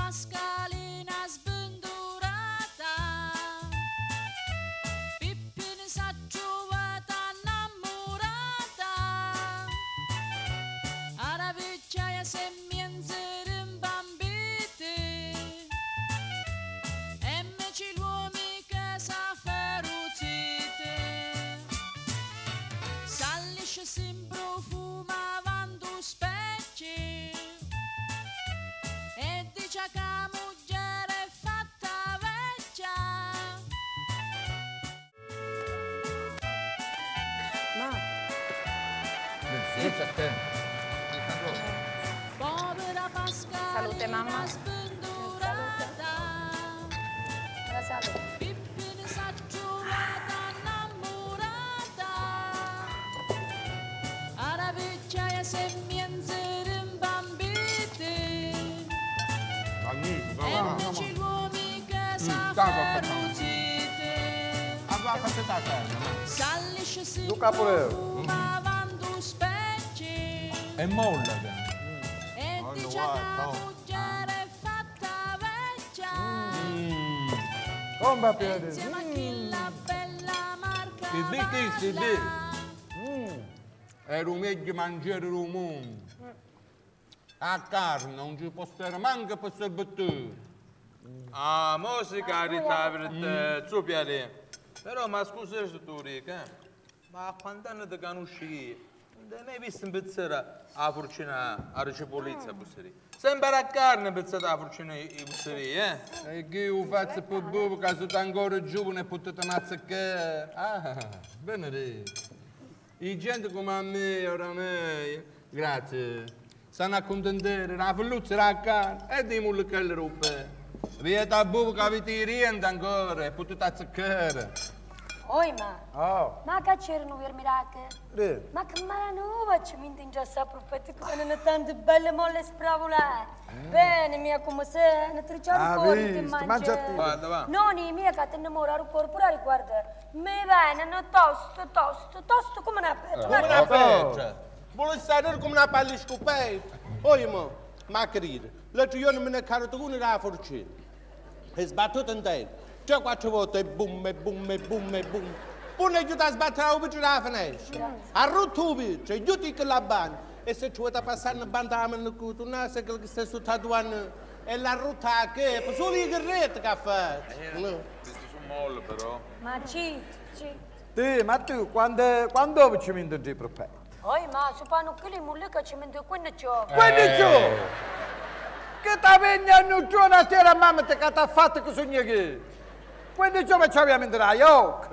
Pascalina sventurata, Pippini s'ha trovata innamorata, alla vecchiaia semmienze rimbambite, e meci l'uomo che sa ferocite, sallisce si profuma vanto specchi, e dice che la moglie è fatta vecchia. Grazie a te. Povera Pascalina Salute, mamma. sventurata, La salute. Pippini s'ha trovata innamorata, alla vecchiaia semmienze rimbambite, Magnifico, e va. invece l'uomo che sa stavo ferocite, sallisce si Luca pure. profuma vanto specchi, È molla. e dice che la moglie è fatta vecchia, Comba e piede. insieme a chi la bella marca Che di che si balla. Era meglio mangiare il mondo. A carne non ci può stare manca per salvatore. Ah, musica carità per te, zuppiare. Però ma scusa se tu rica, ma quando anni ti conosci, non hai mai visto in pizzeria a forcina a cipollizza busseri. Sempre a carne pizzata a forcina i busseri, eh? E che io faccio per voi che siete ancora giovane e potete mazzacare. Ah, bene lì. I gente come me, oramai, grazie, stanno a contentare la felluzza la carne e di mulle che le robe. Viete a voi che avete riente ancora e potete azzeccare. Oi, ma. Oh. Ma che c'erano per miracoli? Re. Ma che manuva ci mi ingiassa proprio come non tante belle molle spravolate. Bene, mia, come se ne tricciare Ah, fuori ti visto, mangia. mangiati. Guarda, va. Noni, mia, che ti innamora il corpo, guarda. Mi vengono tosto come una pezza. Come Guarda. una peccia. Vuole stare come una palla scoperta. Oi, ma querida, l'altro giorno me ne carico una da forcina. E sbattuto in terra. Già 4 volte, e boom, e boom, e boom, e boom. Poi ne aiuta a sbattere la vicino alla finestra. A rotubi, cioè aiuti che la banda. E se ci vuoi passare una banda a mano con tu, non sai che stai su tatuano. E la rotta che, per solo i garretti che ha fatto. Questo sono molle però. Ma ci. Te, ma tu, quando ci mi di proprio? Oi, ma se fanno che le mulle che ci mettono quando c'ho. Quindi tu! Che ti vengono giù una sera mamma te che ti ha fatto che sogni che? Quindi tu mi ci abbiamo entrato, io!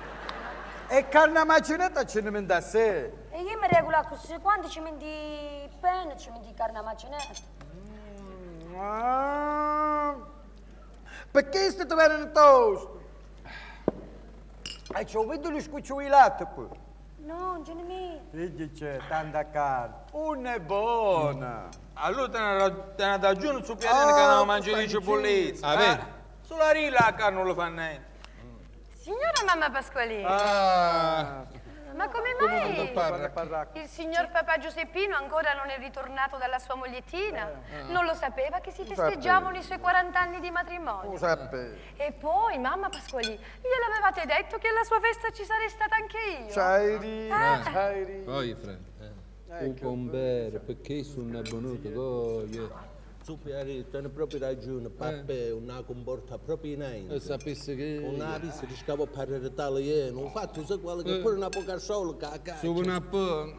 E carne macinetta ci ne manda a sé. E io mi regola così, quando ci metti bene, ci metti carne macinetta. Perché stai bene toast? E ci ho visto lo scucciolato poi. No, non ce ne mi. Vedi c'è tanta carne. Una è buona. Allora te ne da giù su pianeta che non mangi di cipollizza. Ah, vedi? Sulla rilla la carne non lo fa niente. Signora mamma Pasqualini, Ah, ma come quando mai parla. il signor papà Giuseppino ancora non è ritornato dalla sua mogliettina? Non lo sapeva che si festeggiavano i suoi 40 anni di matrimonio? Giuseppe. E poi, mamma Pasqualini, gliel'avevate detto che alla sua festa ci sarei stata anche io? C'hai Poi, Fred. Un pombere, perché sono venuto con Zuppiare, hai proprio ragione, papà non comporta proprio niente. e sapessi che... Non ha visto che scavo a parlare italiano, infatti sai quello che pure una poca sola cacca. Su una po'...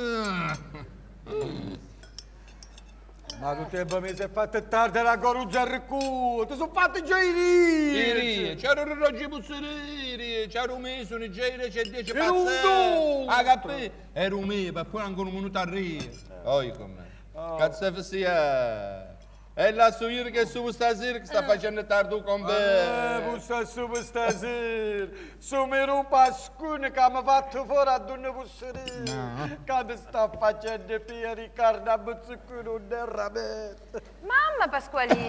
Ma tu tempo mi sei fatto tardi la coruggia al recuo, ti sono fatti già i riri. C'era un roggi pusserini, c'era un mese, un giro, c'è 10 Era un due. Ah, capì? Era un mese, ma poi ancora un minuto a ridere. Oi come? Cazzo sia... E la su ieri che su stasera che sta facendo tardi con me. Bussa su stasera, su mi rupa scune che mi ha fatto fuori ad una busserina. Che sta facendo piedi carne a buzzucco un derramento. Mamma Pasqualini,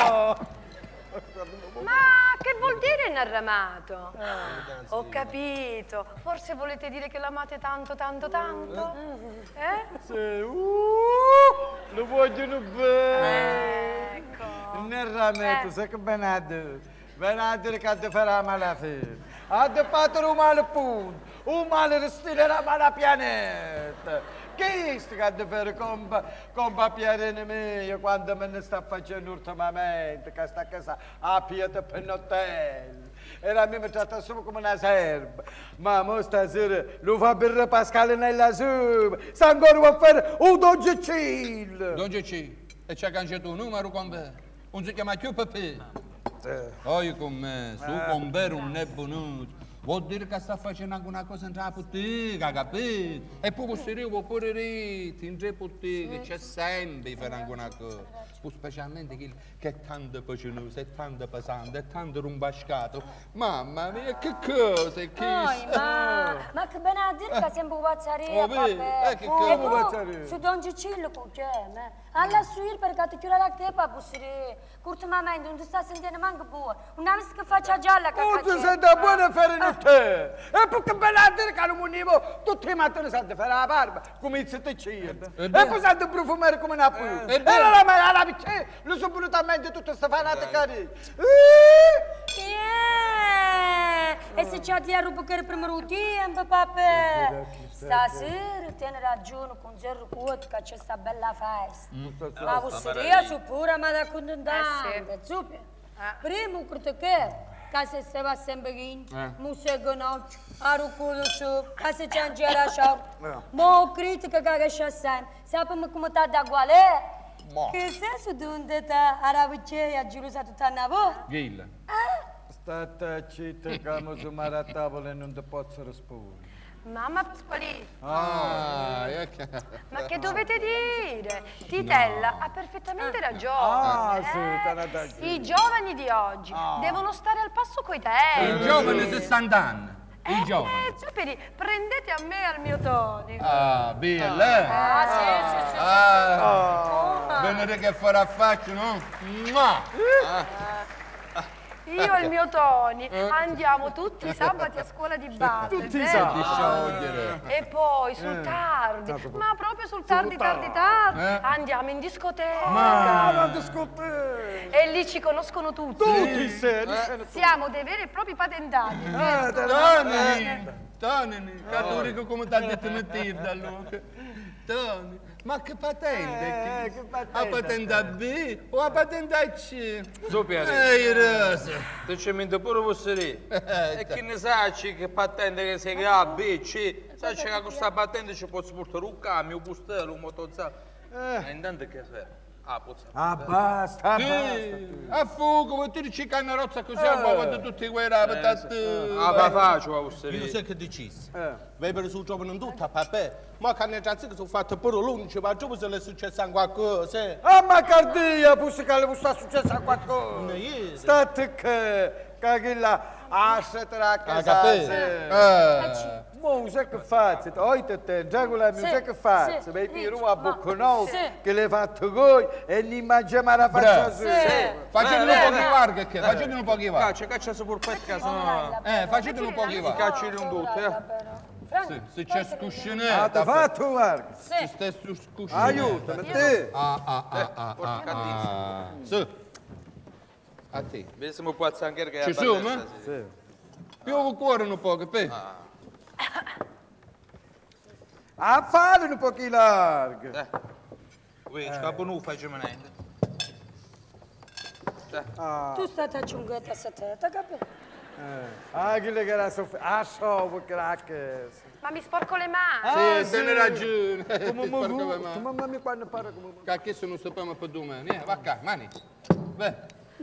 ma che vuol dire inarramato? Ho capito, forse volete dire che l'amate tanto, tanto, tanto? Sì, lo vogliono bene. Ecco. Ne veramente, sai che ben a dire. Ben a dire che ti farà male a fine. Ha di pattere un male punto, un male resterà male a pianeta. Che è sto che ha di fare con papierine mie quando me ne sta facendo ultimamente, che sta a casa a pieta per l'hotel. E la mia mi tratta solo come una serva. Ma mo stasera lo fa per Pasquale nella sua. Sta ancora a fare un Don Gicil. Don Gicil, e c'è cangiato un numero con me. Non si chiama più Pepe. Poi con me, su con me un nebbonuto. Vuol dire che sta facendo anche una cosa in la bottega, capito? E poi può pure riti, in tre botteghe, c'è sempre per anche una cosa. Poi specialmente che è tanto pacinoso, è tanto pesante, è tanto rumbascato. Mamma mia, che cosa è questo? Ma che bene a dire che sempre un pazzaria, papà. Che cosa? E poi, su Don Gicillo, alla suir perché ti chiude la tepa, bussere. Ultimamente non ti sta sentendo manco buono. Una vez che faccia gialla che non ti sente buono a fare in te. E poi che bene a dire che non munivo tutti i mattini sa di fare la barba, come si te cede. E poi sa di profumare come una puta. E allora la picce, lo sono volutamente tutte queste fanate carine. E se c'è ti rubo che prima il tempo, papà. Stasera tieni ragione con zero cuoto che c'è sta bella festa. Ma vostria su pure ma da contentare. Super. Primo che se stava sempre in, musica noce, a rucolo su, che se c'è già la sciau. Mo critica che c'è sempre. Sappiamo come sta da quale? Che senso dunque sta a ravucce a giurusa tutta a navo? Ghilla. State zitta che mi sono a tavola e non ti posso rispondere. Mamma Pasqualino. Ma che dovete dire? Titella ha perfettamente ragione. I giovani di oggi devono stare al passo coi tempi. I giovani 60 anni. I giovani. Superi, prendete a me al mio Tony. Bella. Sì. Venere che farà faccio, no? Io e il mio Tony andiamo tutti i sabati a scuola di ballo. Tutti i sabati. E poi sul tardi, ma proprio sul tardi, andiamo in discoteca. Ma discoteca! E lì ci conoscono tutti. Siamo dei veri e propri patentati. Tony, cattolico come ti ha detto Matilda allora. Tony, ma che patente? Che patente? A patente B o a patente C? Zupiare. Rosa. Te ci mente pure vostri. E chi ne sa che patente che sei A, B, C? Sai che con questa patente ci posso portare un camion, un bustello, un motozzato. E intanto che serve? Basta. A fuoco, vuoi dire che una rozza così a quando tutti guerra faccio a vostri. Io sai che decisi. Vai per sul giovane in tutta, papà. Ma che ne già che sono fatto pure l'11, ma giù se le è successo qualcosa. Ma cardia, pussi che le sta successo qualcosa. State che quella ascetra che sa. Ma sai che faccio? Oggi te, già con la mia, sai che faccio? Vai per una bocconotte che le fatto voi e ne mangiamo la faccia su. Facciamo un po' di varga che, facciamo un po' di varga. Caccia su purpetta sono... Facciamo un po' di varga. Cacci un tutto, Se c'è scuscinetta. Ha fatto varga. Se stai su scuscinetta. Aiutami, te. Su. A te. Vedi se mi può anche che ci sono? Sì. Più cuore un po' che pe. A fare un po' largo. Scappo non facciamo niente. Tu stai a ciunghetta a setetta, capito? Che era so che Ma mi sporco le mani. Sì, hai ragione. Come mi quando parla come... Cacchio non sappiamo per domani. Va qua, mani. Beh.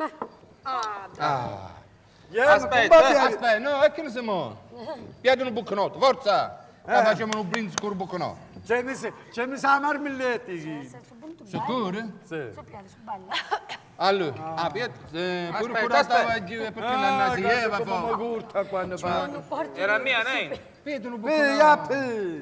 Aspetta, no, è che ne siamo. Piede un bucconotto, forza. Facciamo un brindisi con un bucconotto. C'è mi sa marmellette. Sicuro? Sì. Allora, pure curata giù perché non nasieva come gurta quando parla. Era mia, nei. Piede un bucconotto.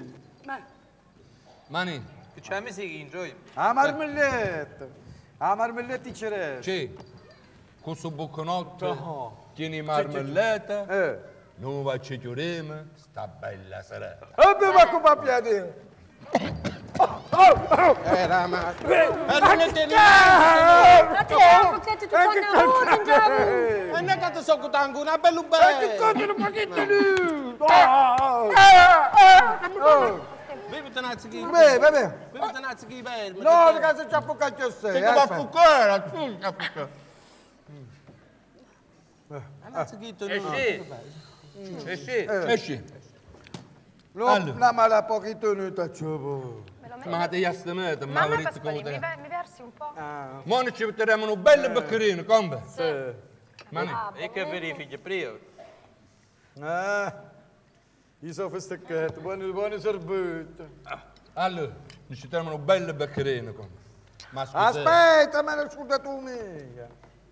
Mani. Che c'è mi si ingioi. A marmellette c'è. Sì. Questo bucconotto tieni marmelletta. Non va a chiudere, sta bella serata. Ma come piede? Era ma. Ma ti amo che metti tutto a navuto, già. E non è che ti so cutango, una bella Che bella. cosa un pochetto lì? Bevi tenazzi Vabbè. Bevi tenazzi chi bene. No, che cosa c'ha focaccia sei? Che va a fucare, tu, a fucare. Tenazzi chi tu. Esci. No, ma la pochito non t'acciavo. Ma ti jastemete, ma Mamma avrete Pasqualini, come mi versi un po'? Mo ne ci metteremo un bel baccherino, come? E che verifichi prima? Io sono festeccato, buoni sorbette. Allora, ne ci metteremo un bel baccherino, come? Ma scusa. Aspetta, ma non scusa tu mica.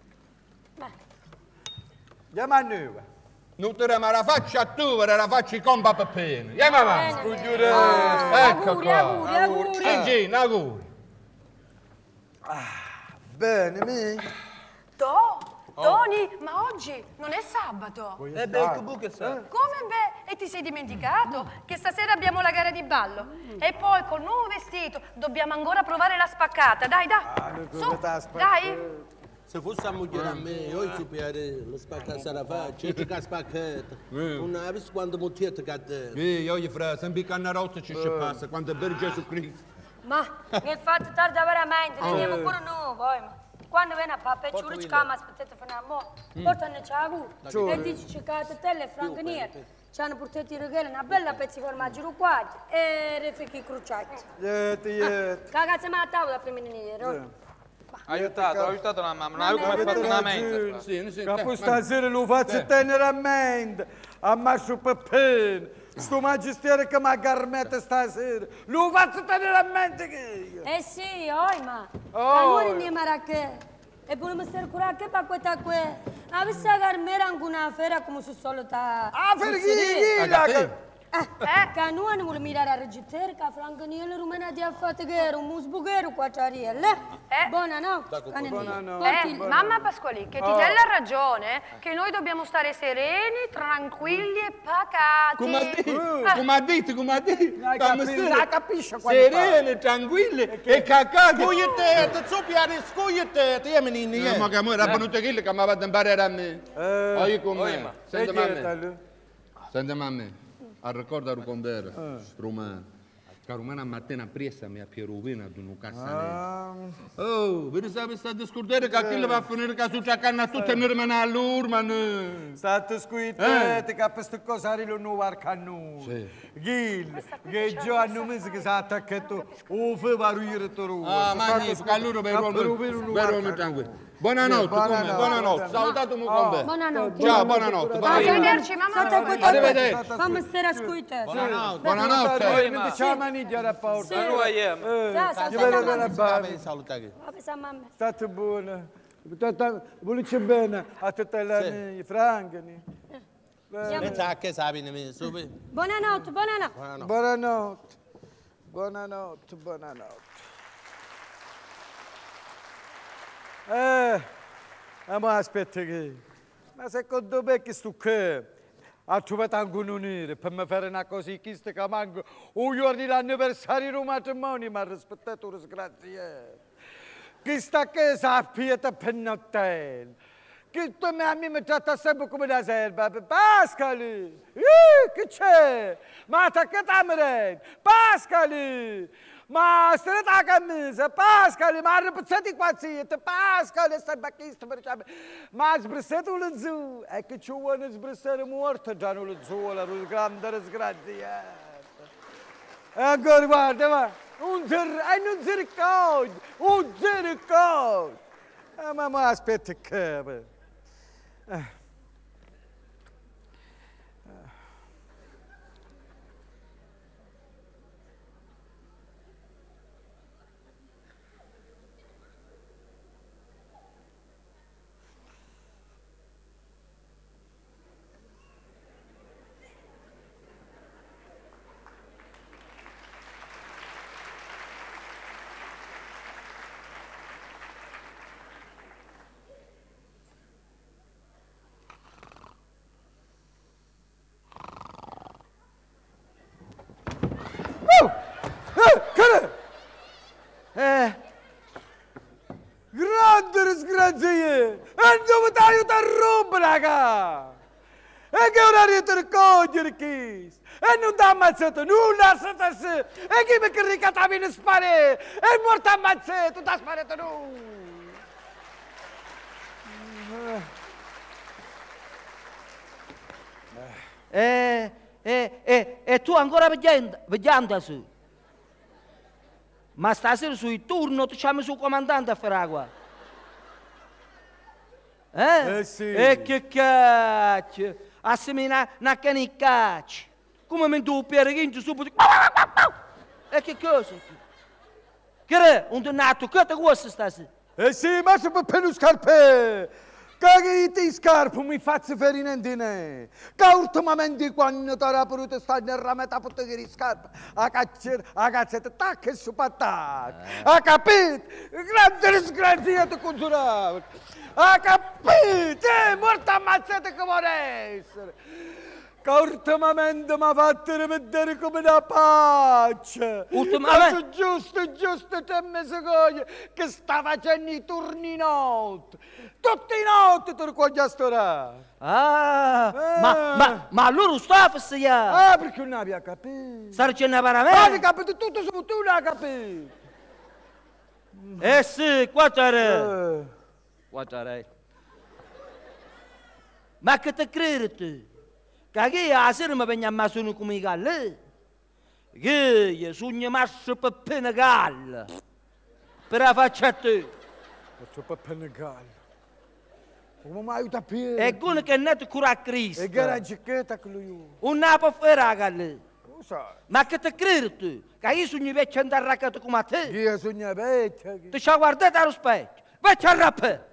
Andiamo a nuova. Non te ma la faccia tua, la faccia compa Peppino. Andiamo avanti. Ecco Auguri, qua. auguri. Gina, auguri. Bene, mi? Tony, ma oggi non è sabato. E beh, che buche sa? Come beh? E ti sei dimenticato che stasera abbiamo la gara di ballo? E poi col nuovo vestito dobbiamo ancora provare la spaccata. Dai, su, dai. Se fosse a moglie a me, io sapere la spacca sarà faccia, c'è che spaccata. Non hai visto quando mutiete che te. Io gli fratelli, sempre canna rotta ci passa, quando è per Gesù Cristo. Ma mi è fatto tardi veramente, veniamo pure noi, poi. Ma quando viene a papà e ci che mi aspettate fino a mo', portano ciagu e dici che te le franganiere. Ci hanno portato i regali, una bella pezzi di formaggio ruquati e refichi cruciati. Cagazzi me la tavola prima di venire. Ho aiutato la mamma, non avevo come fatto una mente. Sì, Capo stasera lo faccio tenere a mente. A Mascio Peppino. Sto magistero che mi garmette stasera. Lo faccio tenere a mente che io. Eh sì, ma. Allora mi maracche. E pure mi stai curare che pa questa qui. Avessi a garmera anche una fera come su solo ta. Ah, perché? Che noi non vuole mirare a registrare che Franganiele rumena di affatto che era un musbughero qua c'arielle. Buonanotte. Mamma Pasqualì, che ti dà la ragione che noi dobbiamo stare sereni, tranquilli e pacati. Come dite? Non capisce quando Serene, tranquille e cacate. Scugliate, zoppiare, scugliate, io me ne niente. Ma che mo era venuto quello che mi ha fatto imparare a me. Oi con me. Senti mamma. A ricorda Rucombera, strumano. Che rumana mattina presa mi ha pieruvina ad un cassanello. Oh, vedi se avessi a discordare che quello va a finire che succede canna tutte ne rimane all'urman. State squittate che queste cose arrivano nuovo al cannone. Gil, che già hanno messo che si è attaccato o fa ruire tu. Ah, magnifico, allora per tranquillo. Buonanotte, buonanotte. Salutato mu con me. Buonanotte. Ciao, buonanotte. Arrivederci, mamma. Arrivederci. Fammi stare a scuite. Buonanotte. Ciao maniglia la porta. Salutare. Vabbè, mamma. State buone. Volete bene a tutte le frangani. E sa che sabi ne subito. Buonanotte. Buonanotte. Ma aspetta che... Ma secondo me che sto che... Ha trovato anche un unire per mi fare una cosa che manco un giorno dell'anniversario del matrimonio mi ha rispettato un disgraziato. Che sta che sappiate per notte. Che tu mi tratta sempre come la serva. Pascali! Che c'è? Ma attaccate a me! Pascali! Ma state a camisa, Pascali, ma ripetete qua zietta, Pascali, stai bacchista per ciò. Ma sbrissate lo zu, e che ci vuole sbrissare morto, già non lo zu, la grande disgrazia. E ancora guarda, va, un zircone, ma aspetta che... zia! E dove ti aiuta a rompere, raga! E che ora riesci a cogliere chi? E non ti ha ammazzato nulla, e chi mi caricata viene a sparare? E morto ammazzato, ti ha sparato nulla! E tu ancora vegliando su? Ma stasera sui turno ti chiami sul comandante a fare qua? Sì. E che cacchio! Assimina una canicaccia! Come mi tu perché subito... E che cosa? Che è? Un donato, che ti gusta stasera? Sì, ma se per non scarpe! Che ti scarpe mi faccio ferinendine! Che ultimamente quando ti era potuto stare nel rametta per di scarpe, a cazzetta, tac e su patate! Ha capito? Grande disgraziato congiurato! Ha capito? Morto ammazzate che vuole essere! Che ultimamente mi ha fatto rivedere come una pace! Ultimamente? Giusto 3 mesi che sta facendo i turni notte! Tutti i notti tu ricordi a storare! Ma allora sta a fare? Perché non avevi capito? Sta facendo per Avevi me? capito tutto su tu non hai capito! Sì, qua c'era! Guardare. Ma che te credi tu? Che a sera mi viene a massone come i galli? Che sogno masso per penegal. Per la faccia a te. Faccio per penegal. Come mi aiuta a piedi? E quello che è nato cura a Cristo. E che era cicchetta che lui. Un napo fuori a galli. Lo sai. Ma che te credi tu? Che io sogno vecchio andare a raccato come te? Io sogno vecchia. Ti ci ha guardato allo specchio. Vecchio a rappare.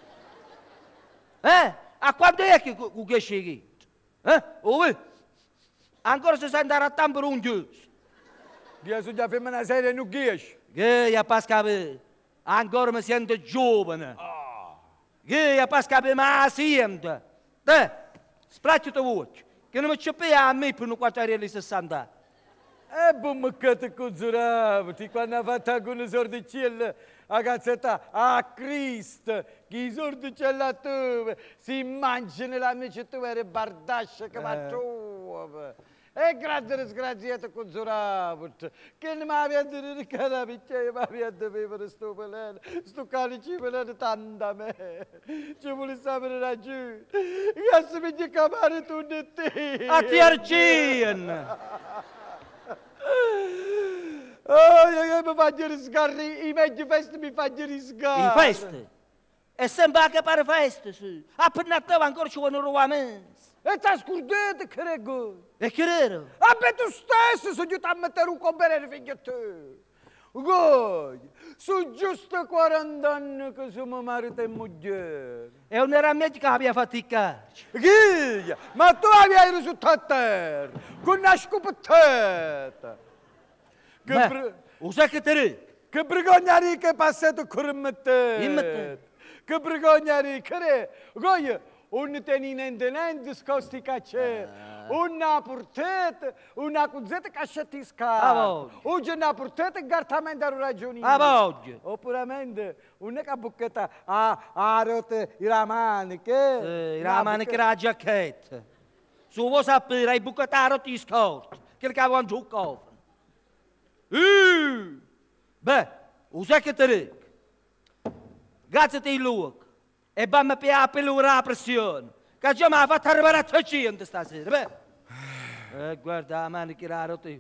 A quando è che scegli? Ove? Ancora se sai andare a tampere un giusto. Io sogno femmina seria non riesci. Che io pas capire. Ancora mi sento giovane. Che io pas capire ma sento. Te, spracci tua voce. Che non mi c'è più a me per un quartiere 60 anni. Buon che ti congiuravo, ti quando ha fatto con i sordicelli a cazzetta a Cristo, che i sordicelli a tu si mangiano la mia tua e bardascia che va trova. E grande disgraziato congiuravo, che non mi aveva detto di carabicchiere, ma aveva detto sto peleno, sto calice peleno tanto a me. Ci vuole sapere la giù, che se mi dica male tu di te. A ti arcien! Oh, mi fanno risgarri, i meglio feste mi fanno risgarri. I feste? E sembra che pare feste, sì. Appena te ancora ci vuole un ruamento. E ti scordate, crego. E che era? Vabbè, tu stesso sono giusto a mettere un compere figlio te. Guarda, sono giusto 40 anni che sono marito e moglie. E non era me che abbia faticare. Chi? Ma tu avevi risultato a terra, con una scopettata. Usa che te re? Che vergogna che è passato con te. Immette. Che vergogna che è. Guarda, un tenente scosti cacce, una portata, una cozzetta cacciatisca, una portata gartamento a ragioni. Oppure una cabucchetta a rotte la maniche. La maniche la giacchetta. Su vuoi sapere, hai buccato a rotte i scorti, che cavo un giocco. Beh, usa che te re. Grazie a te il luogo. E bamma per la pressione. Che già mi ha fatto arrivare a 300 stasera, beh. Guarda la mano che era rotta.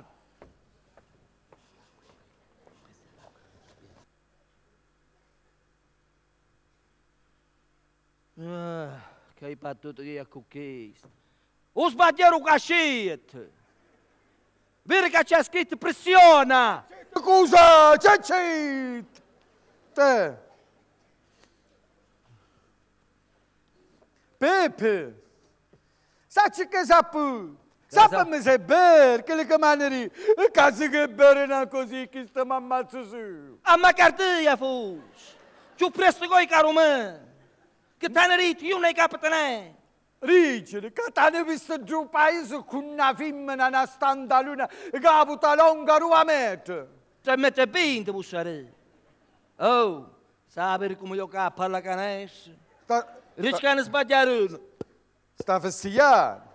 Che hai battuto via con questo. O sbagliare un cascetto. Vedi che c'è scritto pressiona. Scusa, c'è te. Pepe, sai che sapu? Sappi se ber, che le camaneri, e cazzo che bere così che sta ammazzo su. A ma cardia fus. Più presto coi caro me. Che t'hanno detto, io non hai capitano. Ricci, che t'hanno visto giù il paese con una femmina, una standaluna, che ha avuto longa ruametta. Ti mette bene, bussare. Oh, Sapere come io cappo alla canestra. Sta, Rischiano di sbagliare uno. sta festeggiando.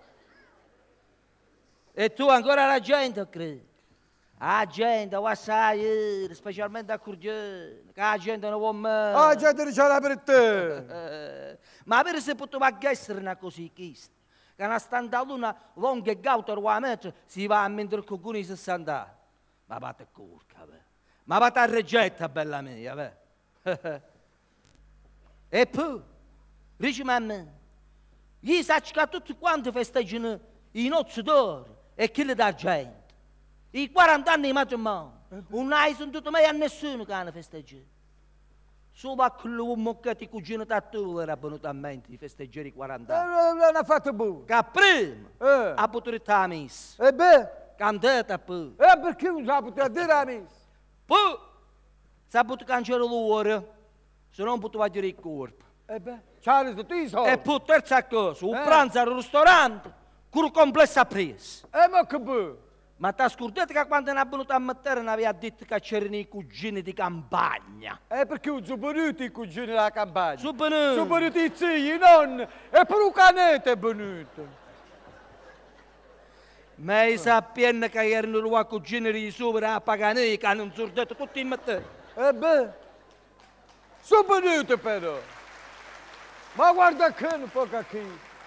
E tu ancora la gente, credi? La gente, vuoi sai, specialmente a Curgione, che la gente non vuole mai. Ah, già ti diceva per te. Ma per se poteva essere una cosa chista, che una stantalluna lunga e gauta ugualmente si va a mentre con i 60 anni. Ma vate curca, beh. Ma vate a regetta, bella mia, beh. E poi, dici a me, gli sa che tutti quanti festeggiano i nozzi d'oro e quelli d'argento. I 40 anni di matrimonio, non hai sentito mai a nessuno che hanno festeggiato. Solo a quello moccati cugino tatto era venuto a mente di festeggiare i 40 anni. Non ha fatto buono. Che prima ha potuto la messa, E beh, cantata poi. e perché non sa poter dire a me? Poi si è potuto cancellare l'ora, se non poteva dire il corpo. E beh, Charles, tu i soldi. E poi terza cosa, un pranzo al ristorante, con il complesso a preso. E ma che buono. Ma ti scordate che quando ne è venuto a mettere ne aveva detto che c'erano i cugini di campagna? E perché sono venuti i cugini della campagna? Sono venuti. Sono venuti i zii, i nonni, e per un canete è venuto. Ma sappiamo che erano i cugini di sopra a Paganei che hanno sordato tutti in mettere. E beh, sono venuti però. Ma guarda che un po' qui.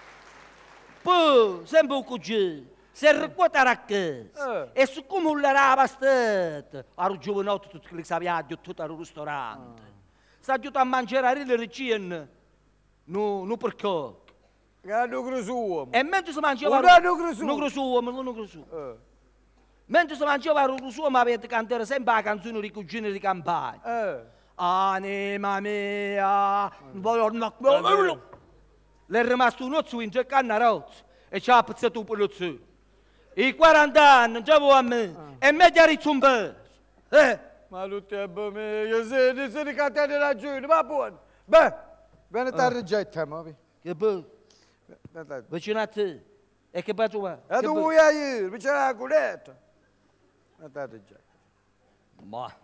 Poi, sempre un cugino, si è ricuotato a casa e su come l'era bastata. A giovanotte tutti quelli che sapevano tutto al ristorante. Sta giù a mangiare le ricine, non per cocco. Che hanno creso uomo. E mentre si mangiava... Un anno creso. Non creso uomo, non creso uomo. Mentre si mangiava il creso uomo avete cantato sempre la canzone di cugini di campagna. Anima mia, le è rimasto un ozzo in tre canne rozze e ci ha pezzato un polizio. I 40 anni, già vuoi a me, e me ti ha rizzumbato. Ma lo tempo mio, se ne cantate ragione, va buono. Beh, vieni a rigetta, ma vi. Che poi, vicino a te, e che faccio qua? E tu vuoi ieri, vicino alla culetta. Vieni a rigetta. Ma...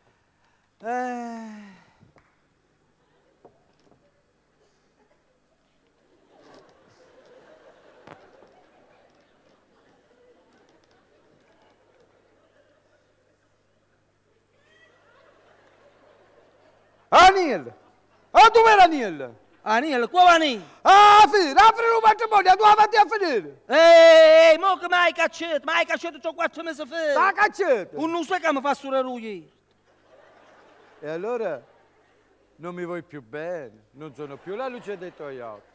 Aniel! Ah, dove era Aniel? Aniel, qua va Aniel? Ah, finire, apri un matrimonio, tu avanti a finire. Ehi, mo che mi hai cacciato ciò 4 mesi fa. Sta cacciato. Un non so che mi fa sorrugire. E allora non mi vuoi più bene, non sono più la luce dei tuoi occhi.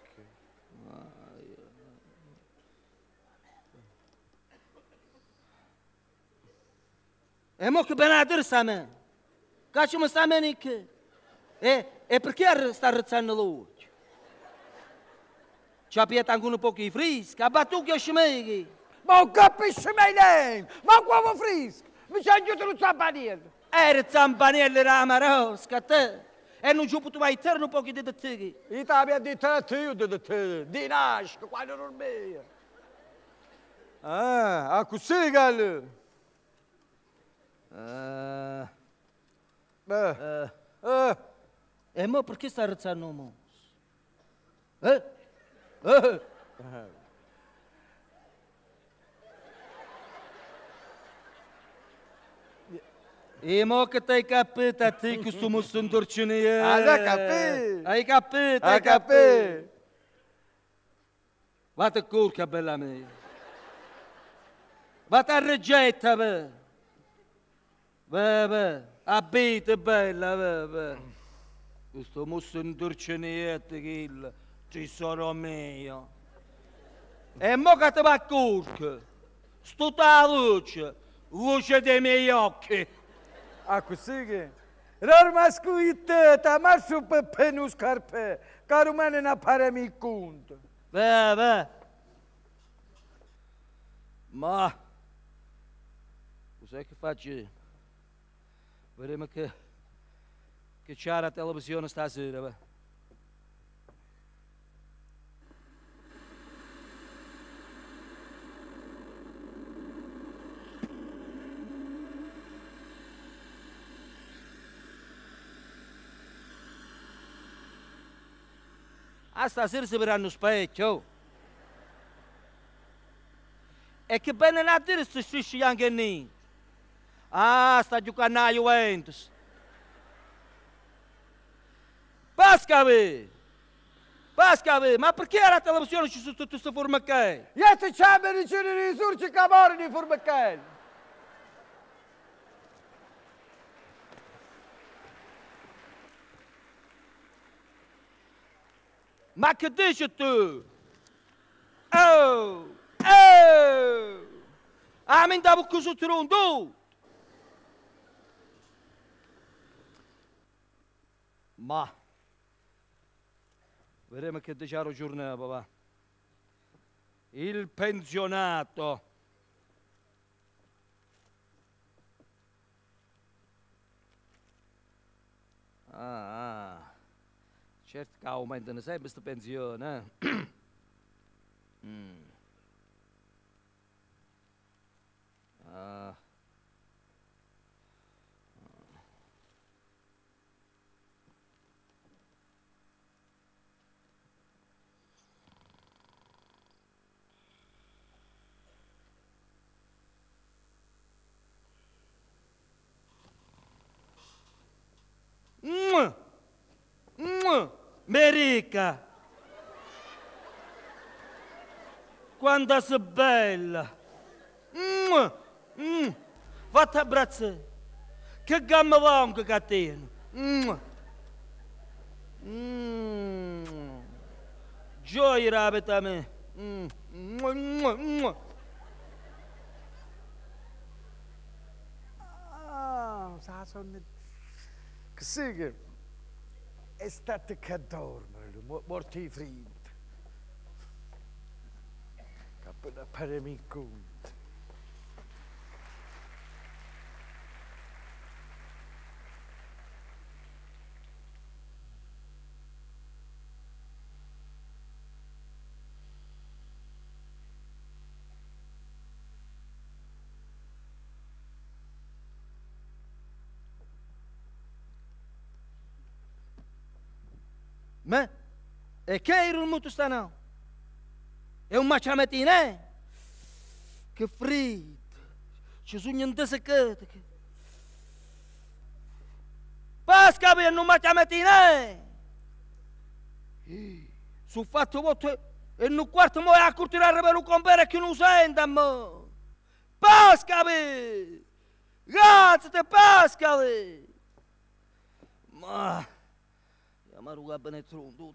E mo che benedire sta me? Caccio mi sta me che? E perché sta rizzando la luce? Ci ha pietato anche un po' di fresca, ha battuto che scemeghi. Ma non capisci mai lei? Ma qua va fresco, mi c'è aiutato lo zampaniello. Era zampaniello era marosca, te. E non ci poteva mettere un po' di te. Io ti avevo detto a te, di nascita, quando non mi. Ah, così, gallo. E mo perché sta rizzando mo? E mo che ti hai capito a te questo musso in torcine? Hai capito? Hai capito? Hai capito? Vate curca, bella mia. Vate a regetta, beh. Beh, abite bella, beh. Questo musso in torciniette che ci sono mio. E mo che ti va a curca. Stutta luce dei miei occhi. Ah, così che? Rorma scuitata, ma su pepe non scarpe, che rumane non appare mi conto. Beh. Ma... Cos'è che faccio? Vedremo che c'è la televisione stasera, beh. A stasera si vedranno specchio. E che bene a dire se strisci anche lì. Ah, sta giocando a Juventus. Pascavi! Pascavi, ma perché la televisione ci sono tutte queste formiche? Io ti chiamo di cirri risurci camori di formicelli. Ma che dici tu? Oh! Oh! Ah, mi andavo così tu! Ma... Vedremo che dice giornata, va. Il pensionato. Ah. Certo che aumentano sempre queste pensioni, eh? Ah. Merica! Quando sei bella! Fatti abbracciare! Che gamma longa che tieni! Gioia rapita a me! Ah, sa sonne. Così che è stato che dorme, morti freddi. Capita per mi conto. Ma? E che era il muto stanno? È un maciamattina, eh? Che freddo! Ci sono niente seccate. Pasca per un maciamattina, eh? Su fatto molto e in un quarto mo a curtirare per un compere che non senta, mo! Pasca per! Grazie te pasca per! Ma... Ma ruga bene tutto.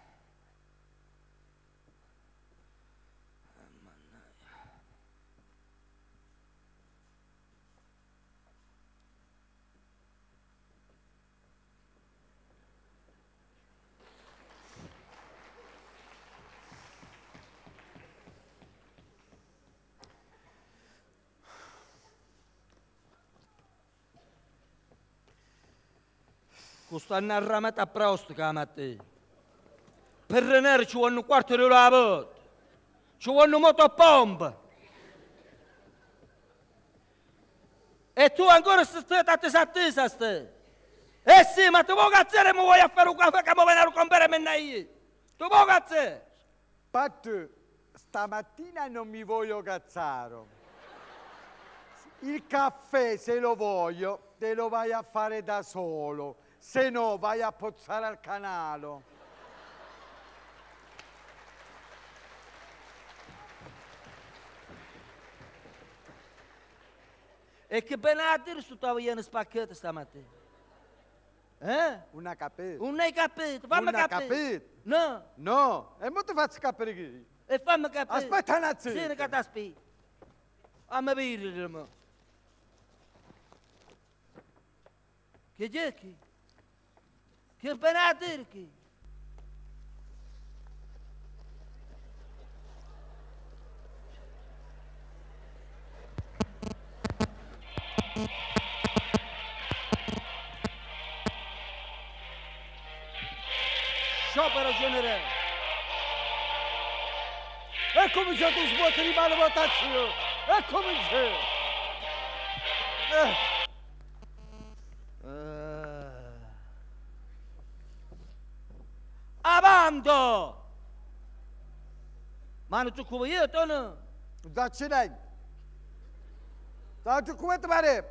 Quest'anno a ramata a prosto, Camatti. Per renere ci vuole un quarto di ora a volta. Ci vuole un motopompa. E tu ancora stai attesa, stai. Eh sì, ma tu vuoi cazzare e mi vuoi a fare un caffè che mi viene a comprare me io. Tu vuoi cazzare? Pattu, stamattina non mi voglio cazzare. Il caffè, se lo voglio, te lo vai a fare da solo. Se no, vai a pozzare al canale. E che bene a dire su tagliare spacchette stamattina? Eh? Una capetta. Non hai capito? Fammi Una capire. capetta. No. No, e mo ti faccio capire che. E fammi capire. Aspetta un attimo. Sì, che ti aspetta. Fammi vedere, mo. Che giochi? Che bene a dire che? Sciopero generale. E cominciato a svuotare di mano votazione. E cominciato. Avanti! Ma non ci come io, no? Dacci lei. Dacci come ti pare?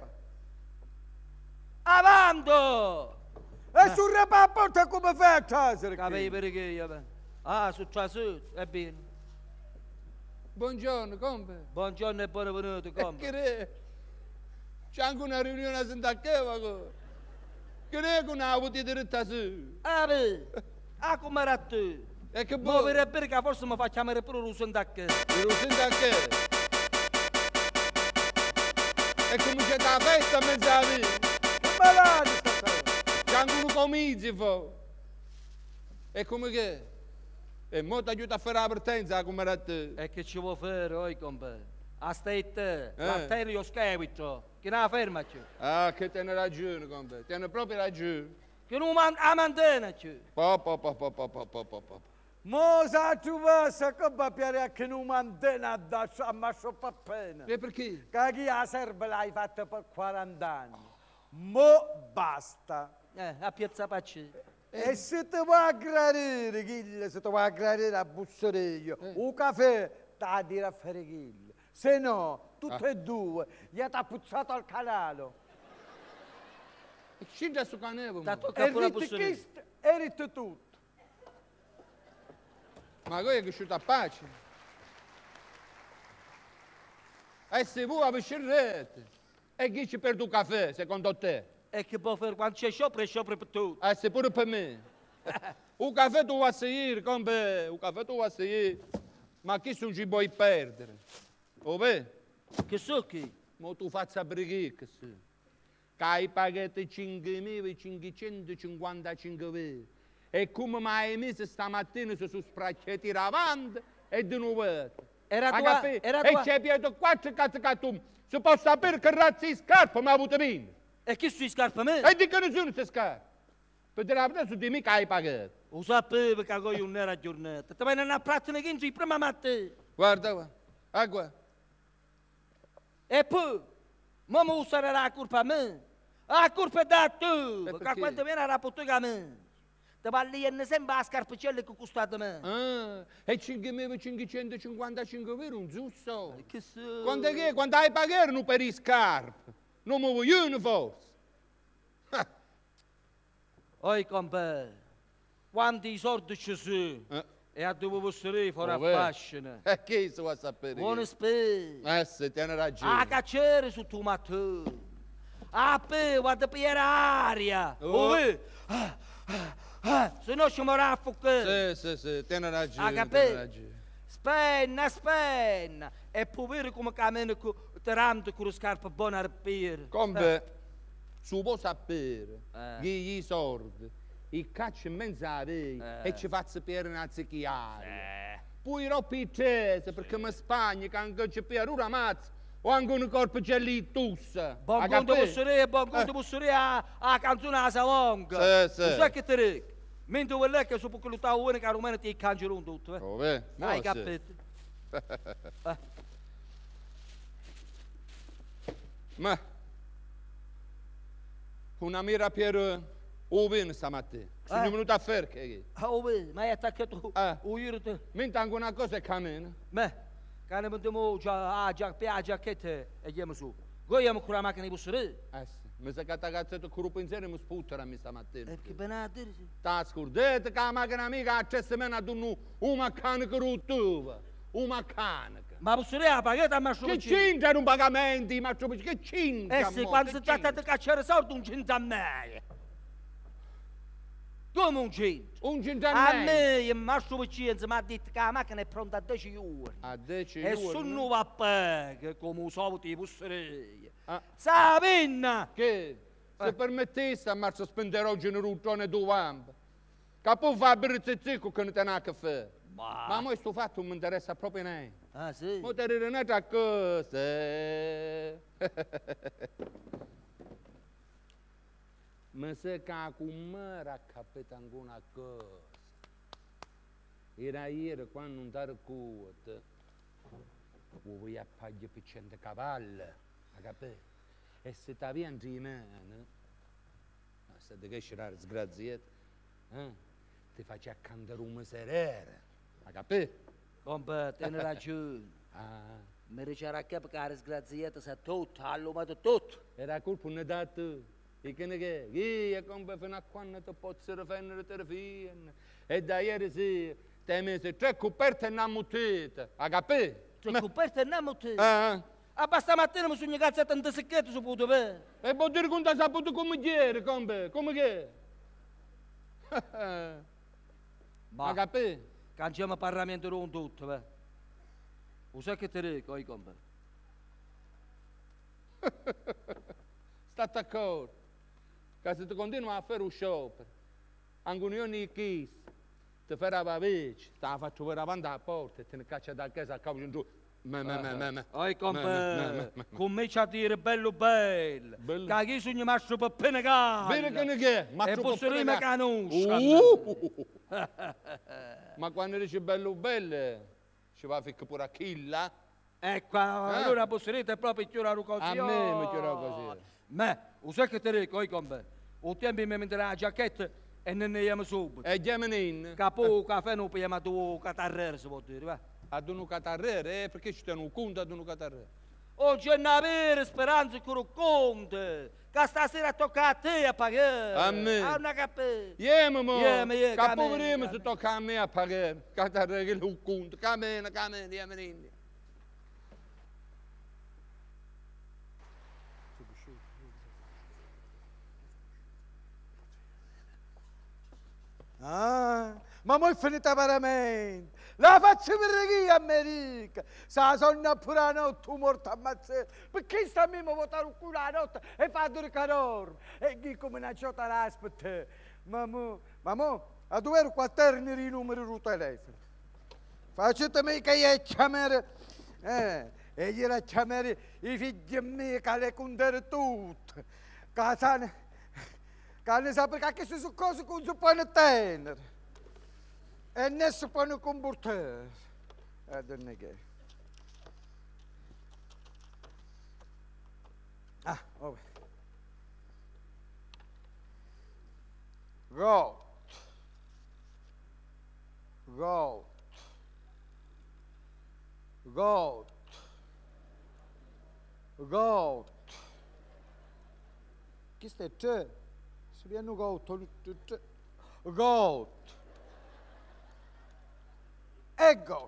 Avanti! E sul rapporto come fai a casa? Capi perché io? Ah, su trasù, è bene. Buongiorno, combe. Buongiorno e benvenuto, compa. C'è anche una riunione a Sant'Accheva. Che non ha avuto diretta su. Ah, beh, ah, come era tu? E che Ma buono. per che forse mi fa chiamare pure un Sant'Accheva. Il Sant'Accheva. E come c'è la festa a mezza vita. Che malati sta cosa? C'è anche un comizio, fo. E come che? E mo ti aiuta a fare la partenza come era te. E che ci vuoi fare, oi, compa? Aspetta, l'arterio schevito, che non fermaci. Ah, che te ne ragione, combe. Te ne proprio ragione. Che non mantenaci. Po. Mo sa tu vasa che va piare a che non mantena da ammasso per pena. E perché? Che chi la serve l'hai fatta per 40 anni. Mo basta. A piazza Pacci. E se ti vuoi aggradire, Chille, se ti vuoi aggradire a bussoreio, un caffè, ti a dire a fare Chille. Se no, tutte e due, gli ha puzzato al canale. E scinda su canevo. Da mo. tocca E pure la ritti bussoria. chist, e ritti tutto. Ma voi è cresciuto a pace. E se vuoi avvicinare, e chi ci perde un caffè, secondo te? E che può fare quando c'è sciopero, è sciopero per tutti. Se pure per me. Un caffè tu vuoi seguire, combe, un caffè tu vuoi seguire. Ma chi non ci puoi perdere? O vedi? Che so che? Ma tu fai sapere che sì. Che hai pagato 5.555 euro. E come mi hai messo stamattina su spracchetti davanti e di nuovo. Era Hai tua, capito? era E tua. c'è piato 4 cazzacattum. Si può sapere che razza di scarpa mi ha avuto bene. E che sui scarpe a me? E di che nessuno si scarpa. Per dire la verità, su di me che hai pagato. Lo sapevo che io non era giornata. Ti vai a pratica che in prima mattina. Guarda qua. Ah, qua. E poi, ma mi usare la colpa a me? La colpa è da tu. perché? Perché quando viene la potega a me. Ti va lì e sempre a scarpicelle che costata a me. Ah, e 5.555 euro un giusto. Che so? Quando è che? Quando hai pagato non per i scarpe. Non mi vogliono forse. Oi, compa, quanti soldi ci sono? E a dove essere fuori a vero? fascina. E che si vuoi sapere? Buone spese. Sì, tieni ragione. A cacciare su tu mattino. A pe, guarda per aria. Oh. Se no ci morrà a fuoco. Sì, tieni ragione. A tieni capire? ragione. Spenna. E povero come cammina tirando con le scarpe buone a ripiere. Come su può sapere Eh. che i soldi, i cacci in mezzo a via e ci faccio per una zicchiaia. Poi roppi i tese perché mi spagni che anche c'è per una mazza o anche un corpo c'è lì tussa. Buon conto busseria a canzone a Savonga. Sì. Lo sai che ti dico? Mentre vuoi lei che su poco luttare uno che a Romano ti cancelano tutto. Oh, beh, Hai sì. capito? Ma una mira per Ovin stamattina. Sono venuto a fare che. Oh, ma hai attaccato uirte. Mentre anche una cosa è cammina. Beh, quando andiamo già a giacchette e andiamo su. Goiamo con la macchina di busseria. Sì. Mi sa che ragazzetto con il pensiero mi sputtera a me stamattina. E che benedire. Sta scordate che la macchina amica ha cesso meno ad un meccanico rottuva. Un meccanico. Ma busseria ha pagato a Mastro Che Piccini. c'entra un pagamento, ma che c'entra? E se quando si tratta di cacciare soldi non c'entra a me. Come un c'entra? Un c'entra A me il Mastro Piccini mi ha detto che la macchina è pronta a 10 ore. A 10 E ore. sono va a pagare come un solito di busseria. Ah. Sabina! Che? Se permettesse, a marzo spenderò oggi un ruttone due gambe. Che poi fa per il zecco che non te ne ha che fare. Ma a me questo fatto non mi interessa proprio niente. Ah, sì? Ma te ne un'altra cosa. Ma se che con me era capita anche una cosa. Era ieri quando non ti ricordi. Vuoi a pagare per 100 cavalli. A capire? E se ti viene in mano, se ti che scerare sgraziato, ti faccio cantare un miserere. Ma capì? Compa, tieni ragione. Ah, Mi ricerca a capo che la disgraziata sa tutto, ha lumato tutto. era colpa non da tu. E che ne che? Io compa fino a quando ti posso rifendere te fine. E da ieri sera ti hai messo 3 coperte e una mutita. Ha capì? C'è coperta e non te. Ah, A stamattina mi sono cazzata in secchetto su puto per. e può dire che non saputo come ieri, compa? Come che? Ha capì? Cangiamo Parlamento con tutto, beh. Lo sai che ti dico, compa? State d'accordo? Che se ti continua a fare un sciopero, anche un'unione di chiesa, ti farà la vece, te la faccio per avanti alla porta e te ne caccia dal chiesa a capo in giù. Oi, compa, comincia a dire bello bello. Bello. Che io sono rimasto per penegare. Bene che ne che? E posso dire che non Ma quando dici bello bello, ci va a ficcare pure a chilla? Ecco, allora posso dire è proprio chiaro così. A me mi chiaro così. Ma, lo sai che ti dico, oi, compa? O tempo mi metterà la giacchetta e ne andiamo subito. E Gemenin? Capo, caffè non pigliamo tu catarrere, si può dire, va? Ad un catarrere, perché ci tiene un conto ad un catarrere? Oh, c'è una vera speranza che lo conte. Che stasera tocca a te a pagare. A me? A una capè. Mo! Che Capovremo se tocca a me a pagare. Catarrere che lo conto. Camena, Gemenin. Ah, ma mo' è finita veramente. La faccio per chi America? Sa sonna pure la notte, un morto ammazzare. Perché sta a me votare un culo la notte e fa due calore? E chi come una ciota l'aspetta? Ma mo, a dove ero quatterni i numeri del telefono? Facetemi che io chiamare, e gli era chiamare i figli miei che le contere tutte. Che ne sa perché sono cose che non si possono tenere. E non si possono comportare. E non è che. Ah, vabbè. Goat. Goat. Goat. Goat. Chi stai c'è? Si viene goat. Goat. E goat.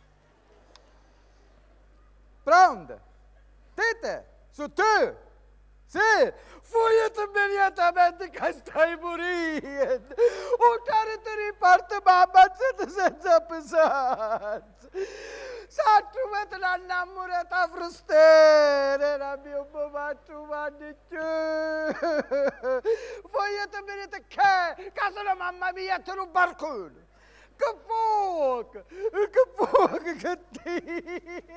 Pronto? Dite? Su tu? Sì, fuiete immediatamente che stai morendo. O care ti riparte mamma senza pesanza. Sa trovate la innamorata frustera, la mia mamma trovate più. Vogliate venire che sono mamma mia te lo barcone. Che fuoco che ti.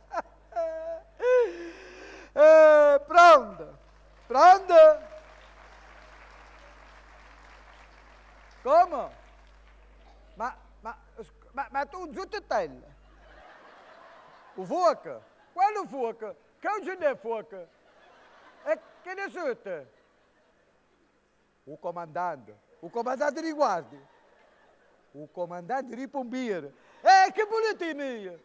Pronto? Pronto? Come? Ma tu zuttella? O fuoco? Quale fuoco? Che non c'è fuoco? E che ne siete? O comandante di guardia. O comandante di pompieri. Che volete mia?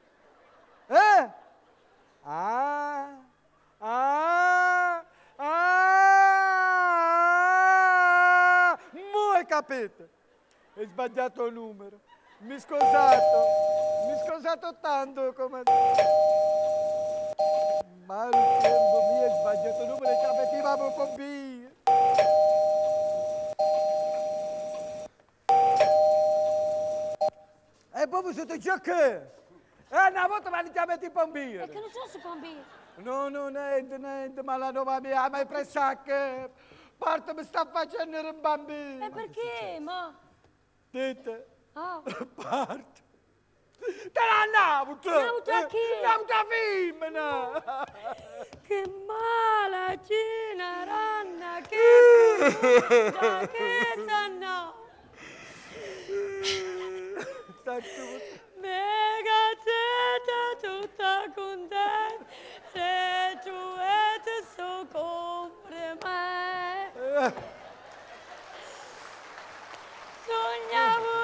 Mo' hai capito? Hai sbagliato il numero. Mi scusato tanto, comandante. Ma il tempo mio hai sbagliato il numero e ci avevamo pompieri. E poi siete già che? Una volta mi chiamati i pompieri. E che non sono su pompieri? No, niente, ma la nuova mia mi ha preso a che parte mi sta facendo un bambino. E perché, ma? Dite, Oh, parte. Te l'annavo tu! Andiamo a chi? Andiamo a femmina! che mala cina, ranna, che brutta, che sanno. Mega zeta tutta contenta, se tu eti so compre me. Sognavo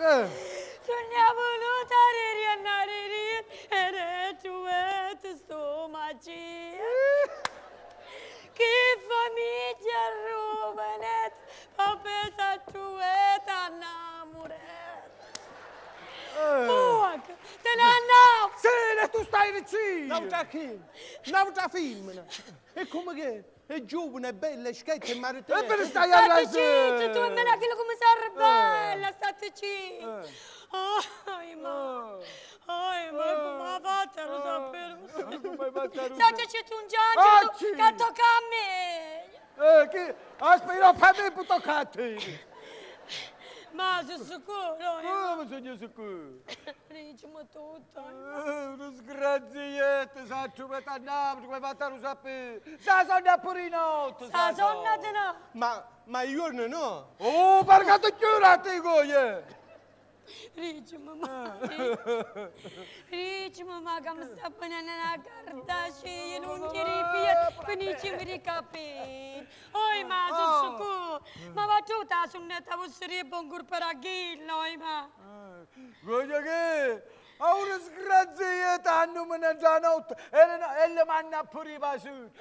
Sono voluta riannare e tu sto magia. Che famiglia rubenet, papesa tu innamorata. Fuoc, te ne andiamo. Sì, tu stai vicino. Non c'è chi? Non c'è femmina. E come che? È giovane, è bella, è schietta, è maritata. E per stai a State zitto, tu e me la chilo come sei bella, state zitto. Ma come ha fatto a lo sapere? State zitto un giorno che tocca a me. Che? Aspetta, per me può toccare. Ma sei sicuro? Come sono sicuro? Diciamo tutto. Uno sgrazietto, sa ciò che andiamo, come fate a lo sapere? Sa sonna pure in notte, Sa sonna di no. Ma io no. Oh, perché ti chiurati, goie? Ricci mamma, che mi sta venendo la cartaccia, non ti ripia, finisci mi ricapire. Oh, ma sono sicuro, ma va tutta la sonnetta, vostra buon corpo a ghillo, ma. Goie che? A una sgrazietta hanno mangiato la notte e le manna pure i pasuri.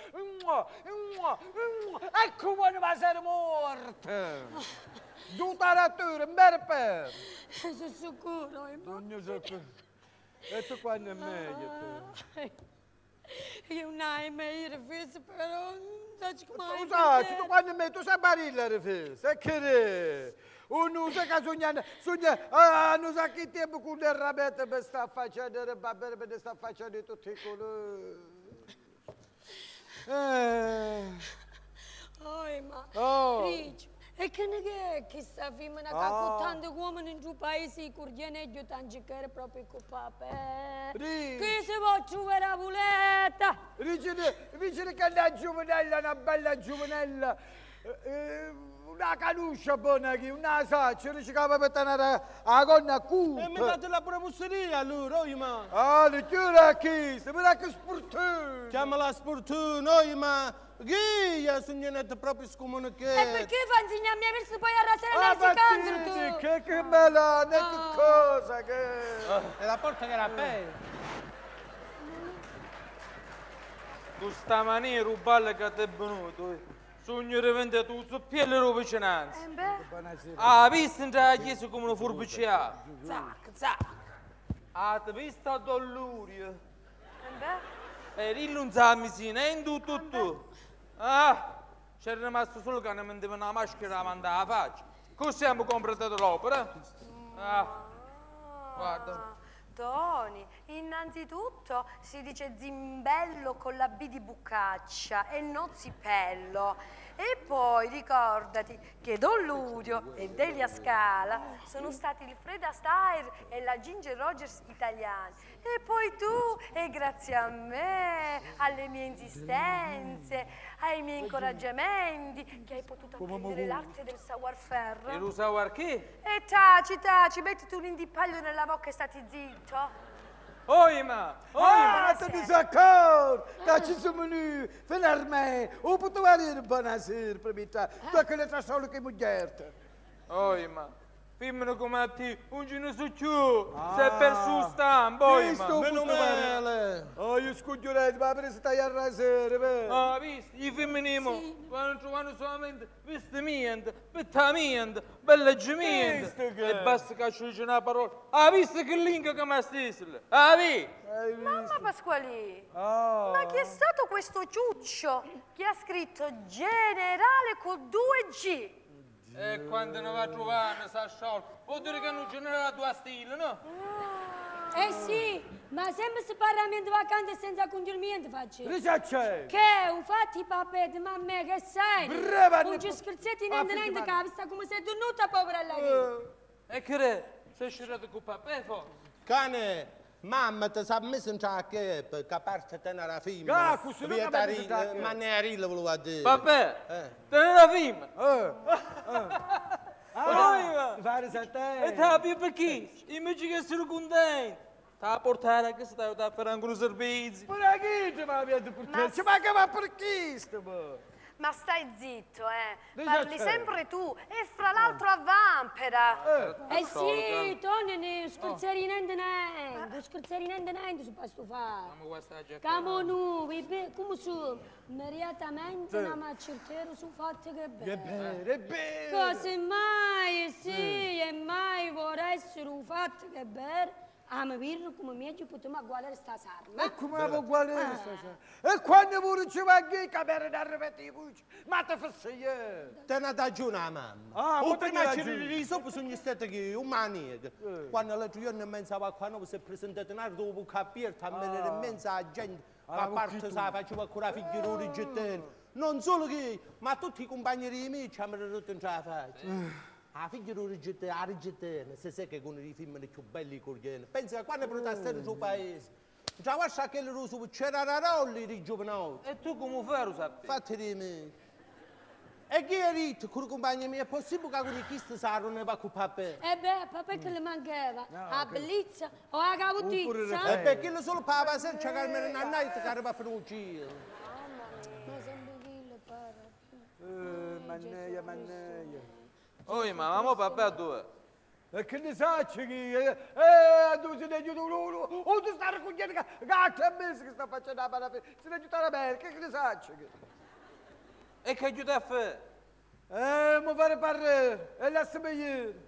Ecco quando va a essere morta. Tutta la natura, un bel per. Sono sicuro, ma. Non ne so più. E tu quando è meglio? Io non ho mai rifiuto, però non so come. Scusa, tu quando è meglio, tu sai barilla rifiuto. E che uno sa che sogna, non sa che tempo con le rabette per sta facendo, le babere per sta facendo tutti i colori. Oh, ma. Oh. Ricci. E che ne è che sta femmina che con tanti uomini in giù paesi curdiene e tanti che era proprio colpa che si può trovare la buletta? Dice che una giovanella, una bella giovanella, una canuscia buona qui, una saccia, dice che aveva tenere la gonna cuta. E mi date la pure musseria allora, ma. Ah, le chiura qui, se mi dà che sportuna. Chiamala sportuna, ma. Ghia, sognanetta proprio scomunicata. E perché fa insegnarmi a verso poi a rasare nel Battiti, che bella, che cosa che... E la porta che era bella. Questa mania rubale che ti è venuto, sogno di vendere tutto piede le vicinanze. Ah, visto in la chiesa come una furbiciata. Zac, zac. Ah, ti visto a Dollurio. E lì non sa misina, è in tutto. Ah, c'era rimasto solo che non mi deve una maschera a mandare la faccia. Così abbiamo completato l'opera. Ah, guarda. Toni, innanzitutto si dice zimbello con la B di Buccaccia e non zipello. E poi ricordati che Don Ludio e Delia Scala sono stati il Fred Astaire e la Ginger Rogers italiani. E poi tu, e grazie a me, alle mie insistenze, ai miei incoraggiamenti, che hai potuto apprendere l'arte del savoir-faire. E lo savoir che? E taci, mettiti un indipaglio nella bocca e stati zitto. Oima! Ah, tu disaccordo! Che ci siamo venuti, finalmente! O potevo dire buonasera, per me, tu che le trasole che muglierte. Oima! Femmina come a te, un gino su giù, sei per su stampo, oima! Meno male! Oh, io scuglioretti, ma per stai a rasere, vero? Ah, visto, i femminimo, vanno trovando solamente vestimenti, pettamenti, bellaggiamenti. E basta che ci dice una parola. Ah, visto che lingua che mi stessi? Ah, vi? Mamma Pasqualì, ma chi è stato questo ciuccio che ha scritto generale con 2G? E quando ne va a trovare, sa sciolto. Vuol dire che non genera la tua stile, no? Eh sì, ma sempre si parla di vacanze senza congiungimento faccio. Risacce! Che, infatti papete, ma me che sei? Brava! Non ci scherzetti niente capi, sta come sei tenuta povera lei. E che re? Sei scirato con papà, forse? Cane, mamma ti sa messo in che a parte tenere la femmina. Questo non capisco. Ma ne è rilla, volevo dire. Papà, tenere la femmina. Fare a te! E te più perché? Invece che essere contenti. Ti ha portato a casa, ti ha fatto anche un servizio. Ma che ti va a portare? Ma che va per chi sto? Ma stai zitto, Dice parli c'è. sempre tu e fra l'altro a Vampera. Sì, Tony, scherzeri niente, su questo fare. Ma questa gente. Camo nu, come su, immediatamente andiamo a cercare sul fatto che è bello. È vero. Cose mai, sì, e mai vorrei essere un fatto che è bello. Amo birro come meglio potremmo guardare sta sarma. E come la guardare stasera? E quando pure ci va che capire da ripetere i voci? Ma te fossi io. Te ne dà giù una mamma. Ah, o molto prima ci ragione. risolvo sono stati che un maniaco. Quando l'altro giorno in mezzo a quando si è presentato in ardo dopo capire, tammelere in mezzo a gente, a parte sa, faceva ancora figuroni gettoni. Non solo che, ma tutti i compagni di me ci hanno rotto in la faccia. La figlia Rigettene, se sai che con i film più belli coglioni. Pensa che quando protestano sul paese, già guarda che le su c'era Rarolli di giovanotti. E tu come fai lo sappi? Fatti di me. E chi è detto con i compagni miei? È possibile che con i chisti sarò ne va con papà? Papà che le mancava? La bellezza o la cabutizza? E perché lo solo papà se c'è che almeno una night che arriva a fare un giro. Ma sempre chi lo parla? Manneia. Oi, ma mo papà dove? E che ne sai che tu sei aiutato loro, o tu stai raccogliendo gatto e mese che sta facendo la parafina, si ne aiutare bene, che ne sai che? E che aiuta a fare? Mi fare parlare, e lasciami ieri.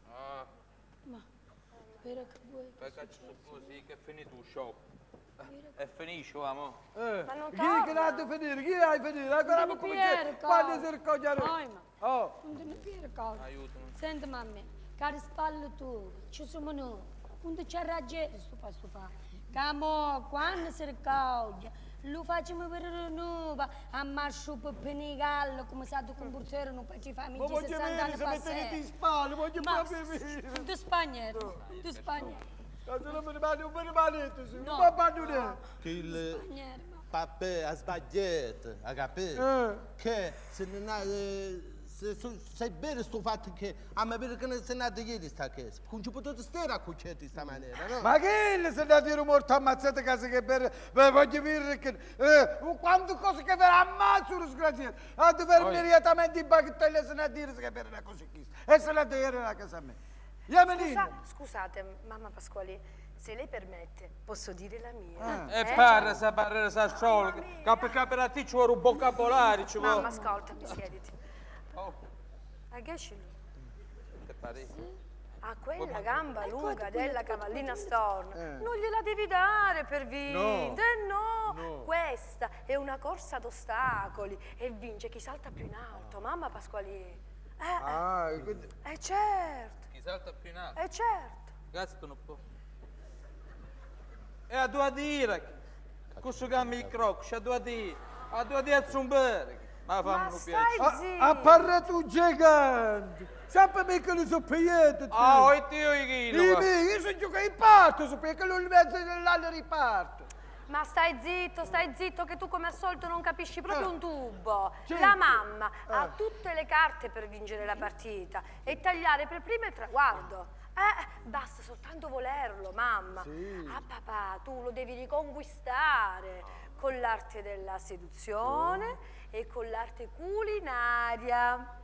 Spero che vuoi. Perché ci sono così che è finito il show. E finisce, amo. Ma non Chi che l'ha torna. da finire? Chi hai finito? Ancora Non come Piero, quando cosa? si raccoglie Poi, ma. Oh, Non te ne piere cosa. Aiutami. Senti mamma, cari spalle tu, ci siamo noi. Non c'è ragione sto passo fa. Camo, quando si raccoglie, lo facciamo per noi, a marcio per penigallo, come sa tu comportare, non facci ma famiglia voglio 60 vedere anni se mettete in passati. spalle, voglio Ma, proprio vedere. tu spagnolo, tu spagnolo. Se non me ne mani, non me ne manete, se No. non mi abbandonate. Che il Spagnolo, ma. papà ha sbagliato, ha capito? Che se non ha... sai bene sto fatto che a me per che non sei nato ieri sta chiesa. Non ci potete stare a cucciare di sta maniera, no? Ma che le sei andato a dire morto ammazzate case che per voglio dire che quante cose che per ammazzo lo sgraziato a dover immediatamente in bagatelle se ne a dire che per una cosa qui e se la dire la casa a me Scusate, mamma Pasquali, se lei permette, posso dire la mia? E parla, sa parlare, sa solo. Che per a te ci vuole un vocabolario, ci Mamma, vuole. ascoltami, siediti. Oh, A che scegli? che pare? A quella gamba lunga della cavallina storna non gliela devi dare per vincere, no. Questa è una corsa ad ostacoli e vince chi salta più in alto, mamma Pasquali. Certo, Chi salta più in alto? certo. Grazie, tu non può. E a due dire, questo gamma il crocco, a dire a zumbere. Ma Ma fammi un stai piacere. zitto. ha parlato un gigante sappi che le soppiette Ah, e Dio i chilo. io sono giocato in parte sappi che lui in mezzo all'altro riparte Ma stai zitto, che tu come al solito non capisci proprio un tubo. Sì. La mamma ha tutte le carte per vincere la partita e tagliare per prima il traguardo. Basta soltanto volerlo, mamma. Ah, papà, tu lo devi riconquistare con l'arte della seduzione e con l'arte culinaria.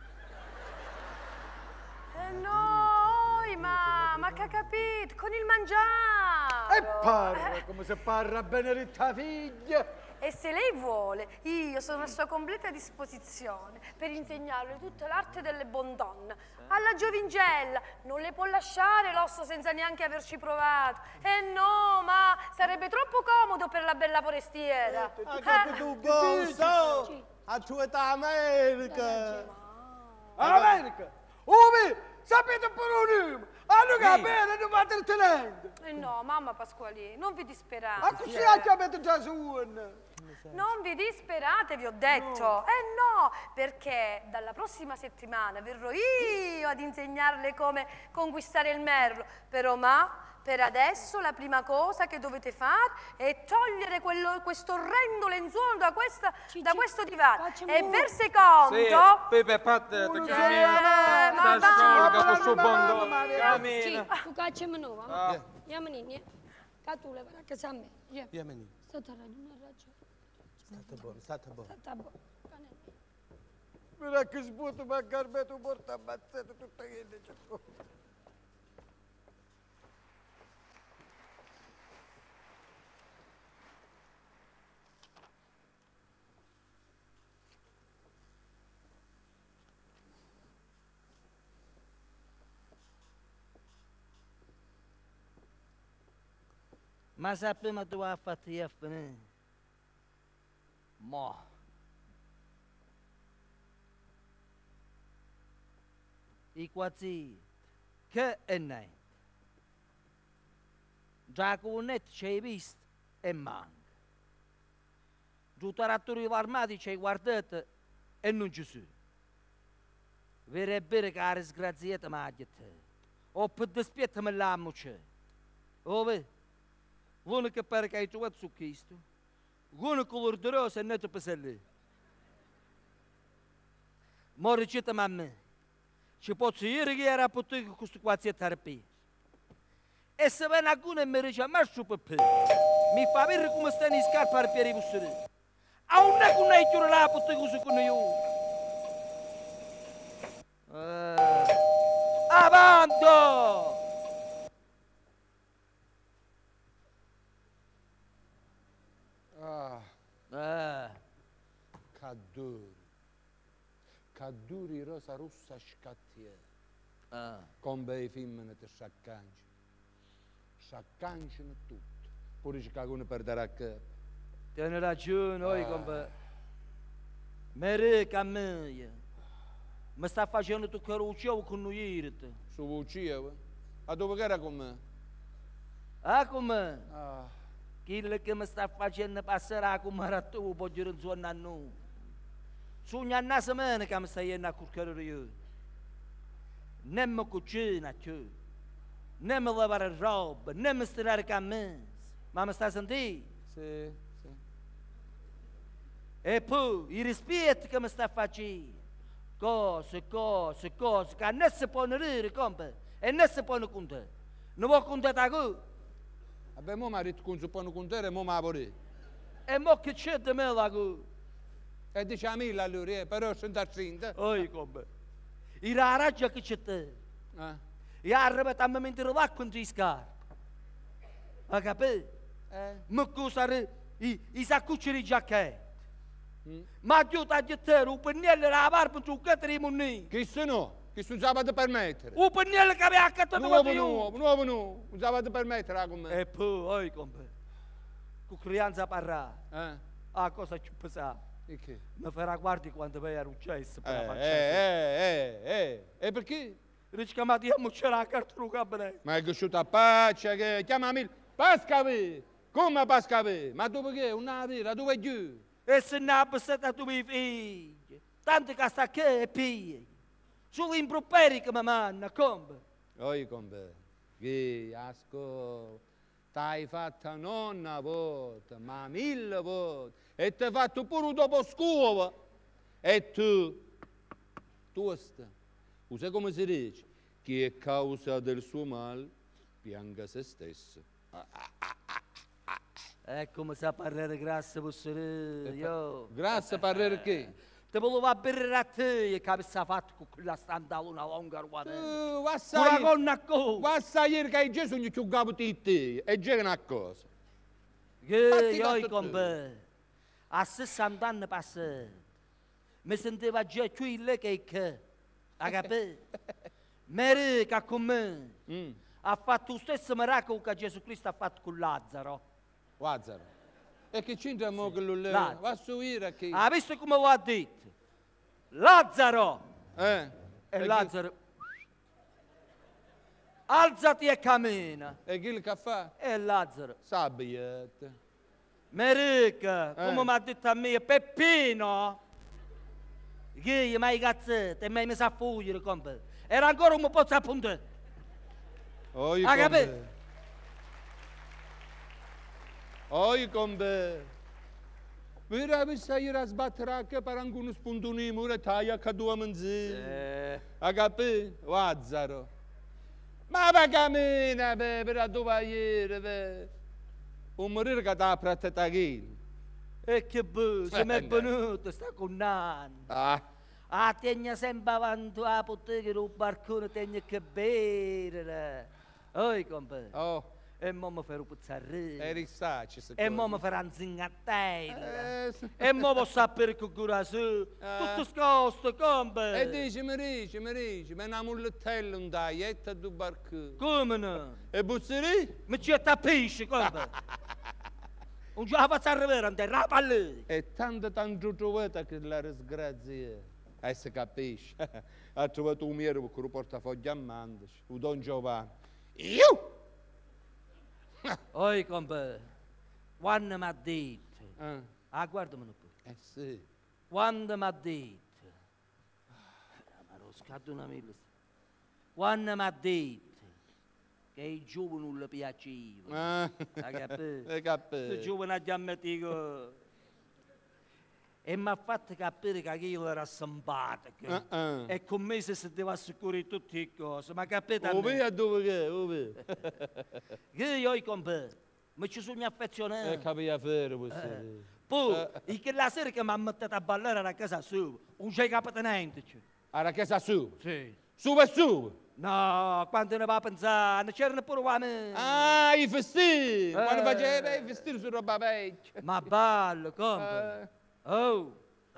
Ma che ha capito? Con il mangiare. e parla come se parla Benedetta figlia E se lei vuole, io sono a sua completa disposizione per insegnarle tutta l'arte delle bondonne. Alla giovingella non le può lasciare l'osso senza neanche averci provato. No, ma sarebbe troppo comodo per la bella forestiera. Che tu buono, a tua America. America sapete per un uomo allora bene non fate il talento No, mamma Pasquali, non vi disperate. ma così anche avete già su Non vi disperate, vi ho detto. No, perché dalla prossima settimana verrò io ad insegnarle come conquistare il merlo. Però, per adesso la prima cosa che dovete fare è togliere questo orrendo lenzuolo da questo divano. E per secondo... Sì, Pepe, parte, tu cammina. Sta solo che questo bondo. Cammina. Tu cacciami noi, mamma. Andiamo in tu le a casa a me. Vieni, State a ragione. state buono. State buono. Mira che sputo ma garbeto porta ammazzate tutta gente. Ma sappiamo tu ha fatto finire. Mo. I quazi che è niente. Già con ci hai visto e manca. Giù taratturi armati ci hai guardato e non ci sono. Vero è vero che la disgraziata mi ha detto. O per dispietto me l'amo c'è. Ove? L'unica pare che hai trovato su questo. L'unica color di rosa è netto per sé lì. Ma ricetta mamma. Ci posso dire che era potuto con questo qua a terapia. E se viene alcuno e mi dice, ma su per mi fa vedere come stanno in scarpa per i busseri. A un ne con hai chiuso la potuto con io. Avanti! Cadduri rosa rossa scattiera. Con bei femmine ti s'accanciano. S'accanciano tutto. Pure ci cagano per dare a capo. Tieni ragione, oi compa. Mere cammia. Mi sta facendo toccare un uccello con noi. Su uccello? A dove era con me? Ah, come? Quello che mi sta facendo passare come era tu, può dire intorno a noi. Sogna una settimana che mi stai a curcare io. Non mi cucina più. Non mi lavare roba, non mi stirare camminare. Ma mi sta sentendo? Sì, sì. E poi, il rispetto che mi sta facendo. Cose, che non si può dire, compa. E non si può contare. Non vuoi contare tu? Vabbè, mo mi ha detto che non si può contare e mo mi ha vorrei. E mo che c'è di me la tu? E dice a me allora, però sono da cinta. Oi, compa. Il raggio che c'è te. E arriva a me mentre l'acqua in scarpe. Ha capito? Ma cosa i saccucci di giacchetta? Ma Dio ti ha detto, un pennello la barba su che tre munni. Chi sono? Chi si usava da permettere? Un pennello che aveva accattato nuovo, usava da permettere con me. E poi, oi, compa, con crianza parlare. Ah, cosa ci pensava? E che? Mi farà guardi quando vai a ruccesso per la faccia. E perché? Dice che mi diamo c'era la carta bene. Ma è cresciuto a pace, che chiamami Pascavi. Come Pascavi? Ma tu perché? Una vera, dove è giù? E se ne ha passato tu i figli. Tanto che sta che è piglia. Solo improperi che mi manna, come? Oi, come? Che, ascolta. T'hai fatta non una volta, ma 1000 volte. E t'hai fatto pure dopo scuola. E tu sai come si dice? Chi è causa del suo male, pianga se stesso. Come sa parlare grazie, posso dire, io. Grazie parlare che? Te volevo berre a te e che sa fatto con quella standalona lunga ruota. Una gonna co. Guassa ieri che Gesù gli chiugavo te e c'è una cosa. Che io compa, a 60 anni passati, mi sentiva già qui lì che, ha capito? Mary che con me ha fatto lo stesso miracolo che Gesù Cristo ha fatto con Lazzaro. Lazzaro? E che c'entra mo che lui va su ira che... Ha visto come lo ha detto? Lazzaro! E Lazzaro... Alzati e cammina. E chi che fa? E Lazzaro. Sabbietta. Merica, come mi ha detto a me, Peppino. Che mi hai cazzato e mi hai messo a fuggire, compa. Era ancora un po' appuntare. Ha capito? Oi, combe, vera mi sai a sbattere anche per uno spuntunimo e taglia che due manzi. Ha capito? Lazzaro. Ma va cammina, per dove ieri, un morire che ti ha prattato qui. E che bello, se mi è venuto, sta con Nanni. Ah, tegna sempre avanti a bottega del barcone, tegna che bere. Oi, compare. Oh, E mo mi farò puzzarrere. eri sacci, se E mo mi farà zingattare. E mo posso sapere che cura su. Tutto scosto, compare. E dici, mi dici, ma una mullettella, un taglietta du barcone. Come no? E buzzeri? Mi ci tappisci, compare. Un giorno faccio arrivare, non ti rapalle. E tanto trovata che la disgrazia. Si capisce. Ha trovato un mio con il portafoglio a mandaci. Un Don Giovanni. Io! Oi, compare. Quando mi ha detto. Ah, guardami un po'. Sì. Quando mi ha detto. Ma lo scatto una milla. Quando mi ha detto che i giovani non le piacevano. Hai capito? Hai capito? I giovani a giammetico. E mi ha fatto capire che io era simpatico. E con me si deve assicurare tutte le cose. Ma capite? A dove che? Che io compare. Ma ci sono affezionato. Capì a fare questo. Poi, che la sera che mi ha messo a ballare a casa sua, non c'è capito niente. Alla chiesa su? Sì. Su e su? No, quando ne va a pensare, non c'erano pure uomini. Ah, i festini! Quando faceva i festini su roba vecchia. Ma ballo, come? Oh!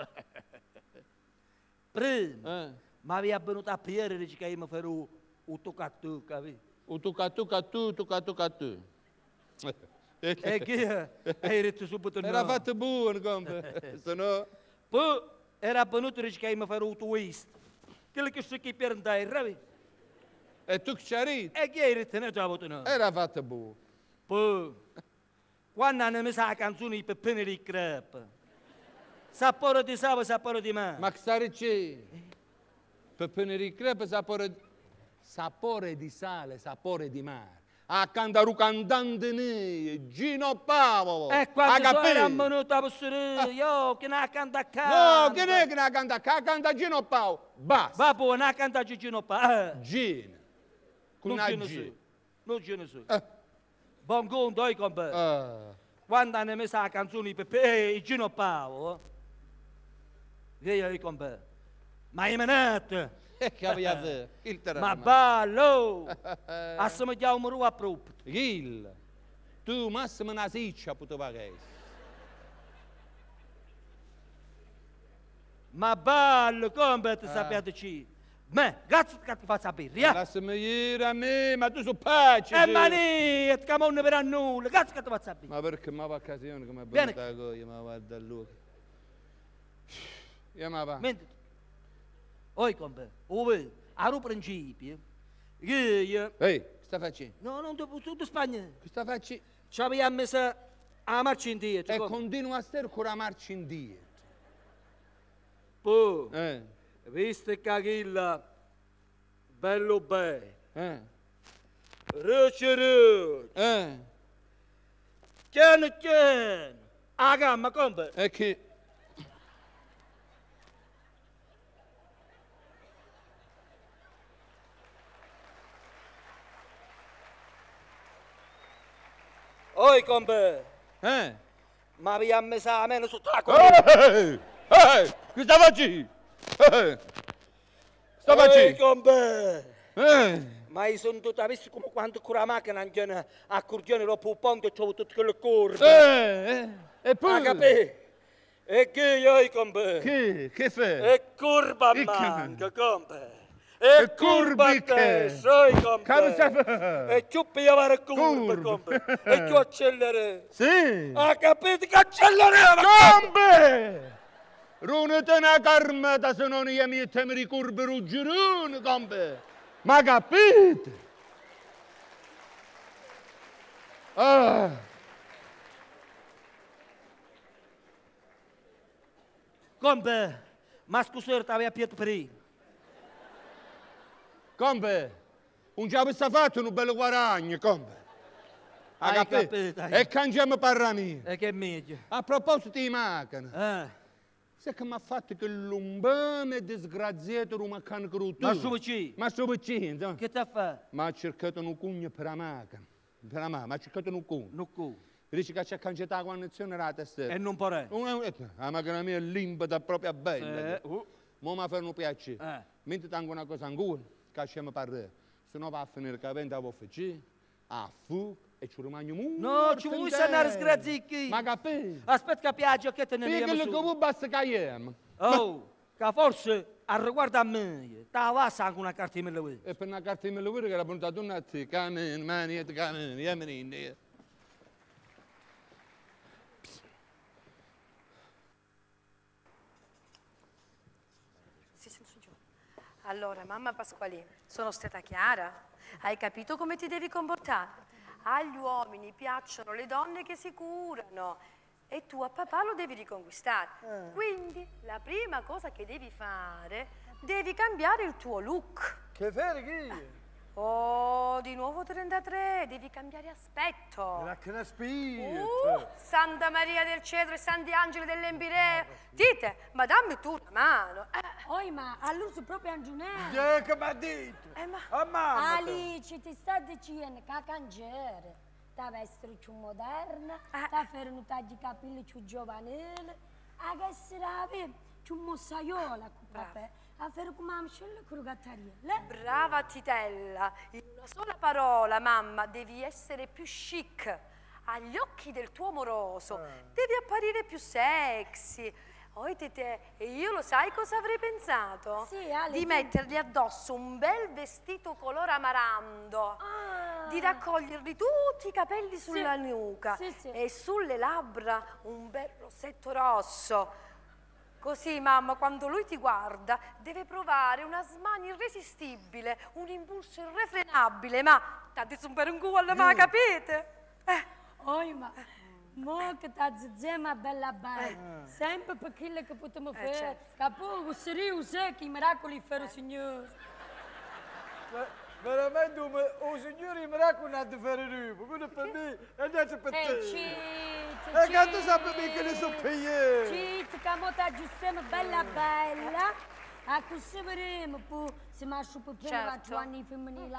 Prima, mi aveva venuto a pigliare e che io mi farò un tocca-tu, capito? Un tocca-tu. E che hai detto subito no? Era fatto buono, compa. Se no... Poi era venuto e che io mi farò un twist. Quello che si chiede per andare, capito? E tu che c'eri? E che hai detto no? Era fatto buono. Poi, quando hanno messo la canzone di Peppino di Crepe, sapore di sale, sapore di mare. Ma che stare c'è? Peppino di crepe, sapore di sale, sapore di mare. Accanto a un cantante ne, Gino Paolo. E quando era venuto a passare, io che ne canta a casa. No, che ne canta a casa? Canta Gino Paolo. Basta. Va buono, ne canta Gino Paolo. Gino. Con una G. Non ce ne so. Buon conto, compare. Quando hanno messo la canzone di Gino Paolo, io compare. Ma è menato. Che aveva fatto? Ma ballo! Assomigliamo a proprio. Gil, tu massimo una siccia poteva essere. Ma ballo, come ti sapete ci? Ma, grazie che ti fa sapere, eh? Lasciami dire a me, ma tu sei pace. Ma niente, che non per nulla, grazie che ti fa sapere. Ma perché mi va a occasione che mi è venuta la cosa, ma guarda lui. Io mi va. Mentre, oi compare, ove, a principio, io... Ehi, che sta facendo? No, non ti posso di Spagna. Che sta facendo? Ci abbiamo messo a marcia indietro. E continua a stare con la marcia indietro. Poi, visto che quella, bello bene, ruce, piano, a gamma, compare. E che... Oi, compare. Ma abbiamo messo la mano sotto la che sta facendo? Sta facendo? Compare. Ma io sono tutto visto come quando con la macchina andiamo a corgione dopo un ponte e trovo tutte quelle curve. E poi? Ha capito? E che io, compare? Che fai? E curva manca, compare. E curva che sei, compare. E più pigliare curva, compare. E più accelerare. Sì. Ha capito che accelerare? Compare! Runete una carmata se non gli mettiamo i curve ruggirone, compare. Ma capite? Compare, ma scusate, aveva pietà per io. Combe, non ci avesse fatto un bello guadagno, combe. Hai capito? E cangiamo parramino. E che è meglio? A proposito di macchina, sai che mi ha fatto che l'umbame disgraziato un meccanico rotto? Ma su vicino? Ma su vicino, Che ti ha fatto? ma ha cercato un cugno per la macchina. Per la macchina, ma ha cercato un cugno. Non Dice che c'è cangiata la connessione alla testa. E non pare. La macchina mia è limpida, proprio bella. mo mi fanno piacere. Mentre tengo una cosa ancora, che ci parlare. Se no va a finire che vende a VFG, a fu e ci rimane molto. No, ci vuoi sanare sgrazicchi. Ma capì? Aspetta che piace che te ne Perché andiamo le su. come basta che io. Oh, che forse a riguardo a me, te la sa anche una carta di 1000 euro. E per una carta di 1000 euro che era puntato una a te, cammino, mani, cammino, yamenini. Sì, senza giù. Allora, mamma Pasqualina, sono stata chiara? Hai capito come ti devi comportare? Agli uomini piacciono le donne che si curano e tu a papà lo devi riconquistare. Quindi la prima cosa che devi fare, devi cambiare il tuo look. Che ferghi? Oh, di nuovo 33, devi cambiare aspetto. La che spia. Santa Maria del Cedro e Santi Angeli dell'Embireo. Dite, ma dammi tu una mano. Oi, ma all'uso proprio Angiunello. Che mi ha detto? Ma A mamma. Alice, ti sta dicendo che a cangiere deve essere più moderna, da fare un taglio di capelli più giovanile, a essere più mossaiola, a fare come la miscela con la gattaria. brava Titella, in una sola parola, mamma, devi essere più chic. Agli occhi del tuo amoroso, devi apparire più sexy. Oi Tete, e io lo sai cosa avrei pensato? Sì, Ale, di mettergli addosso un bel vestito color amarando, di raccogliergli tutti i capelli sulla nuca e sulle labbra un bel rossetto rosso. Così, mamma, quando lui ti guarda, deve provare una smania irresistibile, un impulso irrefrenabile, ma tanti sono per un culo, ma capite? Oi, ma mo che ta zema bella bella, sempre per quello che potremmo fare. Certo. Capo, serio, sai che i miracoli fanno signore. Veramente un signore miracolo non ha di fare rubo, quello per me e adesso per te. E che tu sapevi che ne so per io? Citt, che mo t'aggiustiamo bella bella, a così vedremo poi se mi asciugo per la Certo. giovani femminile.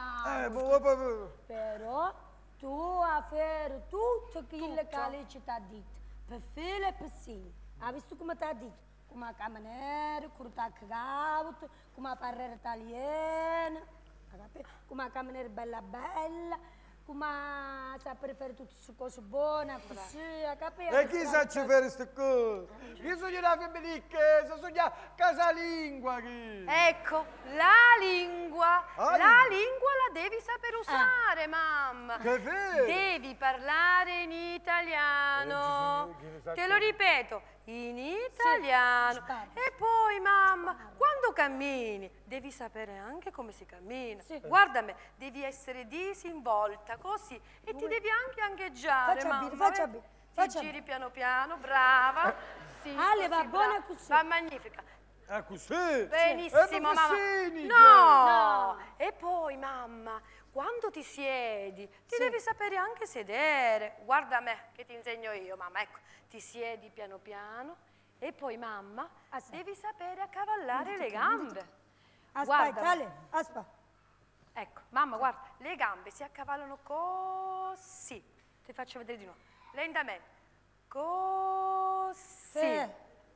Però tu a fare tutto quello che Alice ti ha detto, per filo e per segno. Hai visto come ti ha detto? Come a camminare, come a cagare, come a parlare italiano. Come a camminare bella bella, come a sapere fare tutte queste cose buone, così, a capire? E chi sa ci fare queste cose? Io sono una femminicchia, sono una casalingua. Ecco, la lingua la devi saper usare, mamma. Che vero? Devi parlare in italiano. Te lo ripeto, in italiano. E poi, mamma, quando cammini, devi sapere anche come si cammina. Guarda me, devi essere disinvolta, così. E ti devi anche ancheggiare, Faccia mamma. bene, faccia bene. Ti giri piano piano, brava. Sì, Ale, va così, buona brava. così. Va magnifica. Così? Benissimo, mamma. Sì. No! E poi, mamma, quando ti siedi, ti devi sapere anche sedere. Guarda me, che ti insegno io, mamma. Ecco, ti siedi piano piano e poi, mamma, devi sapere accavallare le gambe. Aspetta, Ale, aspetta. Ecco, mamma, guarda, le gambe si accavallano così. Ti faccio vedere di nuovo. Lentamente. Così.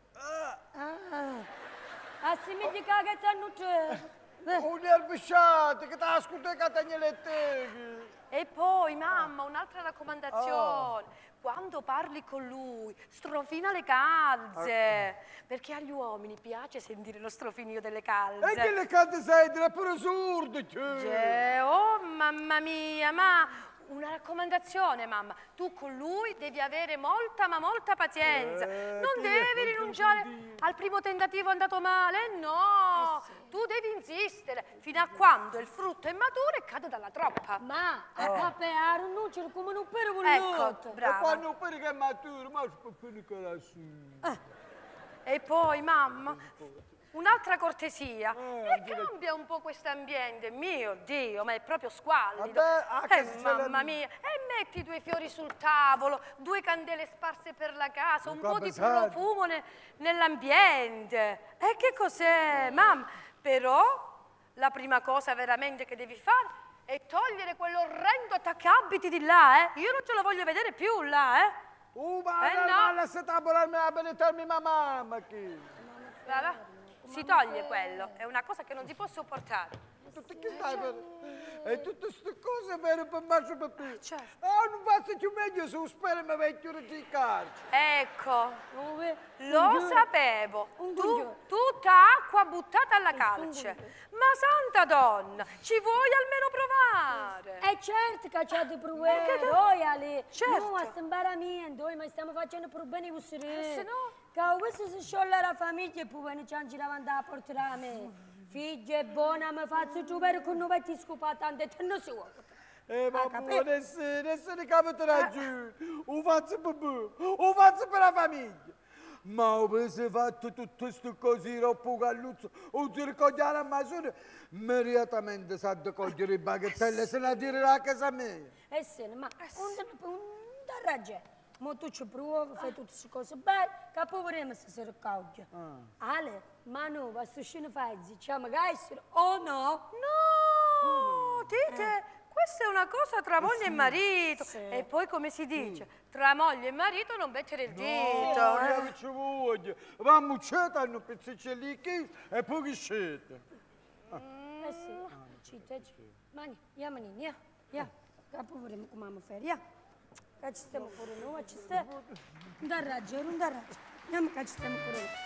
Significa che t'hanno Un erbisciato che ti ascolta che ti le teghe. E poi, mamma, un'altra raccomandazione. Quando parli con lui, strofina le calze. Perché agli uomini piace sentire lo strofinio delle calze. E che le cante senti, è pure sordo. Oh, mamma mia, ma una raccomandazione, mamma. Tu con lui devi avere molta, ma molta pazienza. Non devi rinunciare al primo tentativo andato male, no. Tu devi insistere fino a quando il frutto è maturo e cade dalla troppa. Ma, papà, rinunciare come non per Ecco, voluto. E brava. quando pare che è maturo, ma si può finire così. E poi, mamma, un'altra cortesia. E cambia un po' questo ambiente. Mio Dio, ma è proprio squallido. Vabbè, che se Mamma mia. E metti 2 fiori sul tavolo, 2 candele sparse per la casa, un po' di pesante. profumo nell'ambiente. E che cos'è, mamma? Però la prima cosa veramente che devi fare è togliere quell'orrendo attaccabiti di là, Io non ce lo voglio vedere più là, Ma no. lasciate a volarmi a benetarmi mamma. Va. si toglie quello, è una cosa che non si può sopportare. Che stai per... E tutte queste cose vere per Maggio Pepì. Certo. Non faccio più meglio se spero mi vecchio di carcere. Ecco, Dove? lo sapevo. Un Tu, coglione. tutta acqua buttata alla calce. Ma santa donna, ci vuoi almeno provare? Certo che c'è di provare, Perché Ali. Certo. No, a stembaramento, ma stiamo facendo per bene vostri. se no? Che questo si scioglie la famiglia e poi ne c'hanno davanti a portare a me. Figlia buona, mi faccio giovere con non ti scopa tanto e te non si vuole. Ma capito? ne capiterà giù. Lo faccio per me, lo faccio per la famiglia. Ma avessi fatto tutte queste cose, roppo calluzzo, o ti ricordi la Amazzonia, immediatamente sa di cogliere i baghettelle e se ne tirerà a casa mia. Sì, ma non ha ragione. Ma tu ci provi, fai tutte queste cose belle, che poi vedremo se si raccoglie. Ale, ma no, va su scena fai, diciamo che essere o no? No, dite, questa è una cosa tra moglie e marito. Sì. E poi come si dice, tra moglie e marito non mettere il dito. No, che ci voglio. Ma mucciata hanno pezzicelli chi e poi che scete. Sì, mani, ya, che poi vedremo come abbiamo fare, ya. Che ci stiamo pure noi, ci stiamo. Non dà ragione. Andiamo che ci stiamo pure noi.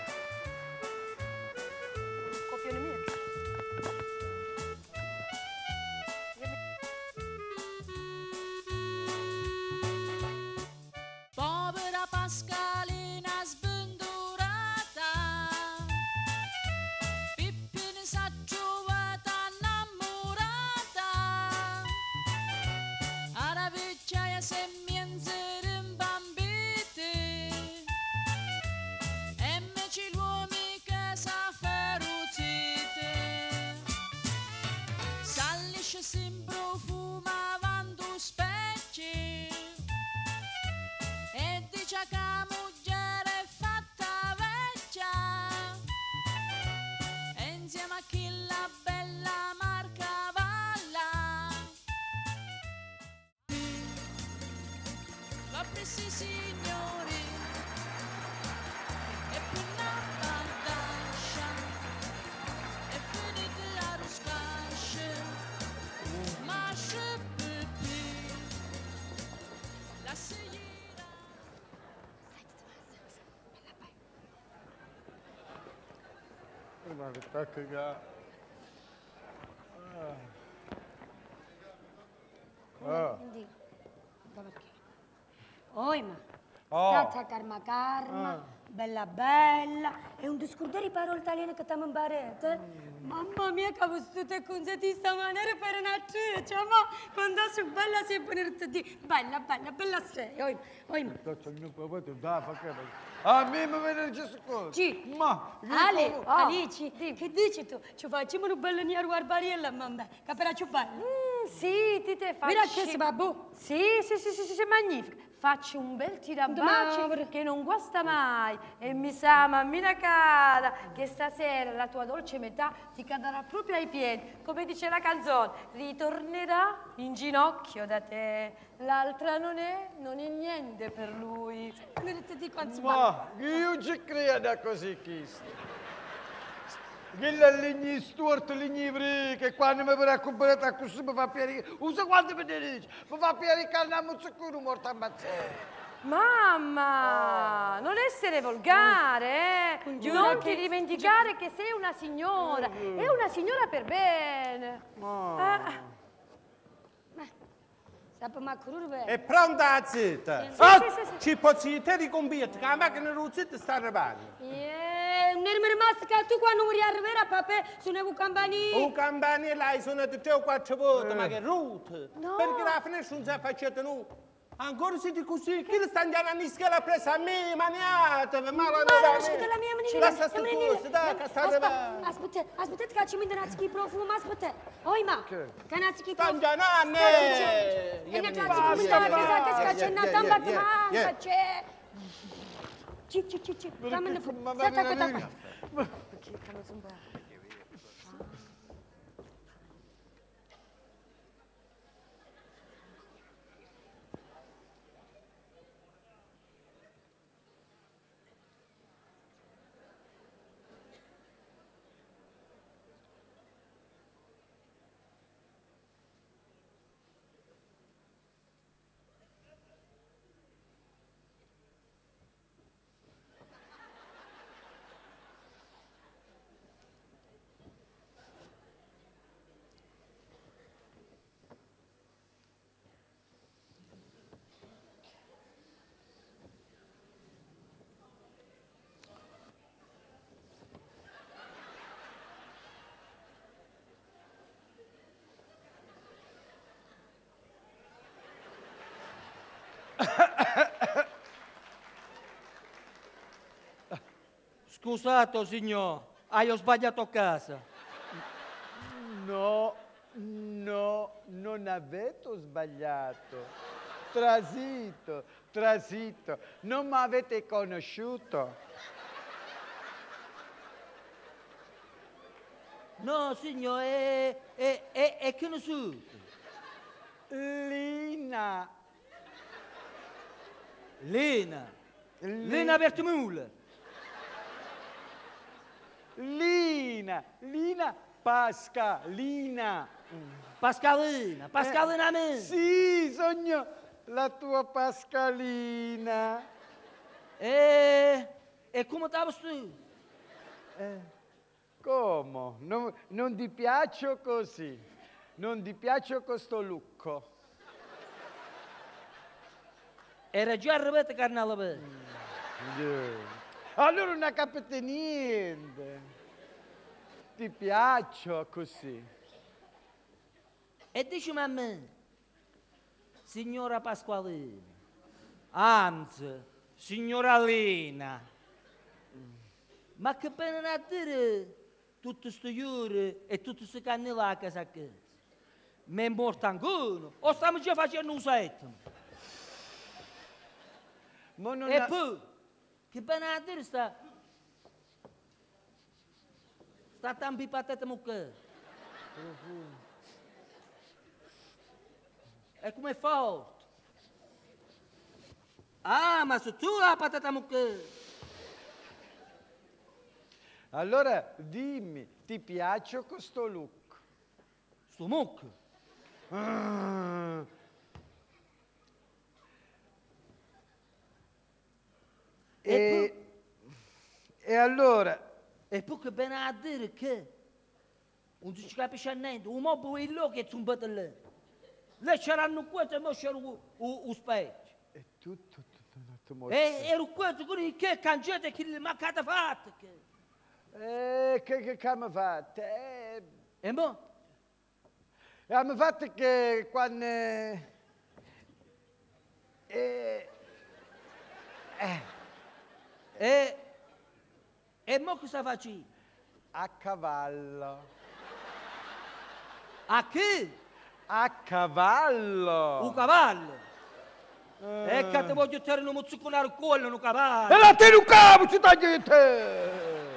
Copione mia. Povera Pascalina sventurata, Pippina s'ha trovata innamorata, alla vecchiaia semmienze rimbambite, e invece l'uomo che sa ferocite, s'allisce si profuma vanto specchi, e dice che la moglie è fatta vecchia, e insieme a chi la bella marca valla, va presi signori, e più una bandascia, e finite la ruscascia, ma c'è pipì, la signora. Ma che sta cagando. Quindi, perché? Oi, ma. Oh. Stata karma, bella bella. E un discorso di parole italiane che ti imparate. Mamma mia, che avevo tutte concetti di sta maniera per una ciccia, ma quando sei bella sei venire di bella sei. Oi, ma. Faccio il mio papà, ti dà, fa che... A me mi viene queste cose. Ci. Ma... Ale, Alici, che dici tu? Ci facciamo una bella nia guarbariella, mamma. Che per più bella. Sì, ti te faccio. Mira che si babbo. Sì, magnifico. Faccio un bel tirabaci che non guasta mai. E mi sa, mammina cara, che stasera la tua dolce metà ti cadrà proprio ai piedi. Come dice la canzone, ritornerà in ginocchio da te. L'altra non è niente per lui. Ma io ci credo così, chiste. Quella legni storto, legni ivri, che quando mi verrà comprata così mi fa piacere. Usa quando mi dici, mi fa piacere che andiamo sicuro morto ammazzare. Mamma, non essere volgare, non ti dimenticare che sei una signora, è una signora per bene. È pronta la zitta? Sì. Ci posso te ricompiere, che la macchina ruzzetta sta arrivando. Non è rimasto che tu quando vuoi arrivare a papà suonevo campanile. Un campanile l'hai suonato 3 o 4 volte, ma che route! No. Perché la finestra non si è facciata nulla. Ancora siete così? Chi sta andando a nischiare la presa a me, maniate, ma la Lasciate la mia manina. Lascia sta cosa, dai, che sta arrivando. Aspettate che ci metto un attimo di profumo, aspettate. Oi, ma, che un attimo di Sta profumo. andando, E ne cazzo come sta che c'è una tamba che manca, c'è. Ci, dammi il fumo. Aspetta. Scusato, signor, ho sbagliato casa. No, non avete sbagliato. Trasito, non mi avete conosciuto. No, signor, è che ne so? Lina. Lina Vertmuller. Lina Pascalina. Pascalina me. Sì, sogno la tua Pascalina. E come stavo tu? Come? Non ti piaccio così. Non ti piaccio questo lucco. Era già arrivato carnale per. Allora non capite niente. Ti piaccio così. E dicimi a me, signora Pasqualina, anzi, signora Lina, ma che pena a dire tutte queste ore e tutte queste canne là a casa? Mi è morto ancora? O stiamo già facendo un settimo? E poi, che pena a dire sta tampi patata mucca? E come è forte? Ah, ma se tu la patata mucca? Allora dimmi, ti piace questo look? Sto mucca? E allora? E poi che bene a dire che non si capisce niente, un mobile è là che zumbate lì. Lei c'erano questo e mo c'era un specchio. E tutto E ero questo con il che cangiate che le mancate fatte. Che mi fate? E mo? Mi fate che quando... E mo cosa facci? A cavallo. A chi? A cavallo. Un cavallo. E che ti voglio tenere un mozziconare il collo, un cavallo. E la tieni un capo, ci tagli di te.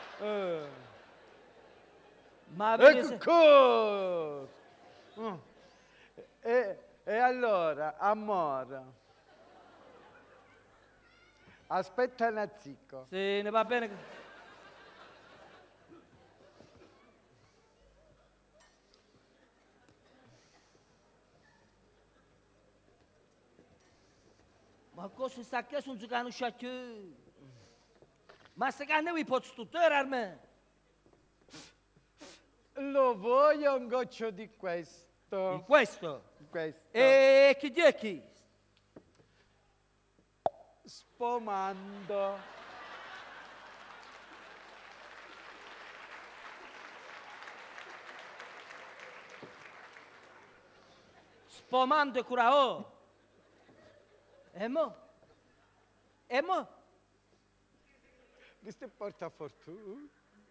Ma che cosa? E allora, amore, aspetta un zicco. Sì, ne va bene. Ma cosa sta che sono giocando sciacchio? Ma se che ne posso tutelare a me? Lo voglio un goccio di questo. Di questo? Questo. E chi è chi? Spomando. Spomando e curao. E mo? E mo? Questo porta fortuna.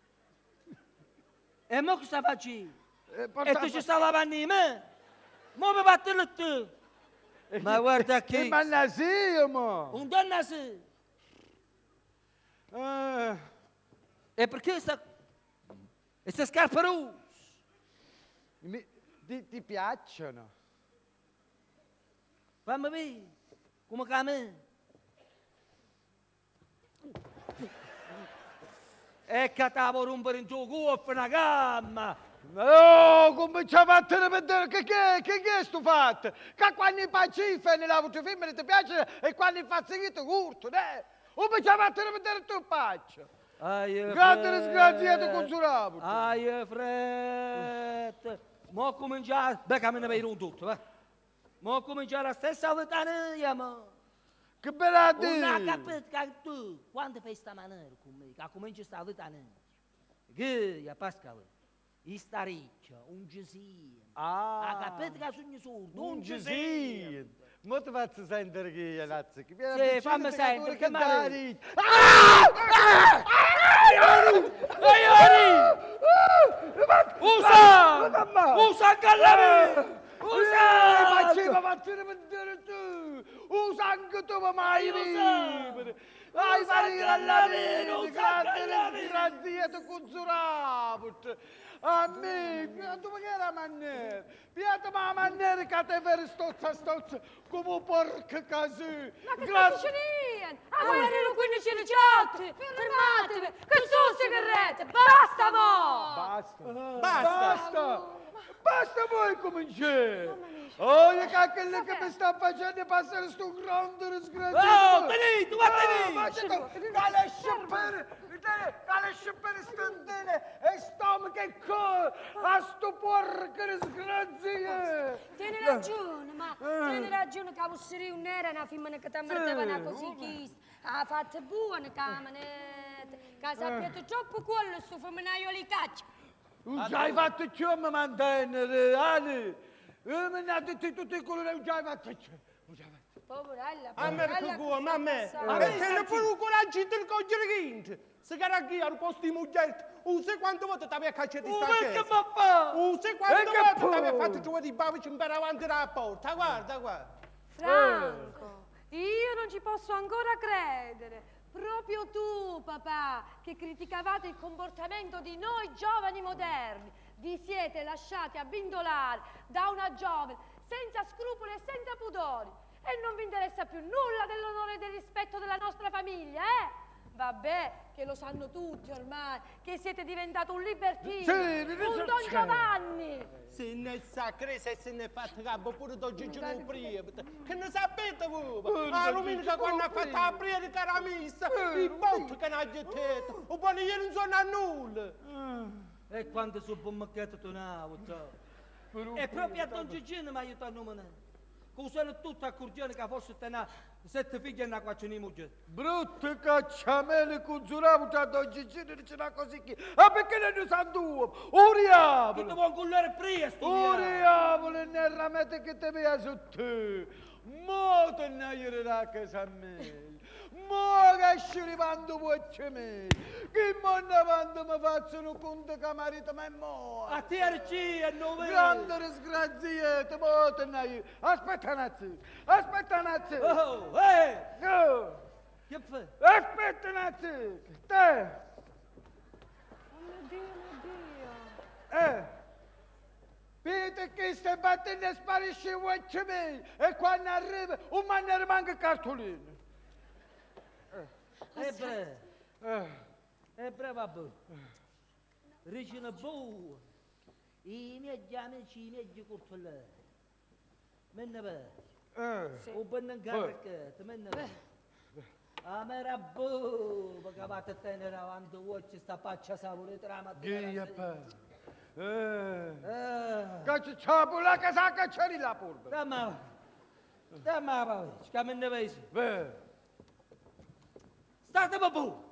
E mo cosa facci? E porta tu ci stai lavando in me? Mo mi batte il tu. Ma guarda che... Ma nasio, mo! Un donnasi. E perché sta... E sta scarpa rossa? Ti piacciono? Fammi vedere. Come che a me? E che t'avo rompere in tuo cuore una gamma! Oh, come ci ha fatto a vedere che è sto fatto? Che quando pacifica nella voce femmina ti piace e quando fa seguito curto, ne? Come ci ha fatto a vedere tu faccio? Grande disgraziato con surabo. Fred! Mo cominciare, beccami ne vai un tutto, va? Mo cominciare la stessa litania, mo! Che bella Non ha capito che tu, quando fai sta maniera con me, che cominci sta litania, che, ya Pascal, sta riccia, un gesino. Ha capito che sono sordo, un gesino. Mo ti faccio sentere che è lazzo. Sì, fammi sentere, che male. Usa Gallami! Ma ci va facere vedere tu! Usa anche tu, ma mai vivere! Hai Maria grazie ti consuravut! A me, piato ma che era maniera? Piato ma maniera che te veri stozza, come porca casù! Ma che sta dicendo? A voi erano 15 riciotti! Fermatevi! Che sono sigarette! Basta mo! Basta! Basta voi cominciare! Oh, che quello che mi sta facendo passare sto grande disgrazia! Oh, teni, tu va teni! Dalle scippere stantine e stomaco e cuore a sto porca disgrazia! Tieni ragione, ma tieni ragione che avessero un'era una femmina che ti metteva così chis. Ha fatto buona camanetta, che sapete troppo quello sto femminaio li caccia. Non hai fatto ciò, mi mantenere, Ale! Mi ha detto tutti quello che non hai fatto ciò. Poverella, A me che vuoi, mamma? E te ne pure un coraggio del cogliere quinto. Se caraghi al posto di moglie, usa quante volte ti avevi cacciato di sta chiesa. Usa quante volte ti avevi fatto giù di babici per avanti la porta. Guarda. Franco, io non ci posso ancora credere. Proprio tu, papà, che criticavate il comportamento di noi giovani moderni, vi siete lasciati abbindolare da una giovane senza scrupoli e senza pudori e non vi interessa più nulla dell'onore e del rispetto della nostra famiglia, eh? Vabbè, che lo sanno tutti ormai, che siete diventato un libertino, un Don Giovanni. Se ne sa cresa e se ne è fatto capo pure Don Gigio non prima. Che ne sapete voi? La domenica quando ha fatto la predica la messa, i botti che ne ha gettato, o poi io non sono a nulla. E quando su bommacchetto tornavo, e proprio a Don Gigino mi ha aiutato a nominare. Usano tutto a Curgione che forse tena 7 figli e una 4 moglie. Brutte cacciamele congiuravo già da oggi diceva così che... Ah, perché non sa due? Uriavole! Tutto buon cullare presto! Uriavole, nel ramete che te vea su te! Mo te ne aiuterà che sa me! Mo che esci rivando voce me! Che monna quando mi facciano conto che marito ma è mo! A te arci e non vedi! Grande disgraziate, mo te ne aiuterà! Aspetta un attimo! Aspetta un attimo! Oh, ehi! Oh. Che fai? Aspetta un attimo! Te! Oh mio Dio! Vedi che stai battendo e sparisce voce me! E quando arriva un maniere manca cartolino! Vabbè. Regina buona. I miei amici, i miei cortolari. Me ne vai. O ben non carica, me ne vai. A me era buona, perché vado a tenere avanti voce sta faccia sapore tra mattina. Che c'è la che sa che c'è la porta? Damma, che me ne vai. State babù!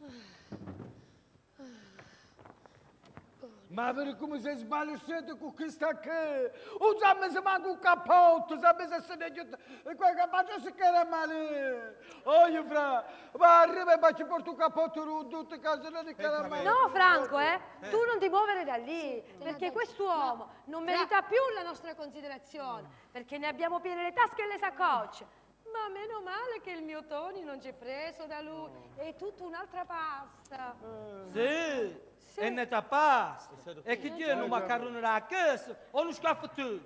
Ma per come si sbagliate con questa che... O sapete se manca un cappotto, sapete se ne aiuta... E quel cappotto si chiama male. Oh, io fra... Ma arriva e ci porto un cappotto rudo, tutte cose non chiama male. No, Franco, tu non ti muovere da lì, perché quest'uomo non merita più la nostra considerazione, perché ne abbiamo piene le tasche e le saccocce. Ma meno male che il mio Tony non ci è preso da lui, è tutta un'altra pasta. Sì, è netta pasta. E che Dio non macaroni a casa o non scaffa tu?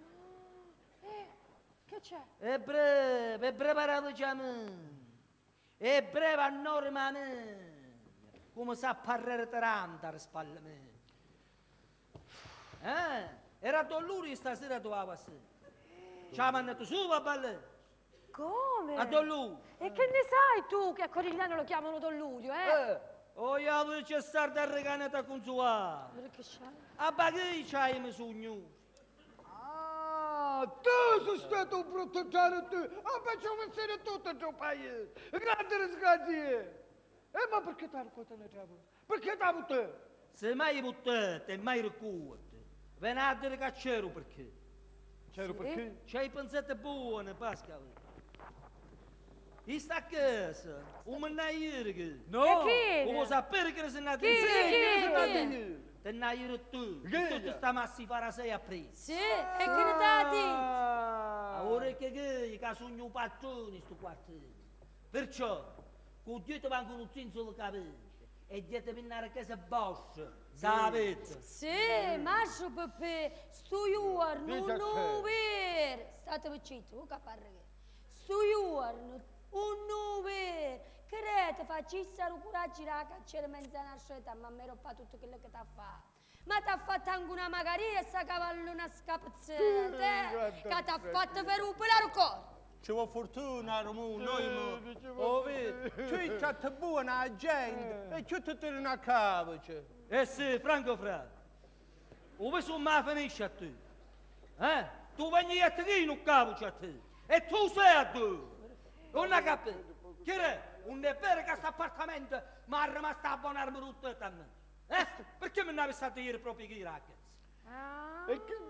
Che c'è? È preparato già me. È breve a norma me. Come sa parlare taranta alle spalle me. Era Dolluri stasera tu a sera. Ci ha mandato su, va belle. Come? A Don Lu. E che ne sai tu che a Corigliano lo chiamano Don Ludio, Oh, io voglio c'è stare da reganeta con sua. Perché c'hai? A baghi c'hai mi sogno. Ah, tu sei stato un brutto giorno tu. Ah, faccio pensare tutto il tuo paese. Grande disgrazie. Ma perché ti hai raccontato? Perché ti hai avuto? Se mai buttate, mai raccontate. Venate che c'ero perché. C'ero perché? C'hai pensate buone, Pascal. E sta casa, un mannaire che... No! E chi? Come sapere che se ne ha Chi? Te ne hai tu, tutto sta massi farasei a preso. Sì, e che ne dati? Ora che sogno patroni sto quartiere. Perciò, con dietro vengono un zinzo di capelli e dietro pinnare che se boscia, sapete? Sì, marcio Peppe, sto giorno, non vero. State zitto, che parla che. Sto giorno, non vero. Crete, facessero coraggio la cacciare mezza nascita, ma mi fa tutto quello che ti ha fatto. Ma ti ha fatto anche una magaria e sta cavallona scapazzata, che ti ha fatto per un pelare corpo. Ci vuole fortuna, Romulo, noi oh, vedi, tu c'è buona gente e ci ti tirano a capo, cioè. Eh sì, Franco Fra, dove sono mai finisce a te? Tu vieni a te in capo a te, e tu sei a tu. Non hai capito? Che è? Non è vero che questo appartamento mi è rimasto a abbonarmi tutto il tempo. Perché mi ne state ieri proprio i ragazzi? Ah,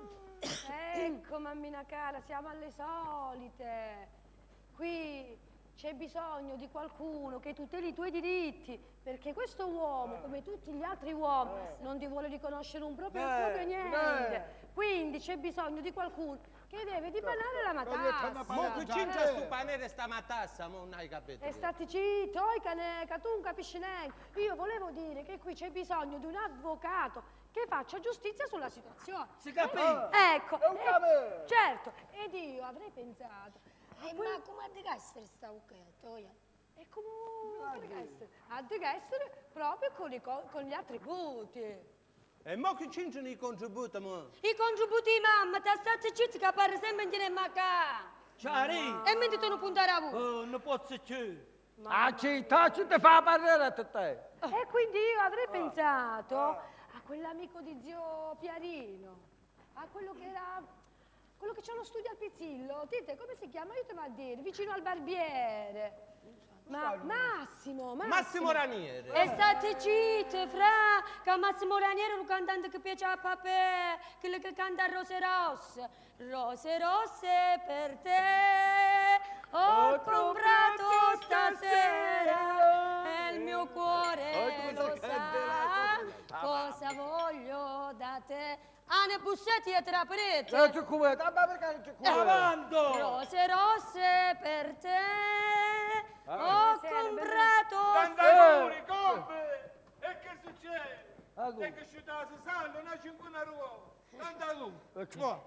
ecco, mammina cara, siamo alle solite. Qui c'è bisogno di qualcuno che tuteli i tuoi diritti, perché questo uomo, come tutti gli altri uomini, non ti vuole riconoscere un proprio niente. Quindi c'è bisogno di qualcuno che deve dipanare la matassa. Ma che c'è sto panere sta matassa, ma non hai capito? E stati zitto, che tu non capisci neanche. Io volevo dire che qui c'è bisogno di un avvocato che faccia giustizia sulla situazione. Si capisce? Ecco, certo, ed io avrei pensato. Ma come deve essere sta ucchetto? E come deve essere proprio con gli attributi. E mo che c'entrano i contributi, mo? I contributi, mamma, ti state zitto che parla sempre in dire macà. Ciao, E mi dite non puntare a voi. oh, non posso più. A città ci ti fa parlare a te. E quindi io avrei pensato a quell'amico di zio Piarino, a quello che c'ha lo studio al Pizzillo. Dite, come si chiama? Aiutami a dire, vicino al barbiere. Ma Massimo Ranieri. E state zitte, fra, che Massimo Ranieri è un cantante che piace a papà, quello che canta Rose Rosse. Rose rosse per te, ho comprato stasera, e il mio cuore lo sa, cosa voglio da te. Anne Bussetti e Traperete. Non c'è come, ma perché non c'è come? Avanto! Rose rosse per te, ho comprato... Dandaguri, come? E che succede? Allora. E che ci dà si salva, una cinquina ruolo. Dandaguri.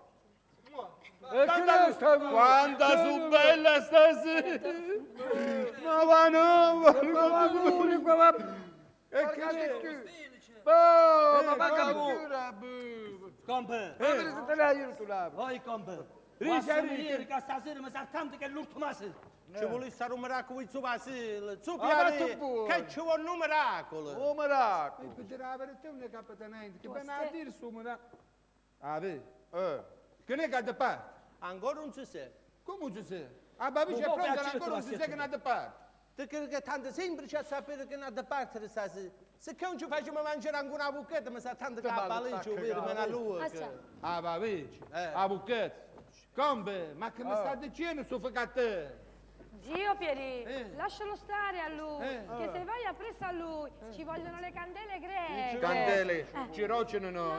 E che ne sta Quanta su bella stasera! Ma va no, va. E che c'è? Ma va Compe! se te l'hai io tu là. Oi, compe! Massimo ieri che stasera mi sa tanto che è l'ultima sera. Ci vuole stare un miracolo su Basile, su ma Piare, tu buono. che ci vuole un miracolo. Oh, miracolo. Per dire la verità, non è capitanemente. Che ben a dire su me. Ah, vedi? Che ne è che da parte? Ancora non si sa. Come si sa? Ah, ma c'è pronto, ancora non si sa che ne è da parte. Perché è tanto semplice a sapere che non da parte stasera. Se che non ci facciamo mangiare anche una bucchetta, mi sa tanto che a baliccio, vedi, me la lua. Ah, va, vedi? Ah, bucchetta. Come? Ma che mi sta dicendo su te? Zio Pieri, lascialo stare a lui, che se vai appresso a lui ci vogliono le candele greche. Candele, cirocino no,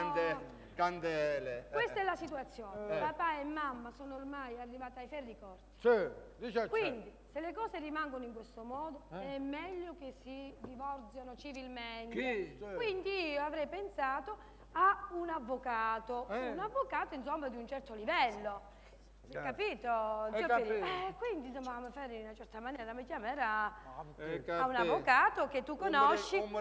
candele. Questa è la situazione. Papà e mamma sono ormai arrivati ai ferri corti. Sì, dice Quindi, se le cose rimangono in questo modo, è meglio che si divorziano civilmente. Chi? Quindi io avrei pensato a un avvocato, insomma di un certo livello. Capito? Zio Pieri? Quindi insomma, in una certa maniera mi chiamerà a un avvocato che tu conosci. Un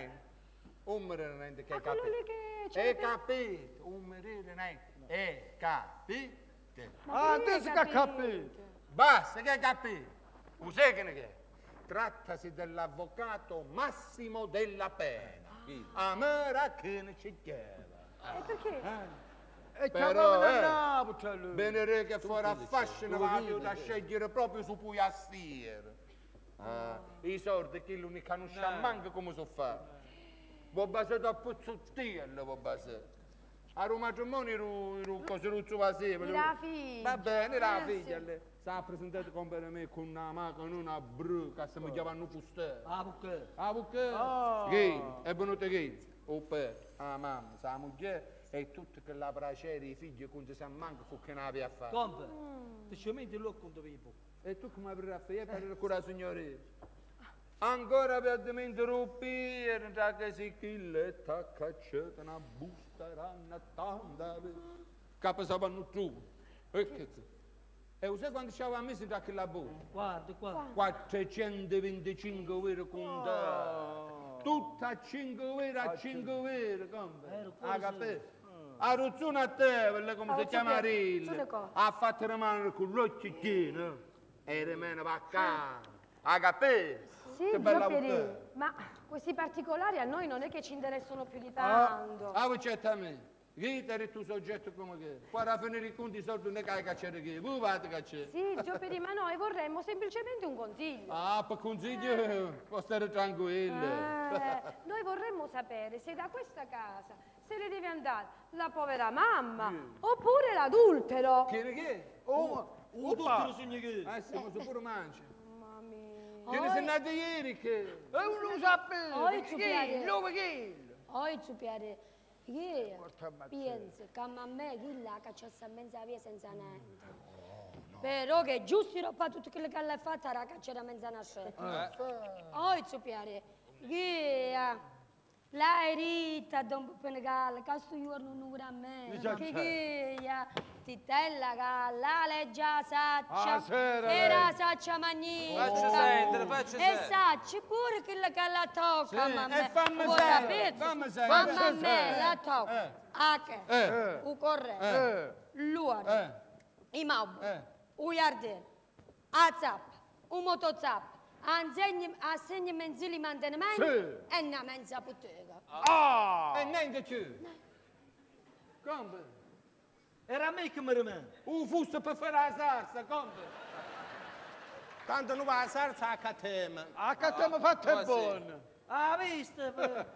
che A quello lì che c'è. È capito, è capito. Ma adesso che ha capito. Basta, che hai capito? Tu sai che ne è? Trattasi dell'avvocato Massimo della Pena. A me che ne ci chiede. Perché? E Però, chiamami bene che fuori affascina vado da scegliere proprio su cui astiere. I soldi che lui non conosce manco come so fare. Vuoi basare da puzzottiello, vuoi basare. A matrimonio ero così ruzzo passevo. Era la figlia. Va bene, era la Sì. figlia. Si è presentato con me con una macchina, una bru, che si mi chiamano pustè. Ah, perché? Ah, perché? Che? È venuto che? La mamma, la moglie e tutto che la piacere, i figli, quando si manca, con che ne avevi a fare. Compa, ti ci metti lo conto vivo. E tu come apri a fare per la signoria? Ancora per dimenticare, già che si chille, t'accacciata una busta, ranna, tanda, capo sapano tu. E sai quando ci aveva messo già che la busta? Guarda qua. 425 euro conto. Tutta a 5 euro, a 5 euro, come? Ha capito? A Ruzzone a te, quella come si chiama Rilla, ha fatto rimanere con l'occhiettino e rimane vacca. Ha capito? Sì, Che bella Gioperi, buttata. ma questi particolari a noi non è che ci interessano più di tanto. Ah, certo a me. Chi è il tuo soggetto come che? Qua a finire i conti soldi non è che hai cacciato che? Voi fate cacciare? Sì, Gioperi, ma noi vorremmo semplicemente un consiglio. Ah, per consiglio può stare tranquillo. Noi vorremmo sapere se da questa casa se ne deve andare la povera mamma oppure l'adultero. Che? Tutto sogno che. Siamo sicuro mangi. Mamma mia. Che ne sei nato ieri che? Uno sapere. Oi, Zupiare. Dove che? Oi, Zupiare. Io penso che a me chi là che c'è sta mezza via senza niente. Però che giusto roba tutto quello che l'hai fatta era che c'era mezza nascetta. Oi, Zupiare. Io... La erita don Penegal, questo giorno non a me. Che titella che la leggia saccia. Era saccia magnita. Faccia sentire, faccia E sentire. sacci pure quello che la tocca, Sì, mamma. e fammi Vuoi sentire, sapere? fammi sentire. Mamma me la tocca. Anche. U corre. L'uore. I maubi. U giardino. A zappa. Un motozappa. Assegni mensili mantenimento e una mensa bottega. E niente più. Come? Era me che mi rimane. Fusto per fare la salsa, come? Tanto non va a salsa a catema. A catema fatta è buona. Ah, visto?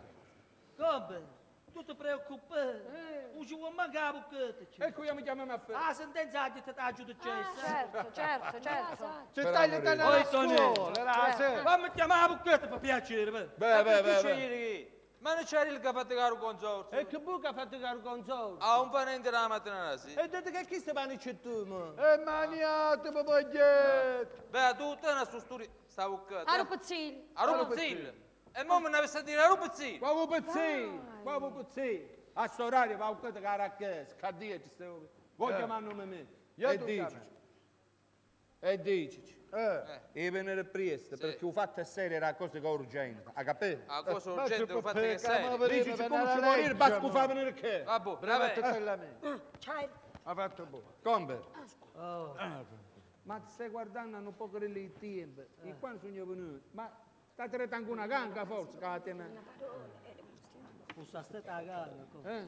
Compa, tutto preoccupato. Non ci vuoi mancare perché. E qui mi chiamiamo a fare. Ah, sentenza di te t'aiuto Certo. Se tagli da una scuola, era la sera. Fammi chiamare perché per piacere. Ma non c'era il che ha fatto caro consorzio? E che buca ha fatto caro consorso? Ah, un parente della mattina, sì. E dite che chi stai vanno tu, mo? E maniate, papaglietto. Beh, tu te ne storia. Sta bucata. A rupazzini. A rupazzillo. E mo me ne avesse a dire a rupazzillo. Qua vuoi pezzi? A sto orario va a che cara a casa, che dia ci stiamo. Vuoi chiamare nome me? E dici. E dici. E venire presto, perché ho fatto serie era cosa che è urgente. Ha capito? A cosa urgente ho fatto che sei. Dici come ci morire, basta che fa venire che? Vabbè, Brevate vabbè. quella me. C'hai. Ha fatto buono. Combe. Ma ti stai guardando un po' che lì tempo. E quando sono venuto? Ma sta tirando anche una ganga forse che la tiene. Questa stata a gara.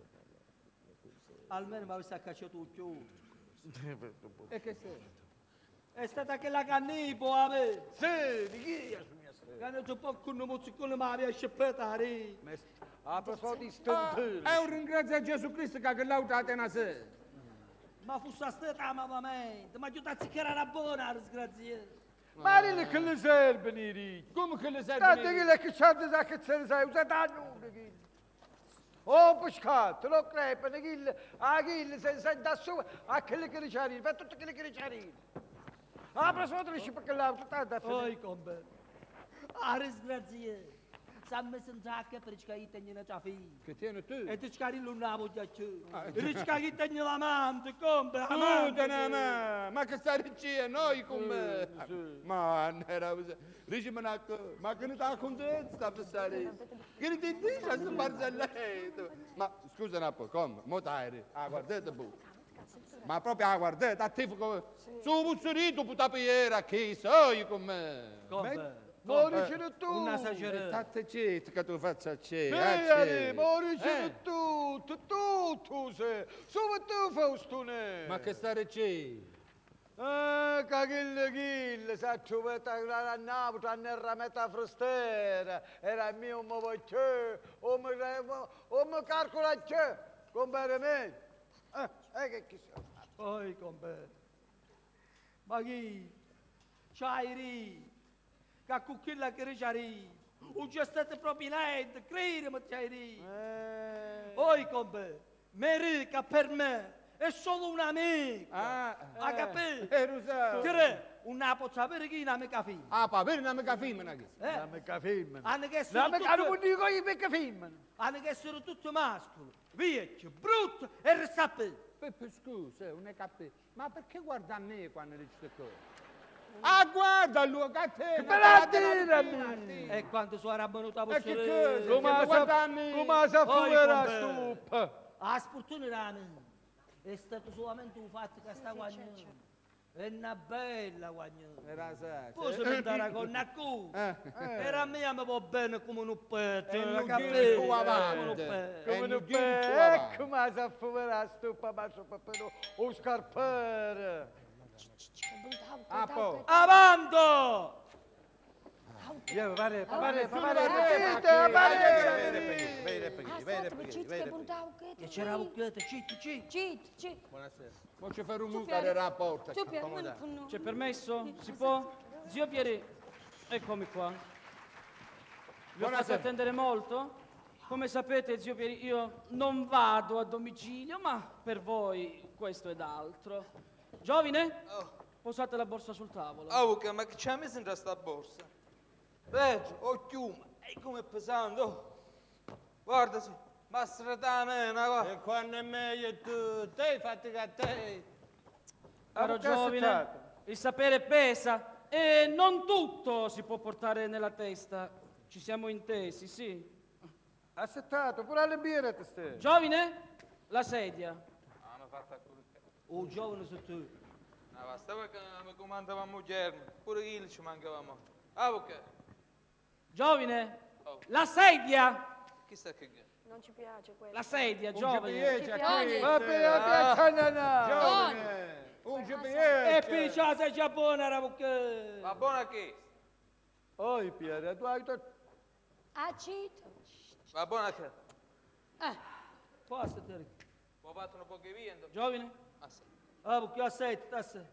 Almeno mi avesse cacciato il chiuso. E che sei? È stata quella cannipo a me. Sì, di chi è su mia strada? Che hanno un po' con un mozzicone ma aveva sceppetare. Ha preso di stentore. È un ringrazio a Gesù Cristo che l'auto a te una sera. Ma fu sta stata mamma mia. Ma io t'azzi che era una buona, disgraziata. Ma lì che le serve, i ricchi? Come che le serve? Tanto che le che c'è da che se ne sai, usate a nulla che. Oh, pescato, lo crepa, a chi se sai da su, a quelli che ricciarino, fa tutto quelli che ricciarino. Ah, preso di perché l'auto sta da finire. Oi, combe. Ah, disgraziata. S'ha messo in sacca per scaricare tenere la figlia. Che tieni tu? E ti scarichi l'una voglia più. E scarichi tenere l'amante, combe, Ma che stai dicendo noi con me? Ma era dici ma che ne sta contento sta per stare? Che ne ti dici a sto barzelletto? Ma scusa un po', come? Mo dai, guardate bu. Ma proprio guardate, a te su buzzurito puta piera che sei con me. Combe. Morici tu! Una esagerata. State zitto che tu faccia a Vieni, morici tu sei! Sove tu faustone! Ma che stare c'è? Che sa trovata a Napoli, a Nerra Meta Frostera, era mio mo voce, o mi calcola c'è. compare me. Che chissà. Poi, compare. Ma chi? C'hai che con quella che c'hai un gestato proprio niente, credimi c'hai Poi, compare, Merica per me è solo un amico. Ha capito? Che una pozza per chi non mi capisce. Per non mi capisce. Non mi capisce. Hanno che Non mi dico io perché film. hanno che essere tutto mascolo, vecchio, brutto e risapito. Peppe, scusa, non hai capito. Ma perché guarda a me quando dici queste cose? Guarda lui, catena! E quando sono venuta a E che vostre... cosa? Guarda a me! Come sa Poi, fuori compare. stupa? A sportone rame. È stato solamente un fatto che sta guagnando. È una bella guagnando. Era sai. Poi se mi andare con una cu. Era a me mi va bene come un petto. E non capito? giri tu Come un avanti. petto. Come non non giri tu pe- avanti. come sa fuori stupa, ma soprattutto un scarpere. Poi. Avanti! Io pare, E c'era un cucchietto, citti. Buonasera. Ma ci fai un mucca del rapporto. C'è permesso? Si può? Zio Pieri, eccomi qua. Vi ho fatto Buonasera. attendere molto? Come sapete, zio Pieri, io non vado a domicilio, ma per voi questo ed altro. Giovine, posate la borsa sul tavolo. Auca, ma che ci ha messo in questa borsa? Vedi, occhiuma, e come pesante, oh. Guarda, ma stratamente, guarda. E quando è meglio tu, te fatti a te. Caro che è giovine, successo? il sapere pesa e non tutto si può portare nella testa. Ci siamo intesi, sì. Accettato, pure le birre te stai. Giovine, la sedia. Hanno fatto a curicare. Oh, giovane su tu. No, bastava che mi comandavamo germi, pure io ci mancavamo. Auca, Giovine, Oh. la sedia. chissà che è. Non ci piace quello. La sedia, Un giovane. GPS, Va bene, giovane. Un E GPS. piccia se c'è buona era perché... Va buona che? Oh, Piero, tu hai detto... Acito. Va buona che? Passa te. Ho fatto un po' che viento. Giovine, Ah, sì. Ah, perché assetti, tassa.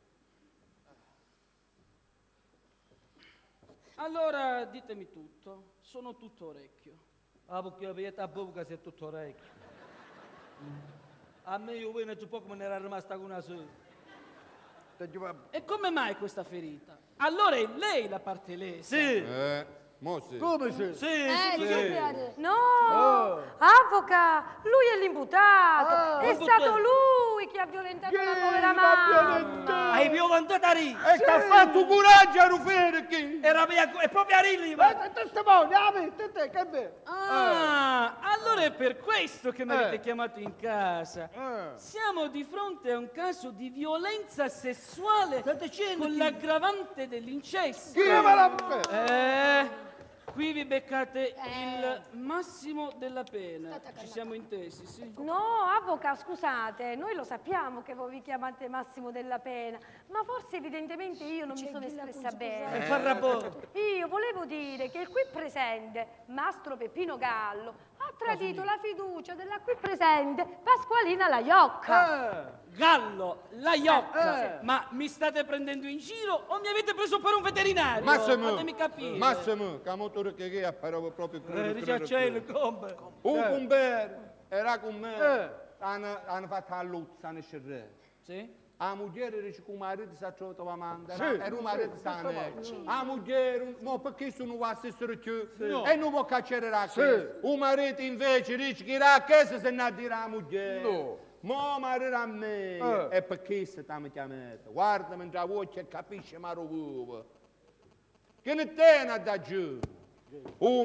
allora ditemi tutto. Sono tutto orecchio. Ah, perché vedete a buca sei tutto orecchio. A me io vedo giù poco me ne era rimasta con una sola. E come mai questa ferita? Allora è lei la parte lesa. Sì, Mossi. Come sei? sì. No, Avoca, lui è l'imputato. È l'imputato. stato lui che ha violentato la povera mamma. Hai violentato Ari. E che ha fatto coraggio a Rufere chi? Era mia, è proprio Arilli, ma... Testimone, te, che bello. Ah, allora è per questo che mi avete chiamato in casa. Eh. Siamo di fronte a un caso di violenza sessuale con l'aggravante dell'incesto. Chi me la... Qui vi beccate il massimo della pena. Ci siamo intesi, sì? No, Avoca, scusate, noi lo sappiamo che voi vi chiamate Massimo della Pena, ma forse evidentemente io non mi sono espressa bene. Io volevo dire che il qui presente, Mastro Peppino Gallo, ha tradito la fiducia della qui presente Pasqualina la Iocca. Gallo, la iocca. Ma mi state prendendo in giro o mi avete preso per un veterinario? Fatemi capire. Massimo, che motore che apparava proprio Dice a cielo, come? Un cumbere, era con me. Hanno fatto la luzza, hanno scerrato. Sì? La moglie dice che il marito si è trovato la manda, e il marito sta nel. La moglie, ma perché sono la stessa più? E non può cacciare la chiesa. Il marito invece dice che la chiesa se ne ha dire la moglie. No. Ma marito a me, e perché se ti hanno chiamato? Guarda mentre la voce e capisce ma roba. Che ne tiene da giù? Il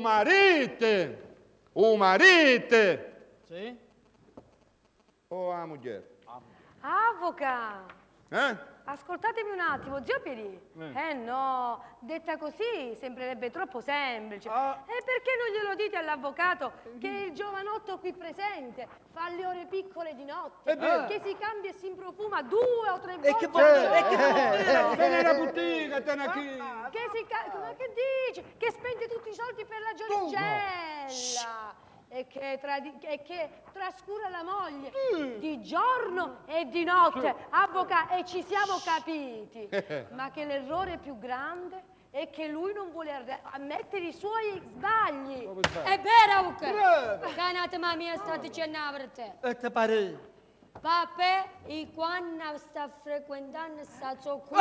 marito, Sì? o la moglie? Avoca, Eh? ascoltatemi un attimo, zio Pieri. No, detta così sembrerebbe troppo semplice. E perché non glielo dite all'avvocato che il giovanotto qui presente fa le ore piccole di notte, che si cambia e si improfuma 2 o 3 volte? E che vuol Te ne la bottiglia, te ne chi? Ma che dici? Che spende tutti i soldi per la giorigella. E e che trascura la moglie di giorno e di notte. Avvocato, e ci siamo capiti. Ma che l'errore più grande è che lui non vuole ammettere i suoi sbagli. È vero, Auke. Canate mamma sta dicendo per te. E te pare? Papà, e quando sta frequentando sta zocco.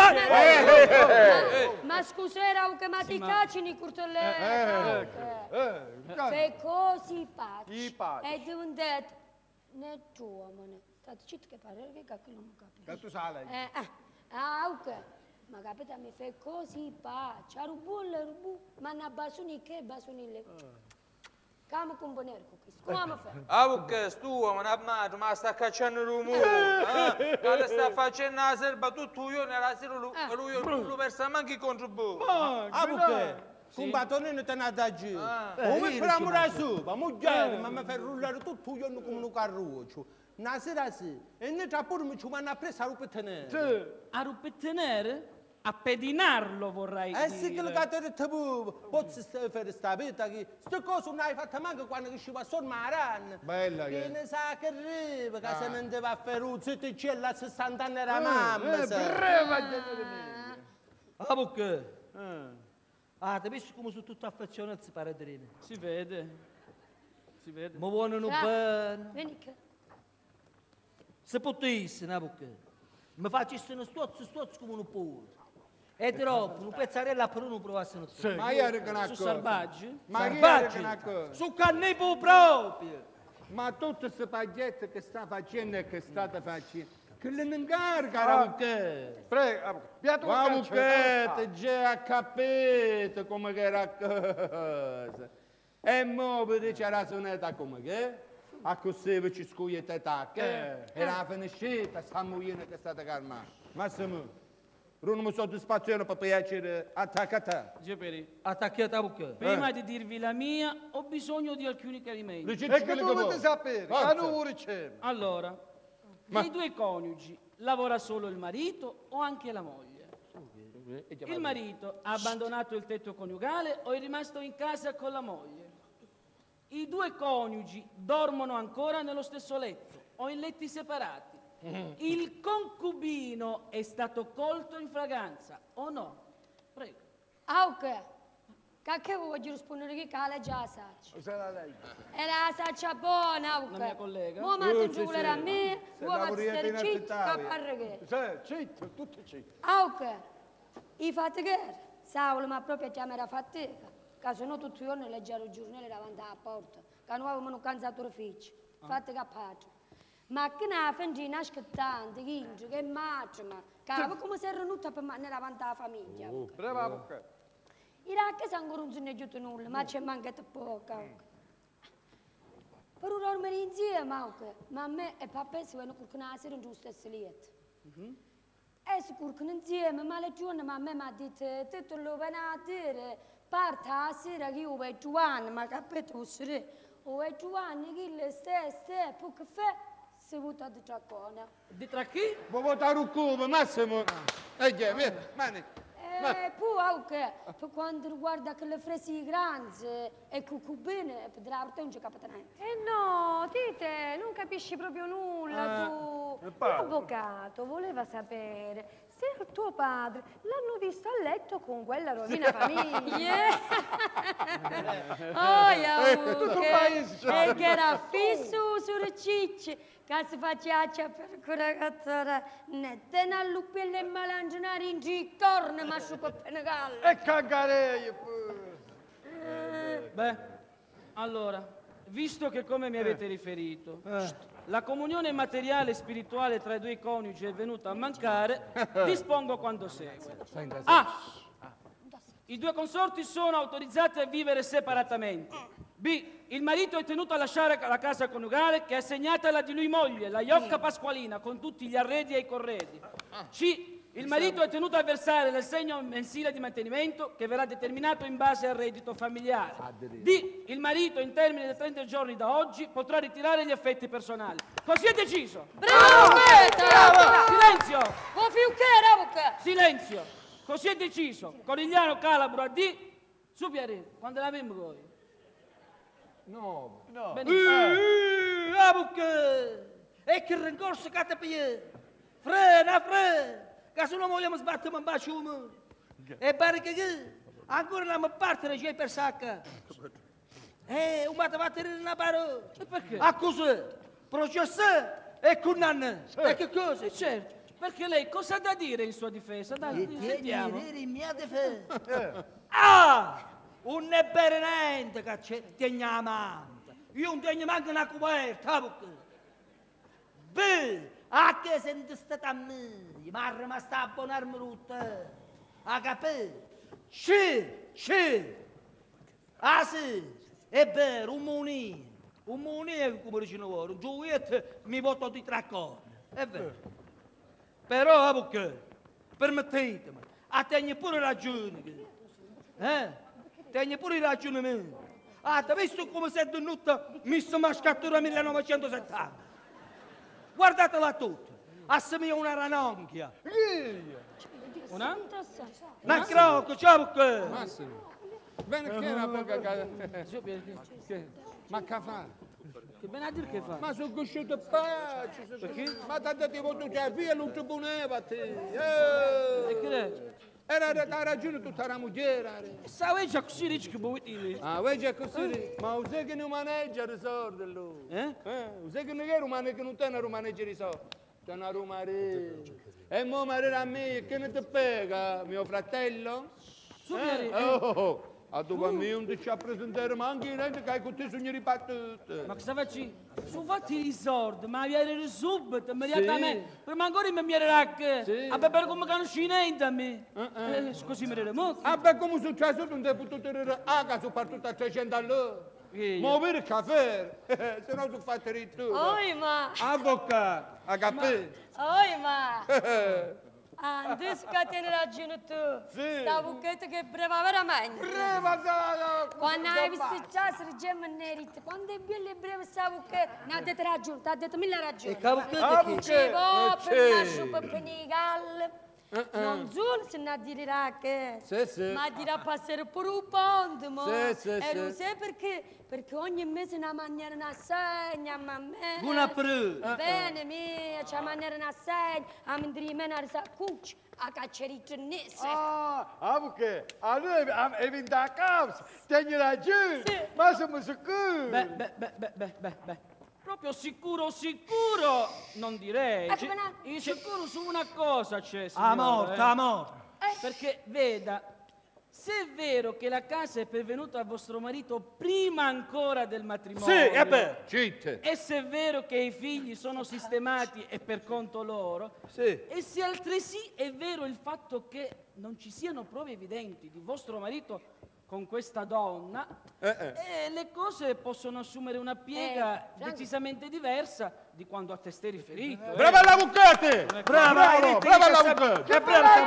Ma scusa, Auke, ma ti cacci nei curtolletti? Fai così pace. E tu un detto, ne giovane. Sta dicendo che pare che cacchio non capisco. Che tu sai? Auke. Ma capita mi fai così pace, a rubu, ma na basuni che basuni le. Come componere questo? Come fai? Avuk, stu, ma sta cacciando rumore. Quando sta facendo la serba tutto io nella sera lui non versa manchi contributo. Avuk, un battone non te ne da giù. Come speriamo da su, ma moglie, ma mi fai rullare tutto io come un carruccio. Una sera sì, e ne tra pure mi ci vanno a presa a rupetenere. A rupetenere? A pedinarlo vorrai dire. Sì che lo cattere tu, pozzi fare sta vita che sto coso non hai fatto manco quando ci va solo Maran. Bella che. Che ne sa che arriva, che se ne deve a Ferruzzi, ti c'è la 60 anni era mamma. Ah, perché? Ah, ti visto come sono tutto affezionato si pare di Si vede. Si vede. Ma vogliono bene. Vieni che. Se potessi, no, perché? Mi facessi uno stozzo come un pollo. E troppo, un pezzarello per uno provasse uno stozzo. Ma io ero una Su cosa. Salvaggi? Ma io Salvaggi. ero una cosa. Su cannepo proprio. Ma tutte queste pagliette che sta facendo e che state facendo, che le non caricano perché? Prego, Ma perché te già capito come che era cosa? E mo vi dice la sonetta come che? A così ci scugliate tacche. E la finiscita, sta moglie che state calmando. Massimo. Non mi soddisfazione per piacere attaccata. Giaperi, Attaccata perché? prima di dirvi la mia, ho bisogno di alcuni chiarimenti. E che dovete sapere? Allora, dei due coniugi, lavora solo il marito o anche la moglie? Il marito ha abbandonato il tetto coniugale o è rimasto in casa con la moglie? I due coniugi dormono ancora nello stesso letto o in letti separati? Il concubino è stato colto in fragranza o no? Prego. Auke. Che voglio rispondere che cala già saccia. E la saccia buona, Auke. La mia collega? Mo ma tu giocare a me, vuoi lavoriate in essere citto, Italia. caparre che. Citto, tutto citto. Auke. I fatigari. Saulo ma proprio chiamare a fatica. Che se no tutti i giorni leggevo il giornale davanti alla porta. Che noi avevamo un canzato ufficio. Fatica a pace. Ma che ne ha fendina aspettando, che macchia, ma che come se era venuta per mandare avanti alla famiglia. Brava perché? I ragazzi sono ancora non si ne aiuta nulla, ma c'è mancato poco. Per un dormire insieme, ma a me e papà si vanno a sera in giusto stesso letto. E si curcano insieme, ma le giorni ma a me mi ha detto, tutto lo viene a dire, parte la sera che io vedo Giovanni, ma capito, o vedo Giovanni che le stesse, poi che fa? Si vota di traccone. Di tra chi? Vuoi votare un cubo, Massimo? Già, via, mani. Poi anche per quanto riguarda che le fresi grandi e cucubine, per la parte non c'è capito niente. No, dite, non capisci proprio nulla tu. L'avvocato voleva sapere se il tuo padre l'hanno visto a letto con quella rovina famiglia. Tutto il paese. E che era fisso su cicci. Che si faccia per quella ragazzara, ne tena a lupelle e malangianari in gicorno, ma su per penegalle. E cagare Beh, allora, visto che come mi avete riferito, la comunione materiale e spirituale tra i due coniugi è venuta a mancare, dispongo quanto segue. A. I due consorti sono autorizzati a vivere separatamente. B. Il marito è tenuto a lasciare la casa coniugale che è assegnata alla di lui moglie, la Iocca Pasqualina, con tutti gli arredi e i corredi. C. Il marito è tenuto a versare l'assegno mensile di mantenimento che verrà determinato in base al reddito familiare. D. Il marito in termini di 30 giorni da oggi potrà ritirare gli effetti personali. Così è deciso. Bravo! Silenzio! Vuoi fiucchiere, Silenzio! Così è deciso. Corigliano Calabro a D. Su Pieri, quando la vimmo voi? No. E che rincorso che ti piglia? Frena, che se non vogliamo sbattere un bacio. E pare che ancora non parte c'è per sacca. Un battere una parola. Perché? A cosa? Processo e condanna. E che cosa? Certo. Perché lei cosa ha da dire in sua difesa? Dai, sentiamo. In mia difesa. Ah! Un ne bere niente che c'è tegna manta. Io non tengo manco una coperta. Beh, a che senti stata a me? Ma è rimasta a buonarmi tutta. A capire? C'è. Ah sì, è vero, un monino. Un monino, come dicono voi, un gioietto mi porta di tre corna. È vero. Però, avvocato, permettetemi, tengo pure ragione. Tengo pure ragione mia. Ti visto come sei venuta messa mascattura 1970? Guardatela tutta, assomiglia una ranocchia. Una? Una croce, ciao avvocato. Massimo. Bene che era ma che fa? Che bene a dire che fa? Ma sono cresciuto pace. Perché? Ma tanto ti voglio già via, non ti poneva te. E che Era ragione tutta la moglie. Sa già così dici che vuoi dire? Ah, vuoi già così? Ma lo sai che non maneggia i soldi lui? Lo sai che non è romano che non te ne maneggia i soldi? C'è una romare. E mo marire a me, che ne ti pega, mio fratello? A dopo a me non ti c'ha presentare, ma anche niente che hai con te sogni ribattute. Ma cosa facci? Sono fatti i soldi, ma viene subito, immediatamente. Prima ancora mi viene che a bere come che non ci niente a me. Così mi rende molto. Ah beh, come è successo, non ti potuto dire a caso partito a 300 all'ora. Ma per il caffè, se no tu fai tu. Oi, ma. Avvocato, a capire? Oi, ma. Adesso che tieni ragione tu. Sì. Sta buchetto che è brava veramente. Brava, Quando hai visto il caso di gemma nerite, quando è bello e breve sta buchetto, ne ha detto ragione, ti ha detto mille ragioni. E che avvocato che Dicevo, per lascio per penigalle. Non solo se ne dirà che, ma dirà passare pure un ponte, mo. E non sai perché? Perché ogni mese una maniera una segna, mamma. Una prova. Bene, mia, c'è maniera una segna, a mi dire meno a cuccia, a caccerito nesse. Perché? A noi è vinta a causa, tieni ragione, ma siamo sicuri. Beh. Proprio sicuro, non direi. Io sicuro su una cosa c'è, signore. A morte. Perché, veda, se è vero che la casa è pervenuta a vostro marito prima ancora del matrimonio... Sì, è vero. E se è vero che i figli sono sistemati e per conto loro... Sì. E se altresì è vero il fatto che non ci siano prove evidenti di vostro marito con questa donna, le cose possono assumere una piega decisamente diversa di quando a te stai riferito. Brava l'avvocato! Brava l'avvocato! Che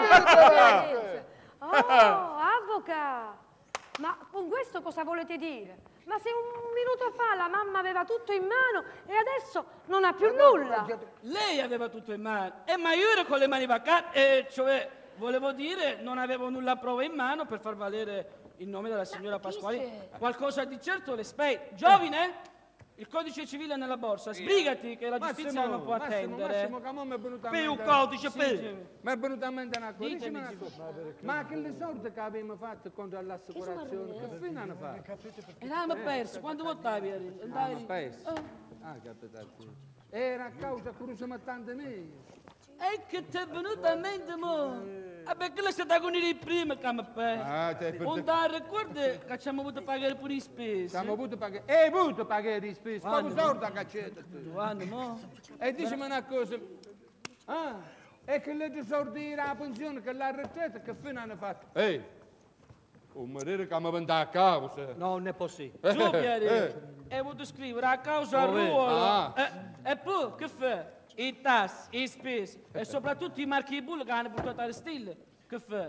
avvocato! Ma con questo cosa volete dire? Ma se un minuto fa la mamma aveva tutto in mano e adesso non ha più nulla. Lei aveva tutto in mano, ma io ero con le mani vacanti, cioè, volevo dire, non avevo nulla prova in mano per far valere il nome della signora Pasquali. Qualcosa di certo le spetta. Giovine, il codice civile è nella borsa, sbrigati che la giustizia non può attendere. Massimo, che mo mi è venuta a Per un mente... codice, per... Mi è venuta a mente una cosa, Ditemi, dicimi una cosa. Ma che le sorte che abbiamo fatto contro l'assicurazione, che fine hanno fatto? Eravamo persi, quando votavi? Hanno perso. Capitato. Era a causa che non siamo tanti mesi. E che ti è venuta a mente, mo? Perché lei è stata con i prima che mi perso. Un da ricordo che abbiamo avuto pagare pure i spesi. Abbiamo avuto pagare... E avuto pagare i spesi, come sorda che c'è. Quando, mo? E dicimi una cosa. E che le sordi la pensione, che la retrata, che fine hanno fatto? Ehi, un marito che mi vende a causa. No, non è possibile. Su, Pieri, hai voluto scrivere a causa al ruolo. E poi, che fai? I tassi, i spesi e soprattutto i marchi di bullo che hanno portato alle stelle. Che fai?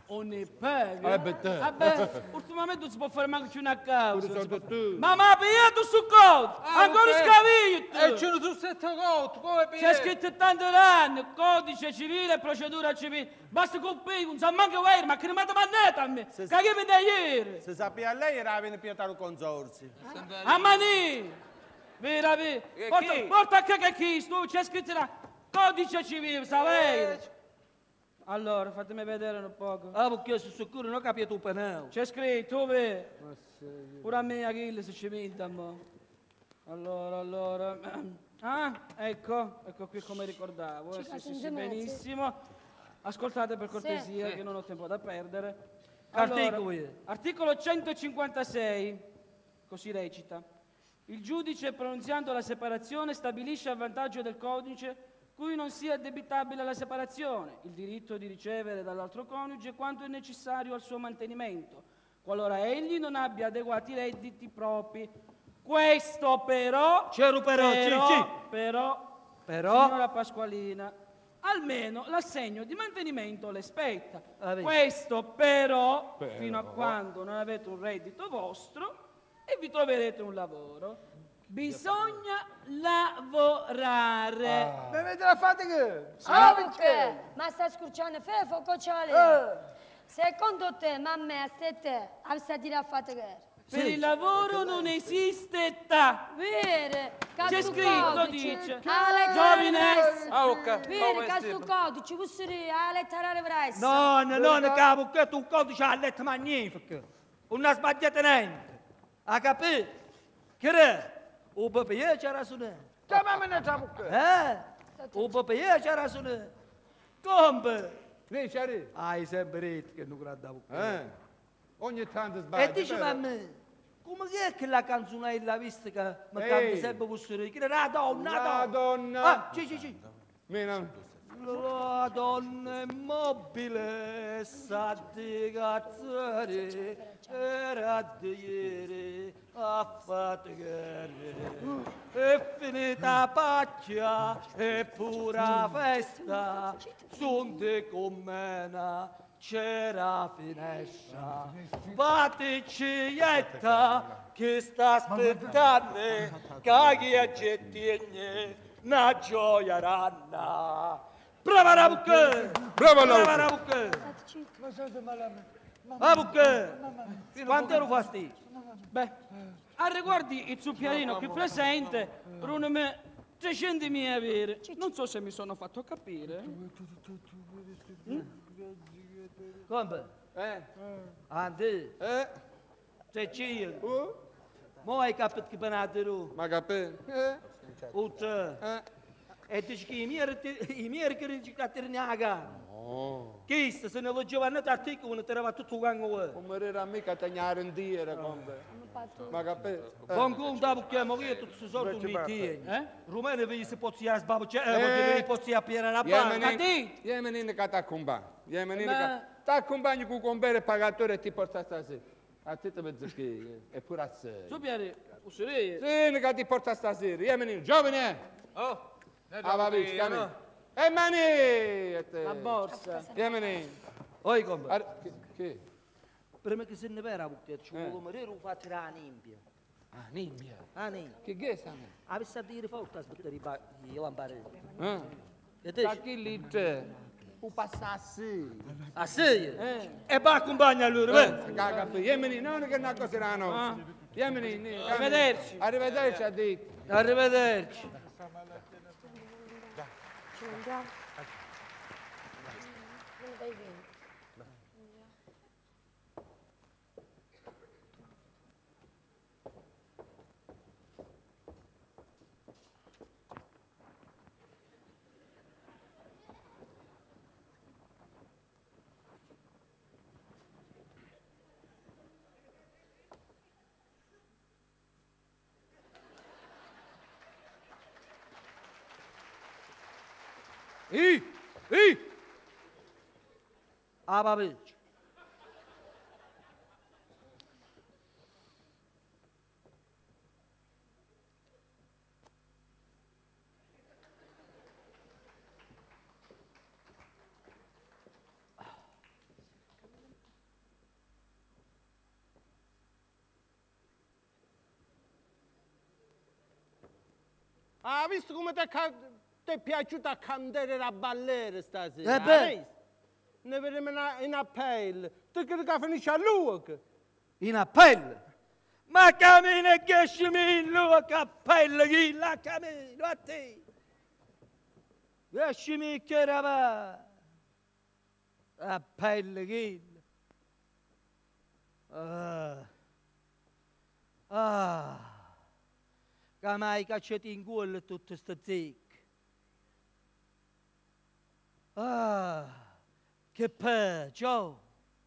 On ne paga? Te. Vabbè, ultimamente non si può fare manco più una causa. Tu. Ma pigliato su conto! Ancora E scavito! ce ne sono 7 conto, come C'è pigliare? scritto tanto l'anno, codice civile e procedura civile. Basta colpire, non sa manco vedere, ma che ne manda mannetta a me. Che mi da ieri? Se sapeva lei era venuto piantare il consorzio. A mani! Vera, vera. Porta che chi, tu c'è scritto là, codice civile, sapete? Allora, fatemi vedere un poco. Ah, perché sono sicuro non capisci tu penao. C'è scritto, dove? Pure a me Achille se ci minta, mo. Allora. Ah, ecco qui come ricordavo. Sì, benissimo. Ascoltate per cortesia che non ho tempo da perdere. Articolo 156, così recita. Il giudice, pronunziando la separazione, stabilisce a vantaggio del coniuge cui non sia addebitabile la separazione, il diritto di ricevere dall'altro coniuge quanto è necessario al suo mantenimento, qualora egli non abbia adeguati redditi propri. Questo però, signora Pasqualina, almeno l'assegno di mantenimento le spetta. Questo però, fino a quando non avete un reddito vostro e vi troverete un lavoro. Bisogna lavorare. Ma avete la fatica? Ma sta scurciando fefo, cocciale. Secondo te, mamma, a te, a dire a fatica? Per il lavoro non esiste età. Vere, C'è scritto, dice. Giovine. Vere, casto codice, vussiri, a letterare presso. No, capo, che tu un codice a letto magnifico. Non ha sbagliato niente. Ha capito? Che è? O papà c'era ragione. Chiamami ne tabucca. O papà c'era ragione. Come? Dice, Hai sempre detto che non gradavo. ogni tanto sbaglia. E dice a me, come è che la canzone l'ha vista che mi cambia sempre vostro? Che era La donna. Ah, sì. Mena. La donna immobile sa di cazzare, era di ieri a faticare. È finita pacchia e pura festa, son di commena, c'era finestra. Baticietta che sta aspettando, che aggettigne, una gioia ranna. Brava Rabucche! Brava Rabucche! Rabucche! Quanto ero fastidio? Beh, a riguardi il zucchiarino qui presente, Bruno me 300.000 avere. Non so se mi sono fatto capire. Come? Andi? 300. Mo hai capito che penatelo? Ma capì? Utte. E dici che i miei che ricercati a gara. Che se ne lo giovanni tattico non ti era tutto gango. Come era mica tagliare in dire, ma capì? Con conta perché io tutto questo soldo mi tieni. Rumene vi si può sia sbabucciare, vi può sia piena la banca. Yemenine che t'accompagna. Yemenine che t'accompagna con compere pagatore e ti porta stasera. A te ti pensi che è pure a sé. Zucchiare, uscire. Sì, che ti porta stasera. Yemenine, giovane. Oh, va via, e mani! La borsa. Yemenine. Oi come? Che? Prima che se ne vera perché ci vuole morire un fatto da Nimbia. Ah, Nimbia. Nimbia. Che è Sane? Avessi a dire forte aspettare i lamparelli. E che lì c'è? Un passassi. Ah sì? E va accompagna allora, Caga, Yemenine, non che una cosa erano. Yemenine. Arrivederci. Arrivederci, ha detto. Arrivederci. Ci mandiamo. Non dai vento. Ah, vabbè. Ha visto come ti è piaciuto a cantare la ballare stasera? Eh beh. Ne vedremo in appello. Tu credi che finisce a luogo? In appello? Ma cammina che escimi in luogo appello chi la cammino a te. Escimi che era appello chi. Che mai cacciati in culo tutto sto zecco. Che peggio.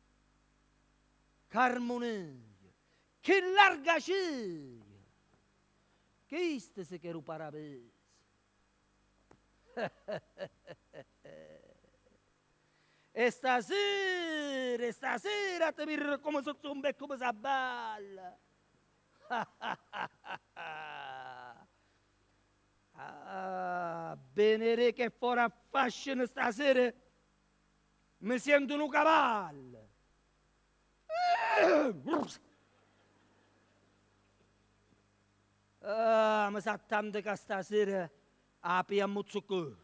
Carmonia. Che larga sceglia! Che se che ruparabes? E stasera ti mirro come sotto un becco come si balla. Bene che fuori a fashion stasera mi sento un cavallo. Ma sa tanto che stasera api a muzzuccone.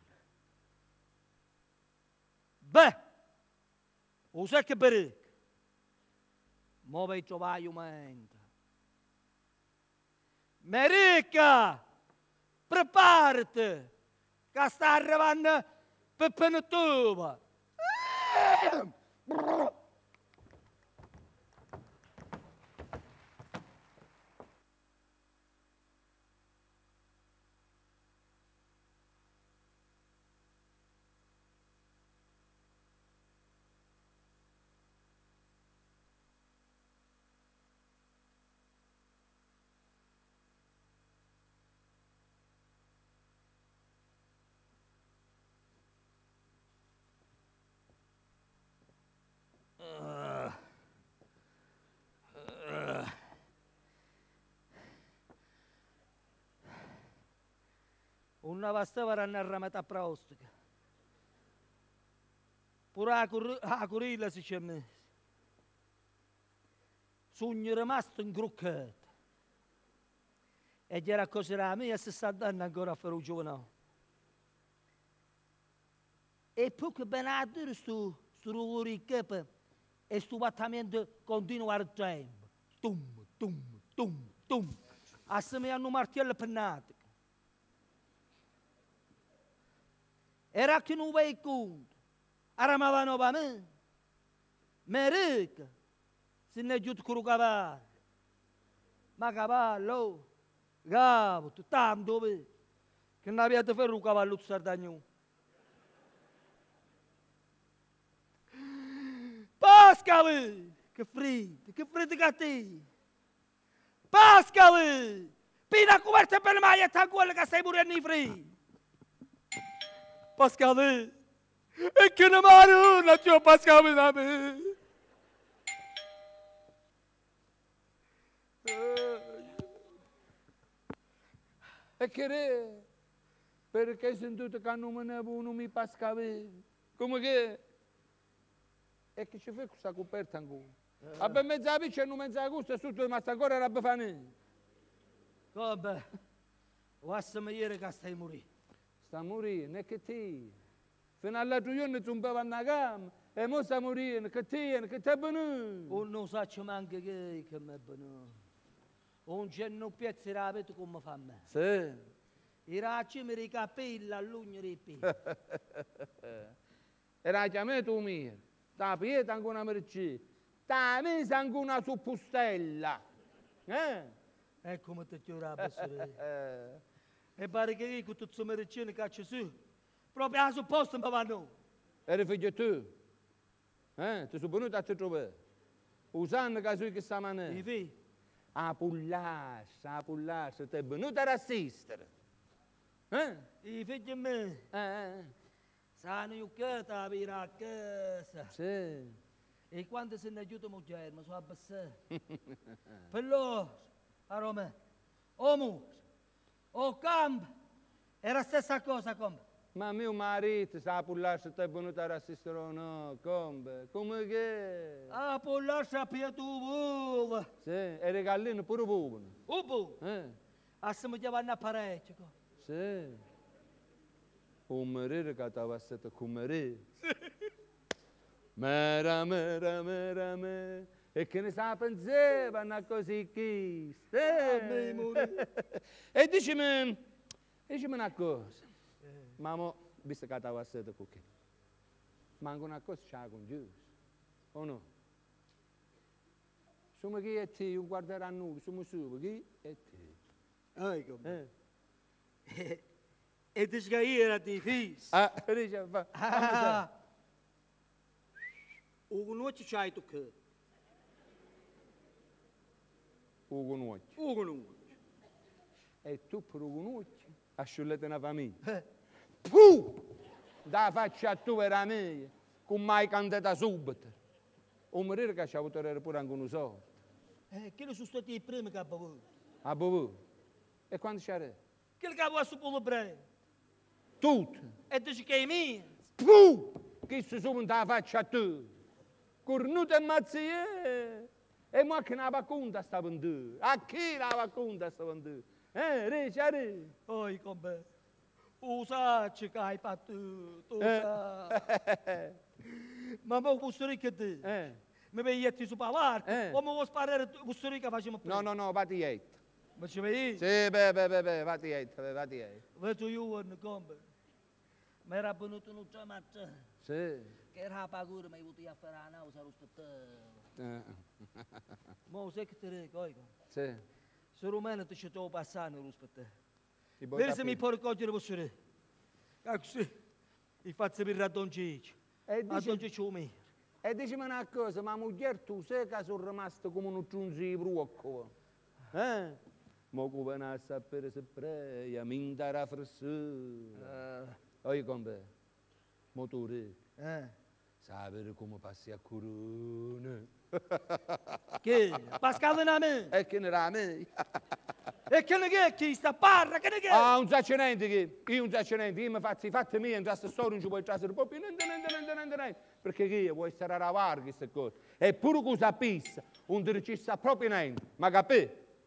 Beh, lo sai che per mo vai trovare un momento. Merica, preparati, che sta arrivando per penetova. Una vasta varranno a ramata praustica. Pure a curilla si c'è messo. Sogno rimasto in crocchetta. E gli era così la mia 60 anni ancora a fare un giovane. E poi che ben a dire sto lavoro in capo e sto battimento continua al tempo. Tum, tum, tum, tum. Assieme a un martello pennato. Era che non vai conto, aramavano per me, Merica, se ne è giunto con il cavallo, ma cavallo, cavo, tu tam dove, che non avete fatto un cavallo di Sardagno. Pascali, che freddo che te, Pascali, pina coperta per mai a quello che stai morendo in freddo. Pascale, e che ne mano non c'è Pascale da me. E che re? Perché hai sentito che non me ne non mi Pascale? Come che? E che ci fa questa coperta ancora? Abbiamo mezza piccia e non mezza gusto e tutto, ma sta ancora roba fanì. Vabbè, vassami ieri che stai morendo. Sta morendo, e che ti? Fino all'altro giorno zombava una gamba, e mo sta morendo, che ti è venuto? O non sa manca che mi è venuto. Un cenno pezzo era avete come fa a me. Sì. I racci mi ricapelli all'ugno dei piedi. Era chiamato tu mio, da pietra anche una merce, da mesa anche una suppustella. E come ti giurava, sorella? E pare che io con tutte le mercine caccio su, proprio a supposto mi vanno. Eri figlio tu? Ti sono venuto a te trovare. Usando che su che sta manendo. I figli? A pullascia, ti è venuto a assistere. I figli me. Sanno giocata a vira a casa. Sì. E quando se ne aiuta moglie, mi sono abbassato. Per loro, a Roma, o muro, o campo, era la stessa cosa, come. Ma mio marito sa pullascia ti è venuto a assistere o no, come che? A pullascia a pietù uva. Sì, e le galline pure buone. Ubu? A se mi chiamano parecchio. Sì. Un morire che t'aveva stato come mera, mera, mera, mera. E che ne sa pensavano così chi? E dicimi una cosa. Mamma, visto che t'aveva stato così, manca una cosa c'ha con Gesù, o no? Sono chi e te, non guarderanno nulla, sono solo chi e te. E dici che io era difficile. Dice, fa. O conosci c'hai tu che? O conosci. O conosci. E tu per lo conosci, a scegliere una famiglia. Puh! Da faccia a tu era mia, come mai cantata subito. O morire che ci ha avuto pure anche uno sordo. Che sono stati i primi che ha bevuto? Ha bevuto? E quando c'era? Che che ha su polo breve? Tutto. E dici che è mia? Puh! Che si sono da faccia a tu. Cornuto e mazzie. E ma che ne va conta sta vendendo? A chi ne va conta sta vendendo? Re. Oi, come? Usacci che hai fatto, tu sai. Ma mi posso dire che te? Mi vedi su parlare? O mi vuoi sparare, posso dire che facciamo prima? No, vatti iet. Ma ci vedi? Sì, beh, vatti iet. Vedo io un come. Mi era venuto un'altra mattina. Sì. Che era paura, ma io ti afferrare, non sarò stato. Ma sai che ti dico, oico? Sì. Se romano ti c'è passare, non rispetto. Vedi se mi puoi raccogliere posso dire. Ecco sì, i faccio per raddoncici. Raddoncici o me. E dicimi una cosa, ma moglie tu sai che sono rimasto come un trunzi di bruocco? Ma come non sapere se preia, mi indara fressura. Oi come? Motore. Sapere come passi a corona. Che? Pascal a me? E che ne era a me? E che ne è chi sta parla? Che ne è? Ah, non so niente che. Io non so niente, io mi faccio i fatti miei, in questa storia non ci puoi trasere proprio niente. Perché che vuoi stare a ravare queste cose? E pure cosa pissa, non ci sta proprio niente. Ma capì?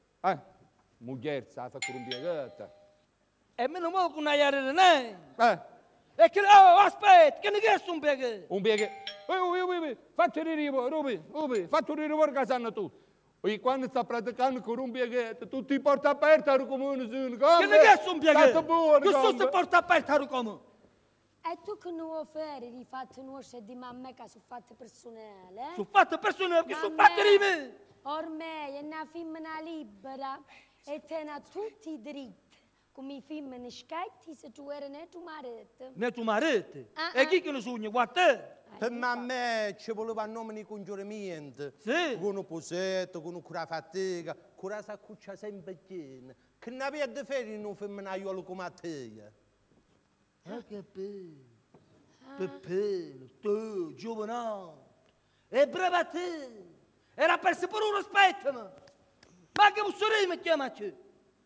Moglie, sa fa con un piegata. E me non vuoi con una iarra niente. E che, oh, aspetta, che ne è un pieghe? Un pieghe. Fatti ririvore, Rubi, fatti ririvore che sanno tu. E quando sta praticando con un pieghetto, tu ti porti aperto al comune su un comune. Che ne è un pieghetto? Che tu ti porti aperto al comune? E tu che non vuoi fare di fatti nostri di mamma che sono fatti personali? Sono fatti personali, che sono fatti di me? Ormai è una femmina libera e tiene tutti i diritti. Come i femmine scetti se tu eri né tuo marito. Né tuo marito? E chi che lo sogna? Guarda. Per me ci voleva un nome di congiuramento. Sì. Con un posetto, con una fatica, con una saccuccia sempre piena. Che ne aveva di fare in un femminaiolo come te? Che bello. Peppino, tu, giovane. E brava te. Era perso per un rispetto, ma che posso dire mi chiamaci?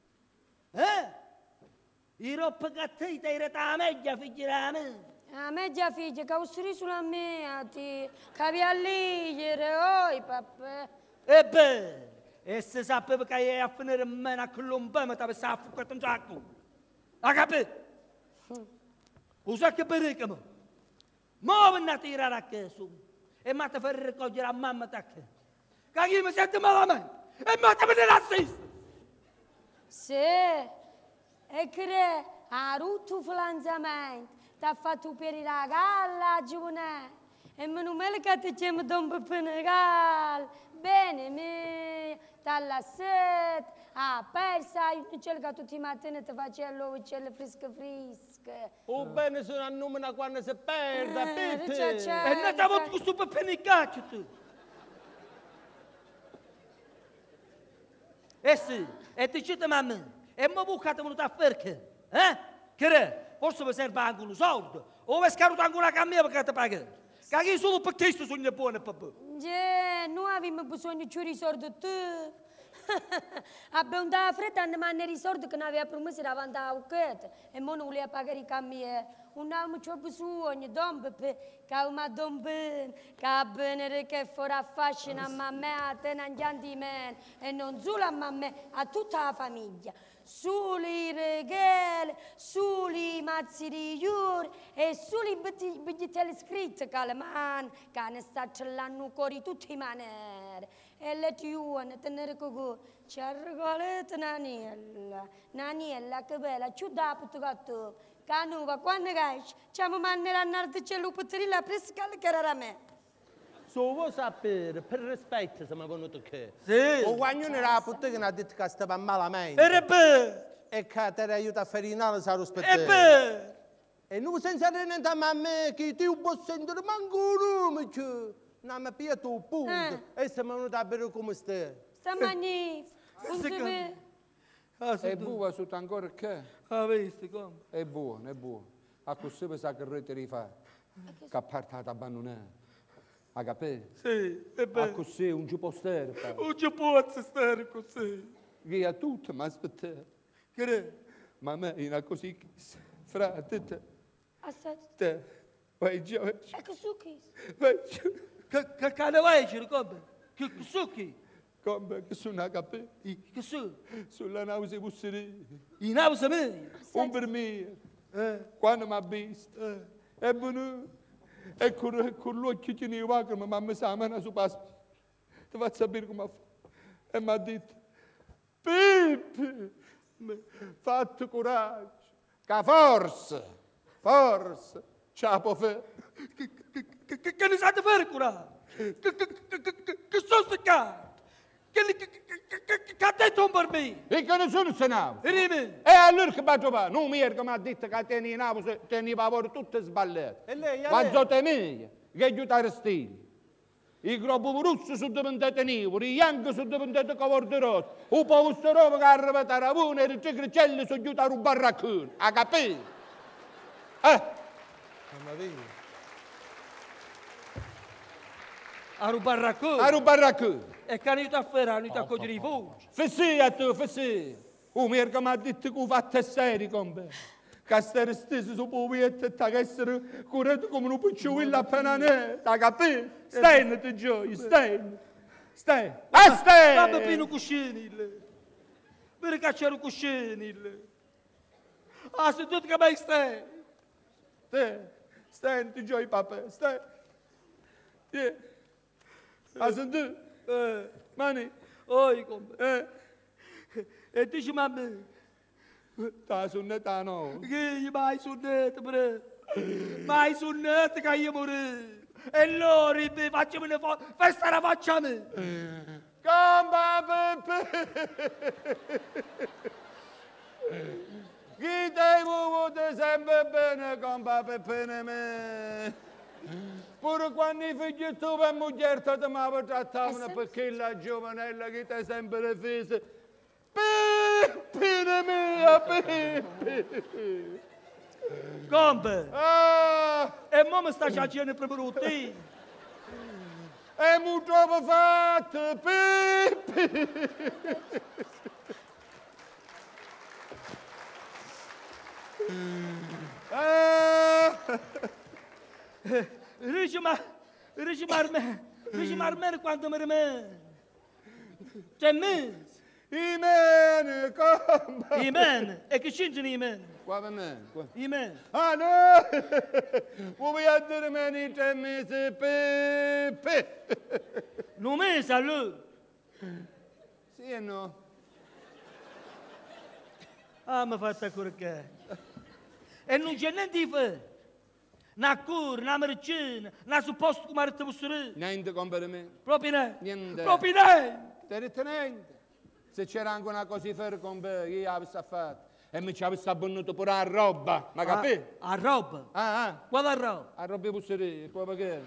I roppa che te ti hai retta a meglio, figlia a me. A me già figlia, che ho sorriso sulla mia, ti cavi a leggere, oi papà. E beh, e se sapeva che hai a finire in meno a Colombia, ti avessi affuccato un sacco. Ha capito? Usa che pericolo. Ma venite a tirare a questo. E mi fai raccogliere a mamma tacca. Che io mi sento malamente. E mi fai venire assist. Sì, e che ha rotto flanzamento. Ti ha fatto per la galla, giovane. E meno male che ti chiamo Don Peppino Gall. Bene, me, dalla set, persa, io non c'è che tutti i mattini ti faccio l'uccello fresco. O bene sono a nome quando si perde, Peppe. E non ti avevo questo Peppino Gall, tu. Sì, e ti dite mamma, e mi bucate venuto a perché? Che forse mi serve anche un soldo, o mi scaruto anche una cammina perché ti paghi. Che solo per questo sono buono, papà. Noi abbiamo bisogno di risordi tu. Abbiamo dato fretta a mandare i risordi che non aveva promesso davanti a Ucchete. E ora non voleva pagare i cammini. Non abbiamo bisogno di che una dombe, che bene che fuori affascina a mamma, a te non di me, e non solo a mamma, a tutta la famiglia. Solo i regali bigliettelle, sui mazzi di iuri e sui bigliettelle scritte Caleman, che ne sta l'hanno cuore tutti i maniere. E le tiuane, tenere con c'è regoletta Naniella, che bella, ci da puto Canuva, quando caesci, ci amo mannere a narte c'è lupo trilla prescale che era a me. So vuoi sapere, per rispetto siamo venuti qui. Sì. O quando era la puttana che ha detto che stava malamente. E beh. E che ti aiuta a fare sa E rispettare. beh. E non senza niente a me che ti può sentire manco un nome. Non mi piace un punto. E siamo venuti a bere come stai. Sta magnifico. Non si vede. È buono su ancora che? Ah, visto come? È buono, è buono. A così mi sa che rete rifà. Che a parte ad abbandonare. A capire? Sì, e A beh. così non ci può stare. Non ci può stare così. Che a tutto mi aspetta. Che Ma a me è così. Fra te. Aspetta. Te. Vai giù. E che su chi? Vai giù. Che cane vai, ci come? Che succhi? Come che sono a capire? Che su? Sulla nausea busseria. In ausa me. Un per me. Quando mi ha visto. È venuto. E con l'occhio che ne va, ma mamma sa, ma non so passo. Ti faccio sapere come ha fatto. E mi ha detto, Pippi, fatto coraggio, che forse, ce la può fare. Che ne sa di fare coraggio? Che sono staccato? Che ha detto un per me? E che nessuno se ne E dimmi. E allora che faccio fare? Non mi mi ha detto che teni lavoro tutte sbagliate. E lei, Ma zote mia, che aiutare stili. I groppi russi sono diventati neri, i bianchi sono diventati cavordi rossi, un po' questo roba che arriva a Ravone e i cicricelli sono aiutati a un barraccone. A capire? Mamma mia. A rubare racconto. A un barraccone. E che hanno aiutato a fare? Hanno aiutato a cogliere i voci. Fessi a tu, fessi. Mirka mi ha detto che ho fatto serio con me. Che stare stesso su povietto e che essere curato come un picciolino appena netta, capito? Stai, ti gioia, stai. Stai. Ah, stai! Mamma pieno cuscini. Per cacciare un cuscini. Ah, se tu che mai stai? Stai, ti gioia, papà, stai. Ah, senti? Mani. Oi, come? E dici mamma, Ta sunnata no. che mai sunnata, bre? Mai sunnata che io morì. E loro facciamo una festa la facciamo. Gamba Peppe! Chi te vuole sempre bene, gamba Peppe me? Pure quando i figli tu per moglie ti mi trattavano perché la giovanella che ti sempre fece. Peppe mia, Peppe! Combe, Ah! e mo mi sta facendo per brutti. È molto fatto, Peppe! Rici marmene quando mi rimane. C'è me. Imene, come? Imene, e che c'entrano imene? Qua per me, qua. Imene. Ah no! Vuoi a dire me ni 3 mesi, Peppe? Non mi sa lui. Sì e no? Ah, mi fatta corcare. E non c'è niente di fare. Na cura, na mercina, na supposto come arrete busserì. Niente compare me. Proprio niente. Niente. Proprio niente. Te ritenente? Se c'era anche una cosa ferra con me, io avessi fatto. E mi ci avessi abbonnato pure a roba, ma capì? A roba? Ah. Quale roba? A roba busseria, poi perché?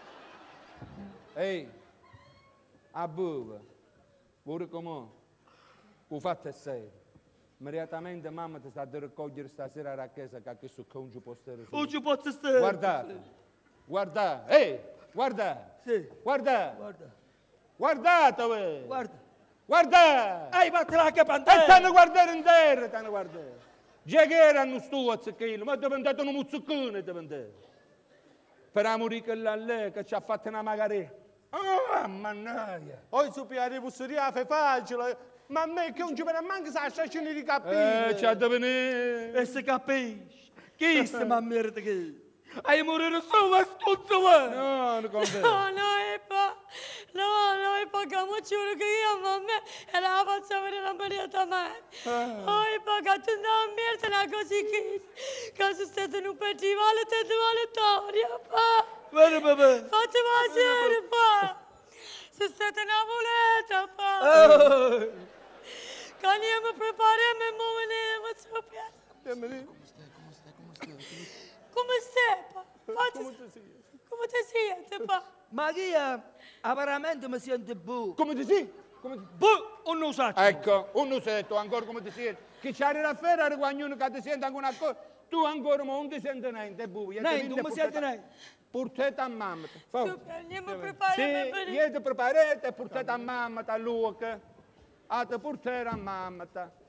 Ehi, a buva, pure come? Ho fatto serio. Immediatamente mamma ti sta a raccogliere stasera alla chiesa che questo non ci può stare. Non ci può stare. Guardate, guardate, ehi, guardate, Sì. guardate, Guarda. guardate, voi. Guarda. Guardate! Hai fatto la E capantella. stanno guardando in terra, stanno guardando. Già che erano stu a zecchino, ma è diventato un muzzuccone, è diventato. Per amore che lei che ci ha fatto una magari. Ah, mannaia. Poi su piare busseria fa facile. Ma a me che non ci viene manco sa stazione di capire. C'ha da venire. E se capisci? Chi se ma merda che? Hai morire solo a scuzzo, va! No, non conviene. No, e poi come ci vuole che io, mamma, e la faccio vedere la marietta mai. E poi che tu non merda una così che sono stata in un festival e te vale storia, pa. Guarda, papà. Fate vedere, pa. Sono stata una voletta, pa. Che andiamo a preparare e mo veniamo a sapere. Come stai, pa? Come ti senti, pa? Ma chi è? Veramente mi sente bu. Come ti si? Bu, un usato. Ecco, un usetto, ancora come ti senti? Che c'è la ferra di ognuno che ti sente ancora una cosa. Tu ancora non ti senti niente, bu. Niente, non mi sente niente. Portate a mamma. Andiamo a preparare Sì, io ti preparate e portate a mamma, a Luca. A te portare a mamma.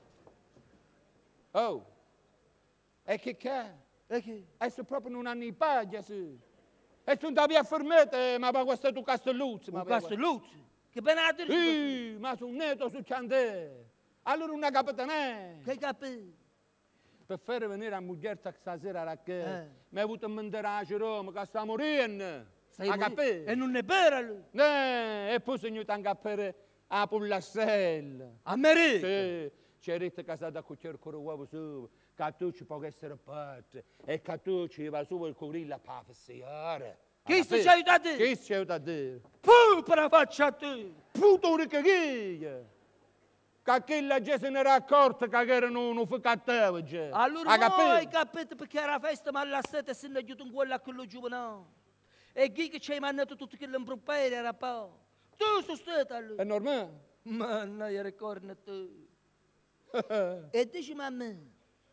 Oh, e che è? E che? E se proprio non hanno i paglia, sì. E tu andavi a fermare, ma questo è tu Castelluzzi. Ma Castelluzzi? Che benate lì? Sì, ma su netto su Ciandè. Allora una capitanè. Che capì? Per fare venire a moglie stasera a che mi ha avuto a mandare a Roma che sta morendo. A capire? E non è vero lui? E poi sono venuto anche a fare a Pullassella. A Merì? Sì, c'è retta che sta da cucciare con uovo su. Che tu ci può essere parte e che tu ci va su il corilla per festeggiare. Chi si ci aiuta a te? Chi si aiuta a te? Puh, per la faccia a te! Puh, tu ricchiglia! Che quella già se ne era accorta che erano un cattivo già. Allora hai capito perché era festa ma alla sete se ne aiuta in quella che lo giovane. E chi che ci hai mandato tutto quello in proprio era poi. Tu sei stato allora. È normale? Ma non hai ricordo tu. E dici mamma.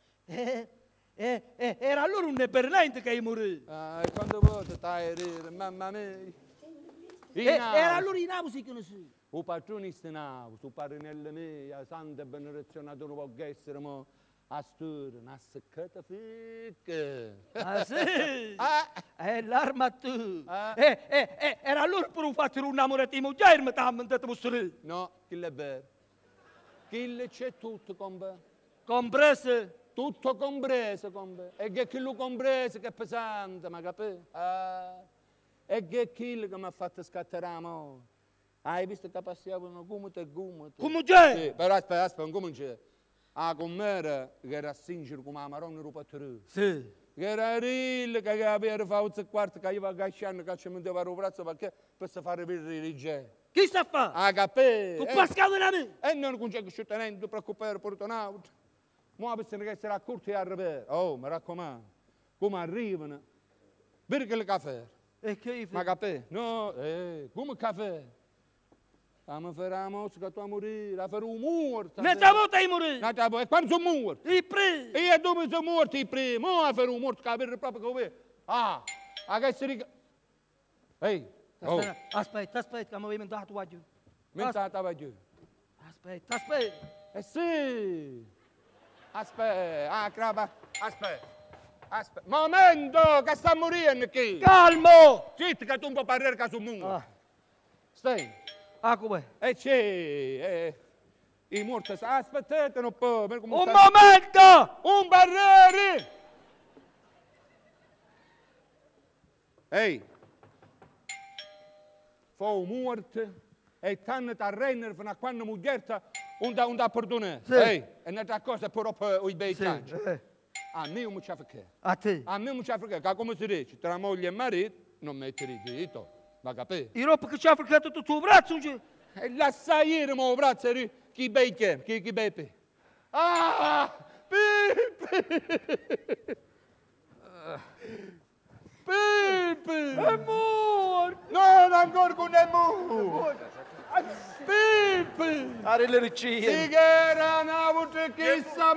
Era allora un per niente che morì. E quando vuoi stai a ridere, mamma mia. Era allora in ausi che non si. O patrone sta in ausi, o parinelle mie, santa benedizione non può essere, ma a stura, una seccata ficca. Ah sì? L'arma tu. Era allora per un fatto un amore di moglie, ma ti ha mandato mostrare. No, quello è vero. Quello c'è tutto, combe. Compreso? Tutto compreso, combe. E che quello compreso che è pesante, ma capi? E che quello che mi ha fatto scattare a mo'. Hai visto che passavano gomito e gomito? Come c'è? Sì, però aspetta, come c'è? Come era che era sincero come la maronna rupatura. Sì. Che era lì che aveva fatto il quarto che aveva gasciato che ci metteva il braccio perché per fare vedere i rigè. Chi sta a fare? Capì? Tu Pascal da me? E non c'è che ci tenere, non ti preoccupare per un altro. Ma bisogna essere accorti e arrivare. Oh, mi raccomando, come arrivano, perché il caffè? E che Ma capì? No, come caffè? Stiamo fare la musica, tu a morire, a fare un morto. Un'altra volta hai morito? E quando sono morto? I primi. E dove sono morti i primi? Ma a fare un morto che avere proprio come... a che essere... Ehi, Aspetta, che mi avevi mandato qua giù. mentata giù. Aspetta. Sì. Aspetta, craba, aspetta. Momento, che sta morendo qui. Calmo! Zitti che tu non puoi parlare che sono morto. Stai. Come? E c'è, i morti, aspettate un po'. Un momento! Un barriere! Ehi, fa un morto e tanto a rendere fino a quando moglie non da perdonare. Sì. Ehi, è un'altra cosa proprio i bei Sì. canci. A me non mi c'è perché. A te? A me non c'è perché, che come si dice, tra moglie e marito non metti dito. Ma capito? I roba che ci ha fregato tutto il braccio, E lascia ieri, ma il braccio, chi bei che, chi bei pe. Pipi! È morto! Non ancora con è morto! Pipi! Are le riccie! Si che era una volta che sa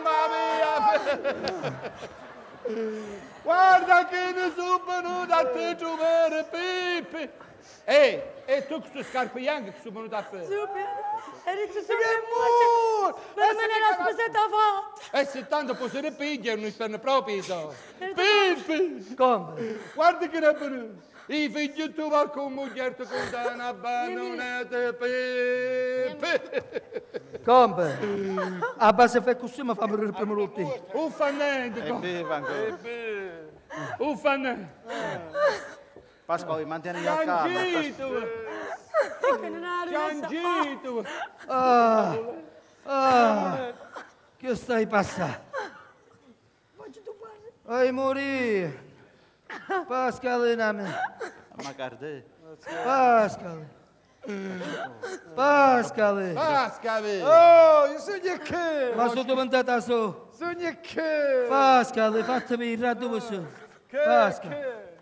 guarda che ne sono venuto a te giovere, Pipi! E tu queste scarpe bianche che sono venuto a fare? Eri tu sempre morto! Ma non me ne era sposata fatta! E se tanto può essere piglia, non stanno proprio so. Pipi! Come? Guarda che ne è venuto! I figli tu va con moglie con una abbandonata, Pipi! Compa, a base fa così mi fa morire il primo rotti. Uffa niente, Bevi ancora. uffa niente. Pasquale, mantieni la calma. Piangito, piangito. Che stai passando? Ai morire. Pascalina me. Magari te. Pascale. Pascale. Pascale. Oh, io sogno che! Ma sono diventata su. Sogno che! Pascale, fatemi il raddo su. Che? Pascale.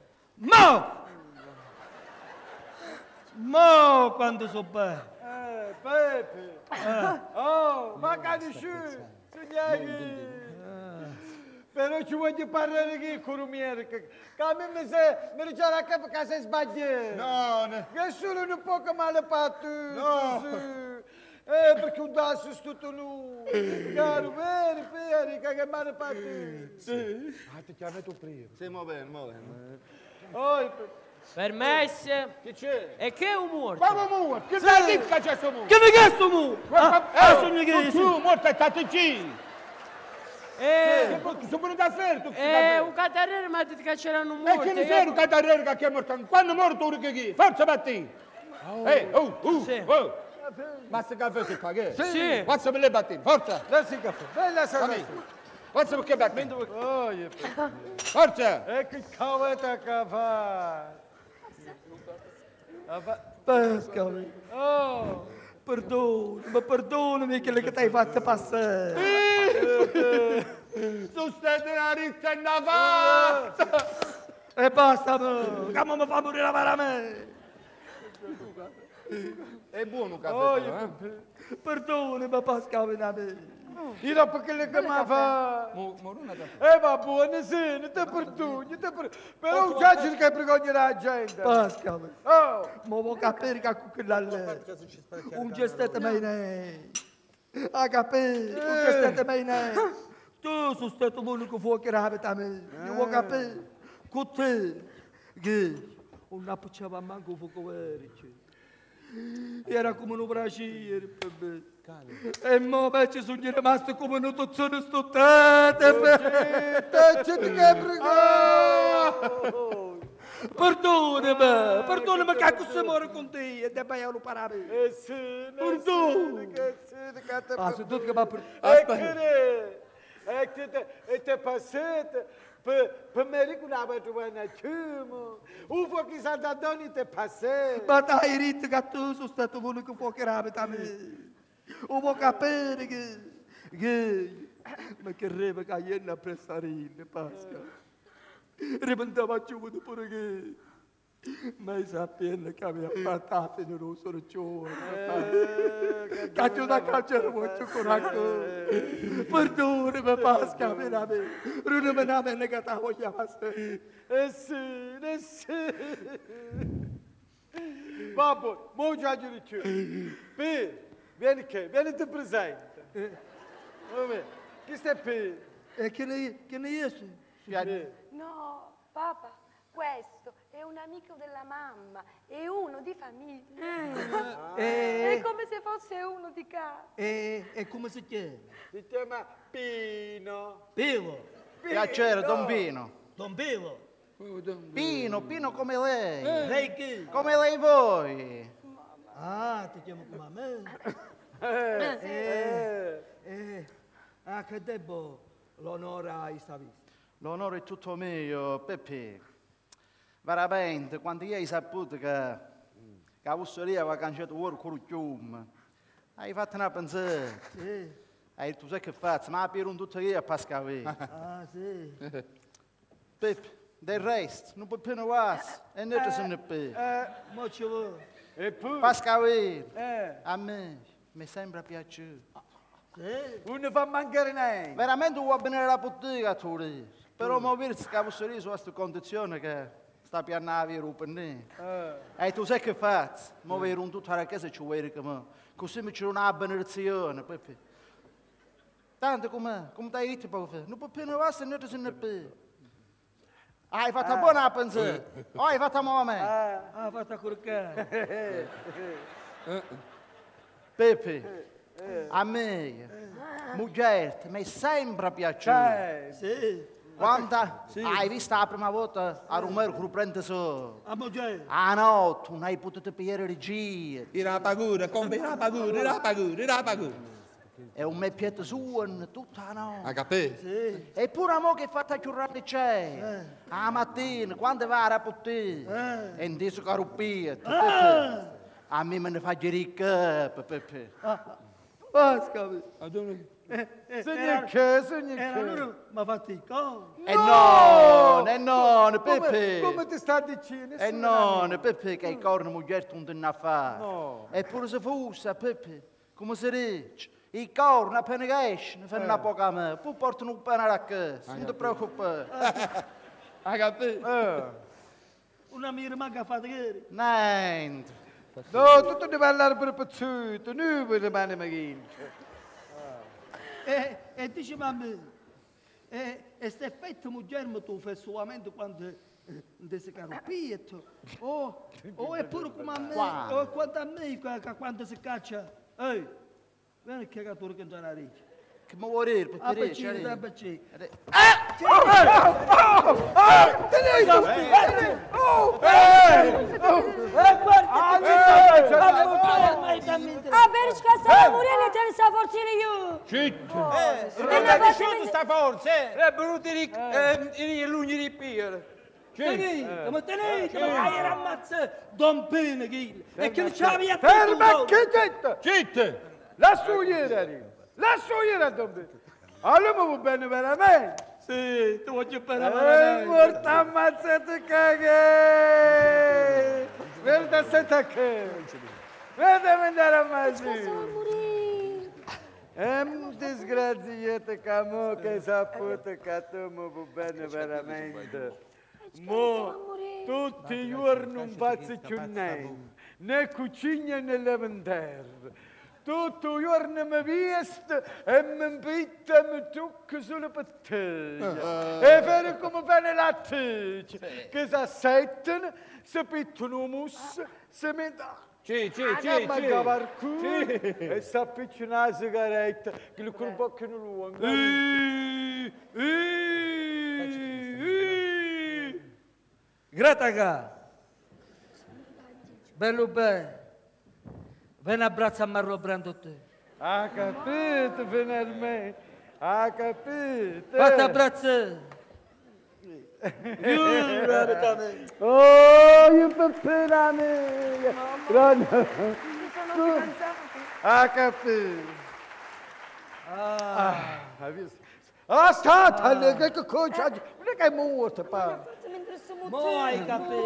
Mo quando so bene. Pepe! Oh, ma capisci? Sognaghi! Però ci voglio parlare che con Rumiere, che a me mi ricorda che casa sbaglia. No, no. Nessuno non può che male fatto. No. Perché un dasso è tutto nu. Caro, veri, che male fatto. Sì. Ah, ti chiami tu prima. Sì, mo bene, mo bene. Oh, Permesse. che c'è? E che è un morto? Come muore? Che stai dicendo che c'è sto muore? Che mi questo mu? Sono che Tu, morto è stato G. Sono venuto a fare, tu Un catarrere mi ha detto che c'erano E morti. che ne sei un catarrere che è morto? Quando è morto un chi? Forza batti! Sì. Basta caffè si fa, che? Sì. Forza per le batti, forza! Lasci il caffè. Bella salute. Forza perché batti! Oh, Forza! e che cavata che fa. Pascale. Oh. Perdonami che ti hai fatto passare. Tu stai nella rizza in navata! E basta, che mi fa morire la vara a me. È buono un caffè, Perdonami, Pascale, a me. Io dopo che le fa. Moruna da Va buono, sì, non ti perdono, però già cerca di vergognare la gente. Pascale. Oh. Ma vuoi capire che quella lì? Un gestete mai ne. A capire, un gestete mai ne. Tu sei stato l'unico fuoco che abita a me. Io vuoi capire? Con te. Che? Non appicciava manco fuoco vero. Era come un bracciere per me. E mo invece sono rimasto come un tozzone stuttate. C'è che prego. Perdonami che così muore con te e te vai a parare. Sì, Perdono. Se tu che va per... E te passate per me ricorare tu vai a ciumo. Ufo che sa da doni te passate. Ma dai, Rit, che tu sei stato l'unico fuoco che abita a me. O vuoi capire che... Ma che reve che ieri a pressarine, Pasca. Rimandava giù pure che... Ma sapendo che aveva fatto in un solo giorno. Caccio da calcio molto coraggio. Perdonami, Pasca, per me. Non me ne ha che ti voglio passare. Sì. Babbo, mo già giù. Vieni te presente. Chi stai per? E che ne è? No, papà, questo è un amico della mamma, è uno di famiglia. È come se fosse uno di casa. E come si chiama? Si chiama Pino. Pilo. Piacere, Don Pino. Don Pilo. Pino come lei. Lei chi? Come lei voi. Ah, ti chiamo come a me? Che debbo l'onore a questa vista. L'onore è tutto mio, Peppe. Veramente, quando io hai saputo che la busseria aveva cangiato ora con il chiume, hai fatto una pensata. Sì. Hai detto, sai che faccio? Ma per un tutto io a Pascale. Ah, sì. Peppe, del resto, non puoi più nuovare, e non se ne può. Mo ci vuole. E poi? Pascale, a me mi sembra piacere. Sì. Non fa mancare niente. Veramente vuoi venire alla bottega, tu però mi vedi che la busseria su questa condizione che sta pianando via per me. E tu sai che faccio? Mi vedo un tutto alla casa ci vuoi che me. Così mi c'è una benedizione, Peppe. Tanto come ti hai detto poco fa, non puoi più nuovare se non se ne può. Hai fatto buona a pensare. Hai fatto a momento. Ah, fatta corcare. Peppe, A me, moglie, mi è sempre piaciuto. Sì. Quando hai visto la prima volta a Romero che lo prende su? A moglie. A notte non hai potuto pigliare regia. Irà pagura, come irà pagura. E un me piede su tutta la notte. Ha capito? Sì. Eppure a mo che fatta a chiurrare c'è. A mattina, quando va a rapportare. E in diso caruppia. A me me ne fa ricca, Pepe. Pasca. Segna che. Era loro mi ha fatto il collo. E non, Pepe. Come ti sta dicendo? E non, Pepe, che i corni moglie non te ne fa. No. Eppure se fosse, Pepe, come si dice? I corni appena che escono fanno una poca a me. Poi portano un pane a casa, non ti preoccupare. Ha capito? Una mia manca fa vedere. Niente. No, tutto deve andare per pezzuto, non per le mani maghince. E dice mamma, e sto effetto moglie tu fai solamente quando si caruppia. Oh, è pure come a me, o quando a me, quando si caccia. Ehi, vieni che cagatura che non riccia. Che mi vuoi dire? Per te da BC. Bershka sta morendo te ne sta forzire io. Zitto! E ne faccio sta forza, è venuto i lunghi di pier. Come tenete, ma hai ammazzato Don Pene che e che non c'avevi a Ferma, che zitto! Zitto! Lascio ieri, Don Pene. Allora mi va bene veramente. Sì, ti voglio bene. Morto ammazzato caghe! Vedi se che? Vedi andare a mangiare. Disgraziato camo che saputo che tu mi va bene veramente. Mo tutti i giorni non faccio più niente, né cucina né lavandere. Tutti i giorni mi vesto e mi invito e mi tocco sulle bottiglie. E vedo come fanno la ticcia, che si assettano, si pittono mus, si mettono. E si appicciano la sigaretta, che il bocca non lo vuole. Grataga, bello bene, vieni abbraccia a Marlo Brando te. Ha capito finalmente, ha capito. Fate abbraccia. Giuratamente. Oh, io per me. Ha capito. Hai visto? Aspetta, che cosa? Non è che è morto, pa. Mo hai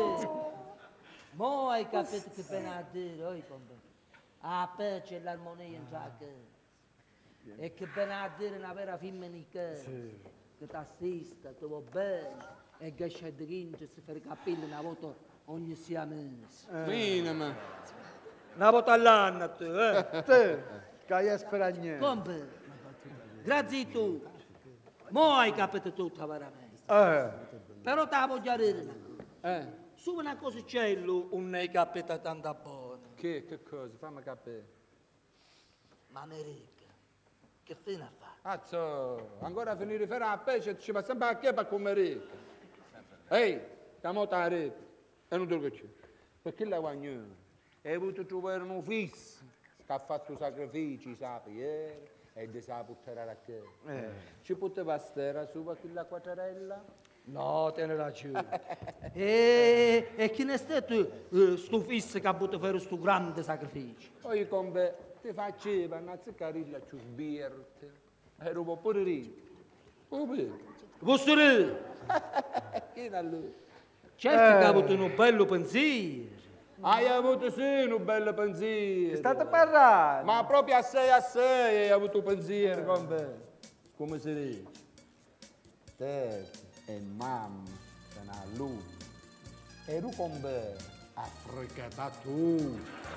capito che pena a dire, oi combe. A pe c'è l'armonia in giacca. E che pena a dire una vera femminica. Che ti assista, ti va bene. E che c'è di ringe, si fa i capelli una volta ogni 6 mesi. Minima. Una volta all'anno, tu, Te, che hai sperato niente. Combe, grazie a tu. Mo hai capito tutto veramente. Però te la voglio dire una cosa. Su una cosa c'è un nei capita tanto buono. Che cosa? Fammi capire. Ma America, che fine fa? Azzo, ancora a finire di fare a pesce, ci va sempre a che per come ricca. Ehi, stiamo a rete. E non te lo c'è. Perché la guagnone? Hai avuto trovare un fisso che ha fatto sacrifici, sapi, e di sa buttare a che. Ci poteva stare su per quella quattrella? No, te ne ragione. E chi ne è stato sto fisso che ha potuto fare sto grande sacrificio? Poi come ti faceva una ziccarilla più sbirte. Ero un po' pure ricco. Posso dire? Che da lui? Certo che ha avuto un bello pensiero. Hai avuto sì un bello pensiero. È stato parlato. Ma proprio assai hai avuto un pensiero con me. Come si dice? Te e mamma sono a lui. E tu con me a frecata tu.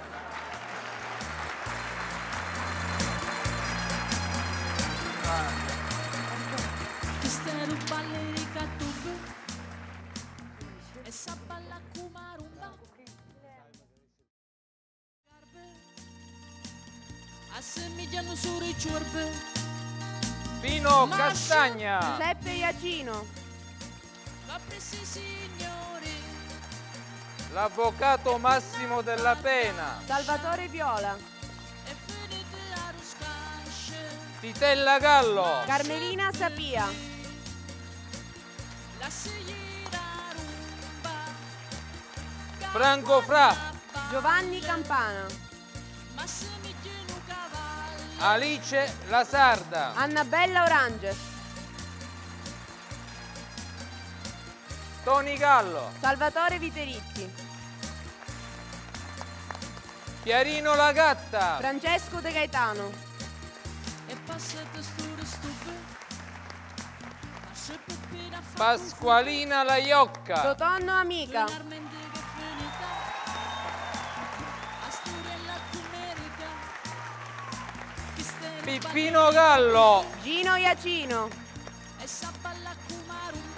Questa rumba lirica tube e sa balla kuma rumba. A assomigliano solo i ciorbe. Pino Castagna. Giuseppe Iacino. Va presi signori. L'avvocato Massimo Della Pena. Salvatore Viola. E vedete a ruscasce. Titella Gallo. Carmelina Sapia. La signora rumba. Franco Fra. Giovanni Campana. Ma assomigliano cavalli. Alice La Sarda. Annabella Orange. Toni Gallo. Salvatore Viterizzi. Chiarino La Gatta. Francesco De Gaetano. E passate sture stube. Ma se Peppina fa Pasqualina La Iocca. Totonno Amica. finalmente che finita. A Sturella America. Chi stai Pippino Gallo. Gino Iacino. e sa balla come rumba.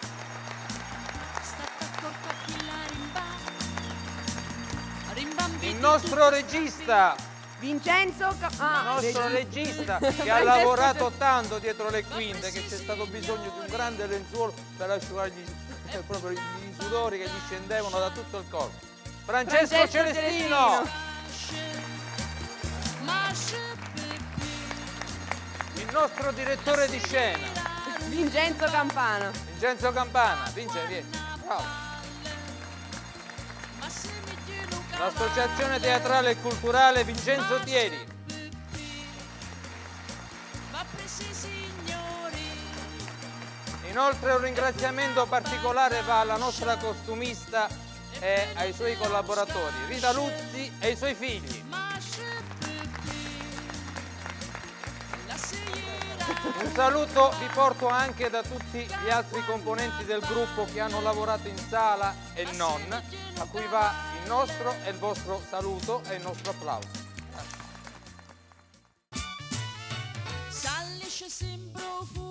State accorta chi la rimba. Rimbambiti Il nostro regista. Vincenzo Il nostro regista che ha Francesco lavorato tanto dietro le quinte che c'è stato bisogno di un grande lenzuolo per asciugargli proprio i sudori che gli scendevano da tutto il corpo. Francesco Celestino. Il nostro direttore di scena. Vincenzo Campana. Vincenzo Campana. Vince, vieni. Bravo. L'associazione teatrale e culturale Vincenzo Thieri. Inoltre un ringraziamento particolare va alla nostra costumista e ai suoi collaboratori, Rita Luzzi e i suoi figli. Un saluto vi porto anche da tutti gli altri componenti del gruppo che hanno lavorato in sala e non, a cui va il nostro e il vostro saluto e il nostro applauso. Sallisce sempre